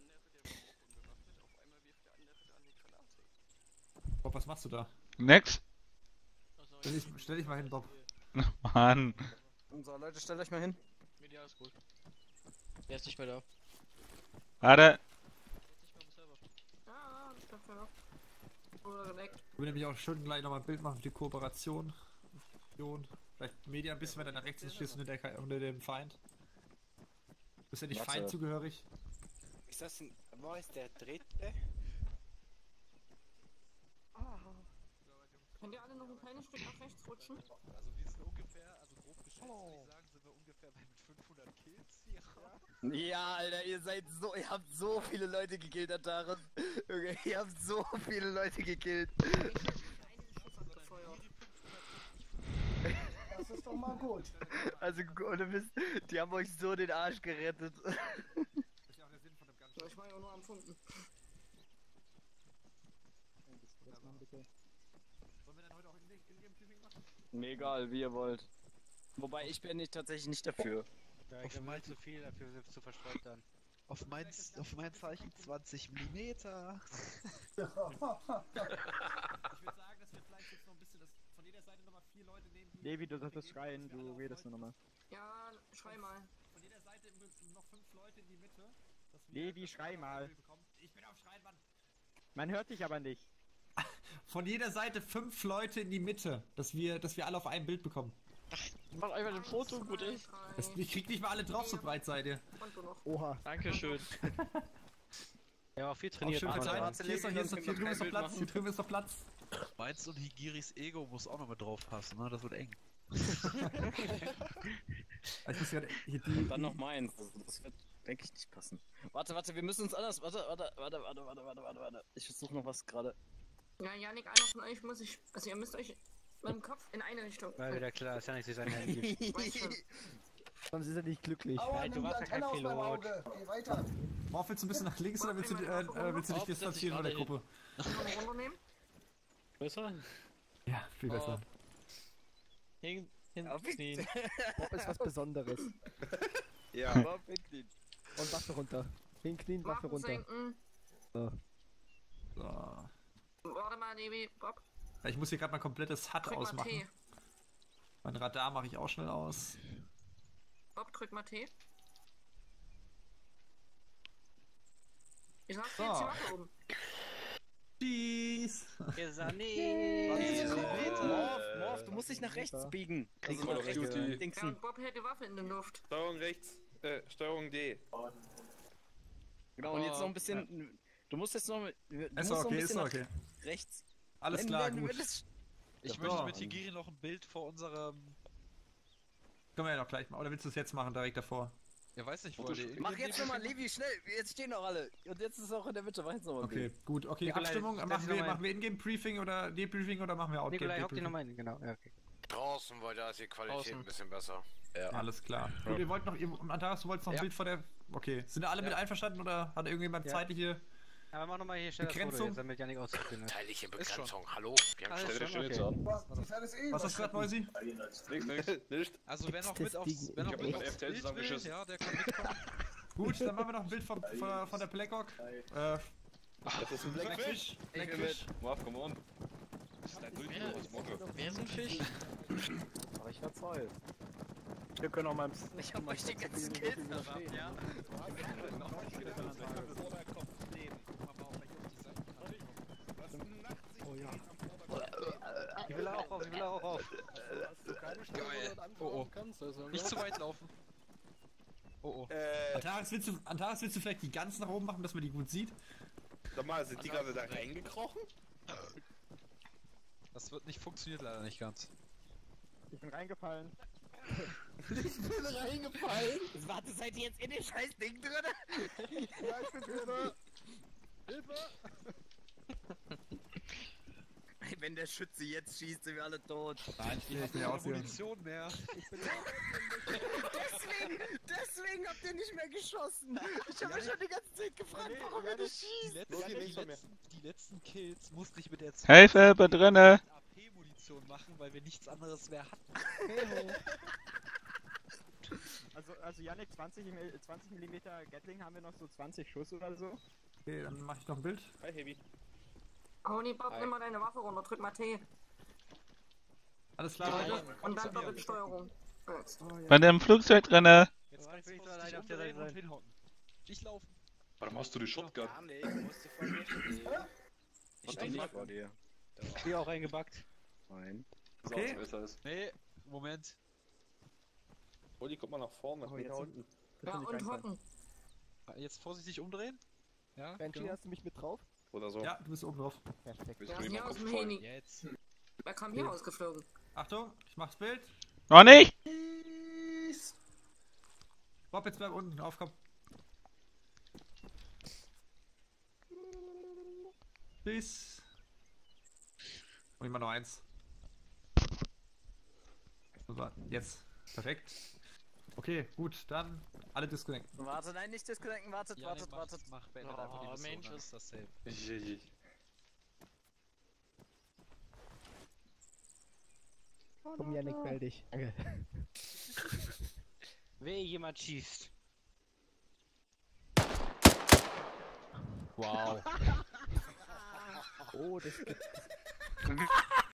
Speaker 14: Bob, was machst du da?
Speaker 3: Nix.
Speaker 14: Stell dich, stell dich mal hin, Bob.
Speaker 3: Mann.
Speaker 1: So, Leute, stellt euch mal hin.
Speaker 6: Ja, ist gut. Der ist nicht mehr da.
Speaker 3: Warte.
Speaker 7: Ja, ich hab ja noch. Oder gedeckt.
Speaker 14: Ich will nämlich auch schön gleich nochmal ein Bild machen für die Kooperation. Vielleicht Media ein bisschen weiter nach rechts stehst unter, der, unter dem Feind. Du bist ja nicht
Speaker 16: Warte.
Speaker 14: Feind zugehörig.
Speaker 16: Ist das ein... Wo ist der dritte?
Speaker 7: Könnt ihr alle noch ein kleines Stück nach rechts rutschen?
Speaker 13: Also wir sind ungefähr, also grob geschätzt würde ich sagen, sind wir ungefähr bei mit fünfhundert Kills hier.
Speaker 1: Ja, Alter, ihr seid so, ihr habt so viele Leute gekillt, Ataren. Okay, ihr habt so viele Leute gekillt.
Speaker 4: Das ist doch mal gut.
Speaker 1: Also, ohne Mist, die haben euch so den Arsch gerettet.
Speaker 7: Ich war ja nur am Funken.
Speaker 1: Mir egal, wie ihr wollt. Wobei, ich bin nicht, tatsächlich nicht dafür.
Speaker 16: Ja, ich mal zu viel dafür zu verstreut dann.
Speaker 12: Auf mein, auf mein Zeichen zwanzig Millimeter.
Speaker 14: Ich würde sagen, dass wir vielleicht jetzt noch ein bisschen das, von jeder Seite nochmal vier Leute nehmen. Die
Speaker 17: Levi, du solltest schreien, du redest nur nochmal.
Speaker 7: Ja, schrei mal.
Speaker 14: Von jeder Seite noch fünf Leute in die Mitte. Dass wir
Speaker 17: Levi, schrei mal.
Speaker 14: Ich bin auf Schreien, Mann.
Speaker 17: Man hört dich aber nicht.
Speaker 14: Von jeder Seite fünf Leute in die Mitte, dass wir, dass wir alle auf ein Bild bekommen.
Speaker 6: Mach einfach ein Foto, gut ist.
Speaker 14: Das, ich krieg nicht mal alle drauf, so breit seid ihr.
Speaker 17: Oha.
Speaker 6: Dankeschön.
Speaker 16: Ja, auch viel
Speaker 14: Auch
Speaker 16: trainiert.
Speaker 14: schön
Speaker 16: Mann.
Speaker 14: verteilt. Hier ist noch, hier ist noch, hier drüben ist noch Platz, hier drüben ist noch Platz.
Speaker 12: Meins und Higiris Ego muss auch noch mit drauf passen, ne? Das wird eng.
Speaker 14: Ich muss grad, hier die,
Speaker 1: Und dann noch meins. Das, das wird, denke ich, nicht passen. Warte, warte, wir müssen uns anders. Warte, warte, warte, warte, warte, warte, warte, warte. Ich versuche noch was gerade.
Speaker 7: Ja, Janik, einer von euch muss ich. Also, ihr müsst euch mit dem Kopf in eine Richtung.
Speaker 16: Weil wieder klar, ist ja nicht sein Handy.
Speaker 7: Weiß schon.
Speaker 17: Sonst ist er nicht glücklich.
Speaker 16: Nein, du warst ja kein Pilot.
Speaker 4: Geh weiter.
Speaker 14: Morph, willst du ein bisschen nach links oder willst du, äh, äh, willst du dich distanzieren von der Gruppe?
Speaker 7: Mal runternehmen.
Speaker 6: Besser?
Speaker 14: Ja, viel besser.
Speaker 6: Hin, hinknien.
Speaker 17: Bob ist was Besonderes.
Speaker 1: Ja, Bob, hinknien.
Speaker 17: Und Waffe runter. Hinknien, Waffe
Speaker 7: Waffen
Speaker 17: runter.
Speaker 7: senken.
Speaker 17: So.
Speaker 14: So.
Speaker 7: Warte mal, Devi, Bob.
Speaker 14: Ja, ich muss hier gerade mein komplettes H U D
Speaker 7: Drück mal
Speaker 14: ausmachen.
Speaker 7: T.
Speaker 14: Mein Radar mache ich auch schnell aus.
Speaker 7: Bob, drück mal T. Ich hast
Speaker 14: So.
Speaker 7: jetzt die Waffe oben.
Speaker 14: Tschüss.
Speaker 1: Morph, Morph, du musst dich nach rechts biegen.
Speaker 2: Krieg
Speaker 1: Also
Speaker 2: mal
Speaker 1: nach
Speaker 2: auf
Speaker 1: rechts
Speaker 2: Duty.
Speaker 7: Ja,
Speaker 1: dingsen.
Speaker 7: und Bob hält die Waffe in der Luft.
Speaker 2: Steuerung rechts, äh, Steuerung D.
Speaker 1: Genau, und jetzt noch ein bisschen. Du musst jetzt noch. Du
Speaker 14: Ist
Speaker 1: musst noch ein
Speaker 14: okay, ist
Speaker 1: bisschen nach
Speaker 14: okay.
Speaker 1: rechts.
Speaker 14: Alles
Speaker 1: Wenn-
Speaker 14: klar,
Speaker 1: wenn-
Speaker 14: gut.
Speaker 1: wenn das-
Speaker 12: Ich
Speaker 14: So.
Speaker 12: möchte mit Higiri noch ein Bild vor unserem.
Speaker 14: Können wir ja noch gleich machen. Oder willst du es jetzt machen, direkt davor?
Speaker 12: Ja, weiß nicht, wollt ihr.
Speaker 1: Mach jetzt nochmal, Levi, schnell! Jetzt stehen noch alle. Und jetzt ist es auch in der Mitte, mach jetzt nochmal.
Speaker 14: Okay, gut. Okay,
Speaker 16: Nikolai,
Speaker 14: Abstimmung.
Speaker 16: setz
Speaker 14: Machen
Speaker 16: dich
Speaker 14: wir,
Speaker 16: noch mal
Speaker 14: machen wir Ingame-Briefing oder Debriefing oder machen wir
Speaker 16: Nikolai, hock dich
Speaker 14: Outgame-Debriefing?
Speaker 16: nochmal hin, genau. Ja, okay.
Speaker 19: Draußen, weil da ist die Qualität
Speaker 6: Draußen.
Speaker 19: ein bisschen besser.
Speaker 10: Ja.
Speaker 14: Alles klar. Gut, ihr wollt noch, ihr, Antares, du wolltest noch ein
Speaker 16: Ja.
Speaker 14: Bild vor der... Okay, sind alle mit
Speaker 16: Ja.
Speaker 14: einverstanden oder hat irgendjemand
Speaker 16: Ja.
Speaker 14: zeitliche...
Speaker 16: Aber mach nochmal hier schnell das Foto
Speaker 14: Begrenzung?
Speaker 16: jetzt, damit Janik auszuführen ist.
Speaker 19: Zeitliche Begrenzung, hallo? Wir haben
Speaker 16: Alles
Speaker 19: schon
Speaker 16: schon,
Speaker 19: jetzt
Speaker 16: okay.
Speaker 14: Was hast du gerade, Neusi?
Speaker 10: Nichts, nichts. Nicht.
Speaker 12: Also wer noch mit
Speaker 17: Das
Speaker 12: aufs,
Speaker 17: Ding
Speaker 12: wer noch
Speaker 17: in
Speaker 12: mit
Speaker 17: echt.
Speaker 12: aufs
Speaker 10: F T L
Speaker 12: Bild will,
Speaker 10: zusammengeschissen.
Speaker 12: ja, der kann mitkommen.
Speaker 14: Gut, dann machen wir noch ein Bild von, von, von der Blackrock. Äh,
Speaker 10: Das ist ein
Speaker 14: Blackfish.
Speaker 10: Blackfish. Marv, come on.
Speaker 6: Wer ist ein Fisch?
Speaker 16: Aber ich verzweifle.
Speaker 1: Wir können auch mal. Ich hab euch die ganzen Kills verraten, ja?
Speaker 16: Oh ja. Ich will auch auf, ich will auch auf.
Speaker 12: Geil. Oh oh. Nicht zu weit laufen. Oh oh.
Speaker 2: Äh,
Speaker 14: Antares, willst du, Antares, willst du vielleicht die ganz nach oben machen, dass man die gut sieht?
Speaker 2: sag mal, sind die gerade da reingekrochen?
Speaker 12: Das wird nicht funktioniert leider nicht ganz.
Speaker 17: Ich bin reingefallen.
Speaker 1: Ich bin reingefallen. Warte, seid ihr jetzt in dem scheiß Ding drin?
Speaker 17: Ja, ich bin drin.
Speaker 1: Hilfe! Ey, wenn der Schütze jetzt schießt, sind wir alle tot.
Speaker 14: Nein, ich will nicht
Speaker 12: Keine
Speaker 14: mehr aussehen.
Speaker 12: Munition mehr.
Speaker 1: Deswegen, deswegen habt ihr nicht mehr geschossen. Ich hab mich schon die ganze Zeit gefragt, warum ihr nicht
Speaker 12: Die
Speaker 1: schießt.
Speaker 12: letzten, die, letzten, die letzten Kills musste ich mit der
Speaker 3: Hilfe, bin drinne.
Speaker 12: A P-Munition machen, weil wir nichts anderes mehr hatten.
Speaker 17: Also, also Janik, zwanzig Millimeter Gatling haben wir noch so zwanzig Schuss oder so.
Speaker 14: Okay, dann mach ich noch ein Bild.
Speaker 2: Hi, Heavy.
Speaker 7: Honey, Bob, nimm mal deine Waffe runter, drück mal T.
Speaker 14: Alles klar, Leute?
Speaker 7: Und dann doppelte Steuerung. Jetzt.
Speaker 3: Bei dem Flugzeug drinne.
Speaker 12: Jetzt
Speaker 16: Warte, ich will
Speaker 12: kannst
Speaker 16: nicht
Speaker 12: du
Speaker 16: so
Speaker 12: dich
Speaker 16: alleine auf der Seite
Speaker 12: umdrehen und
Speaker 16: sein.
Speaker 12: hinhocken. Nicht laufen.
Speaker 10: Warum hast du die Shotgun?
Speaker 1: Ich stehe nicht vor dir.
Speaker 16: Ich bin auch reingebackt.
Speaker 1: Nein.
Speaker 14: Okay.
Speaker 12: Nee, Moment.
Speaker 2: Oli, guck mal nach vorne.
Speaker 17: Oh, jetzt unten.
Speaker 7: Ja, und hocken.
Speaker 12: Jetzt vorsichtig umdrehen. Ja,
Speaker 17: Benji,
Speaker 12: genau.
Speaker 17: hast du mich mit drauf?
Speaker 2: Oder so.
Speaker 14: Ja, du bist oben drauf.
Speaker 17: Perfekt.
Speaker 7: Der ist hier aus dem Heli.
Speaker 12: Jetzt.
Speaker 7: Wer kam hier ausgeflogen?
Speaker 14: Achtung, ich mach's Bild.
Speaker 3: Noch nicht?
Speaker 14: Bob, jetzt bleib unten, auf, komm. Tschüss. Und immer noch eins. So, jetzt. Perfekt. Okay, gut, dann alle disconnecten.
Speaker 1: Warte, nein, nicht disconnecten, wartet,
Speaker 12: Ja,
Speaker 1: wartet,
Speaker 12: nee, mach,
Speaker 1: wartet.
Speaker 12: Mach, beendet einfach die
Speaker 6: Oh,
Speaker 12: Mission,
Speaker 6: Mensch,
Speaker 12: dann
Speaker 6: ist
Speaker 12: ist das safe.
Speaker 17: Komm, Janik, meld dich. Danke.
Speaker 16: Wer jemand schießt.
Speaker 17: Wow. Oh, das gibt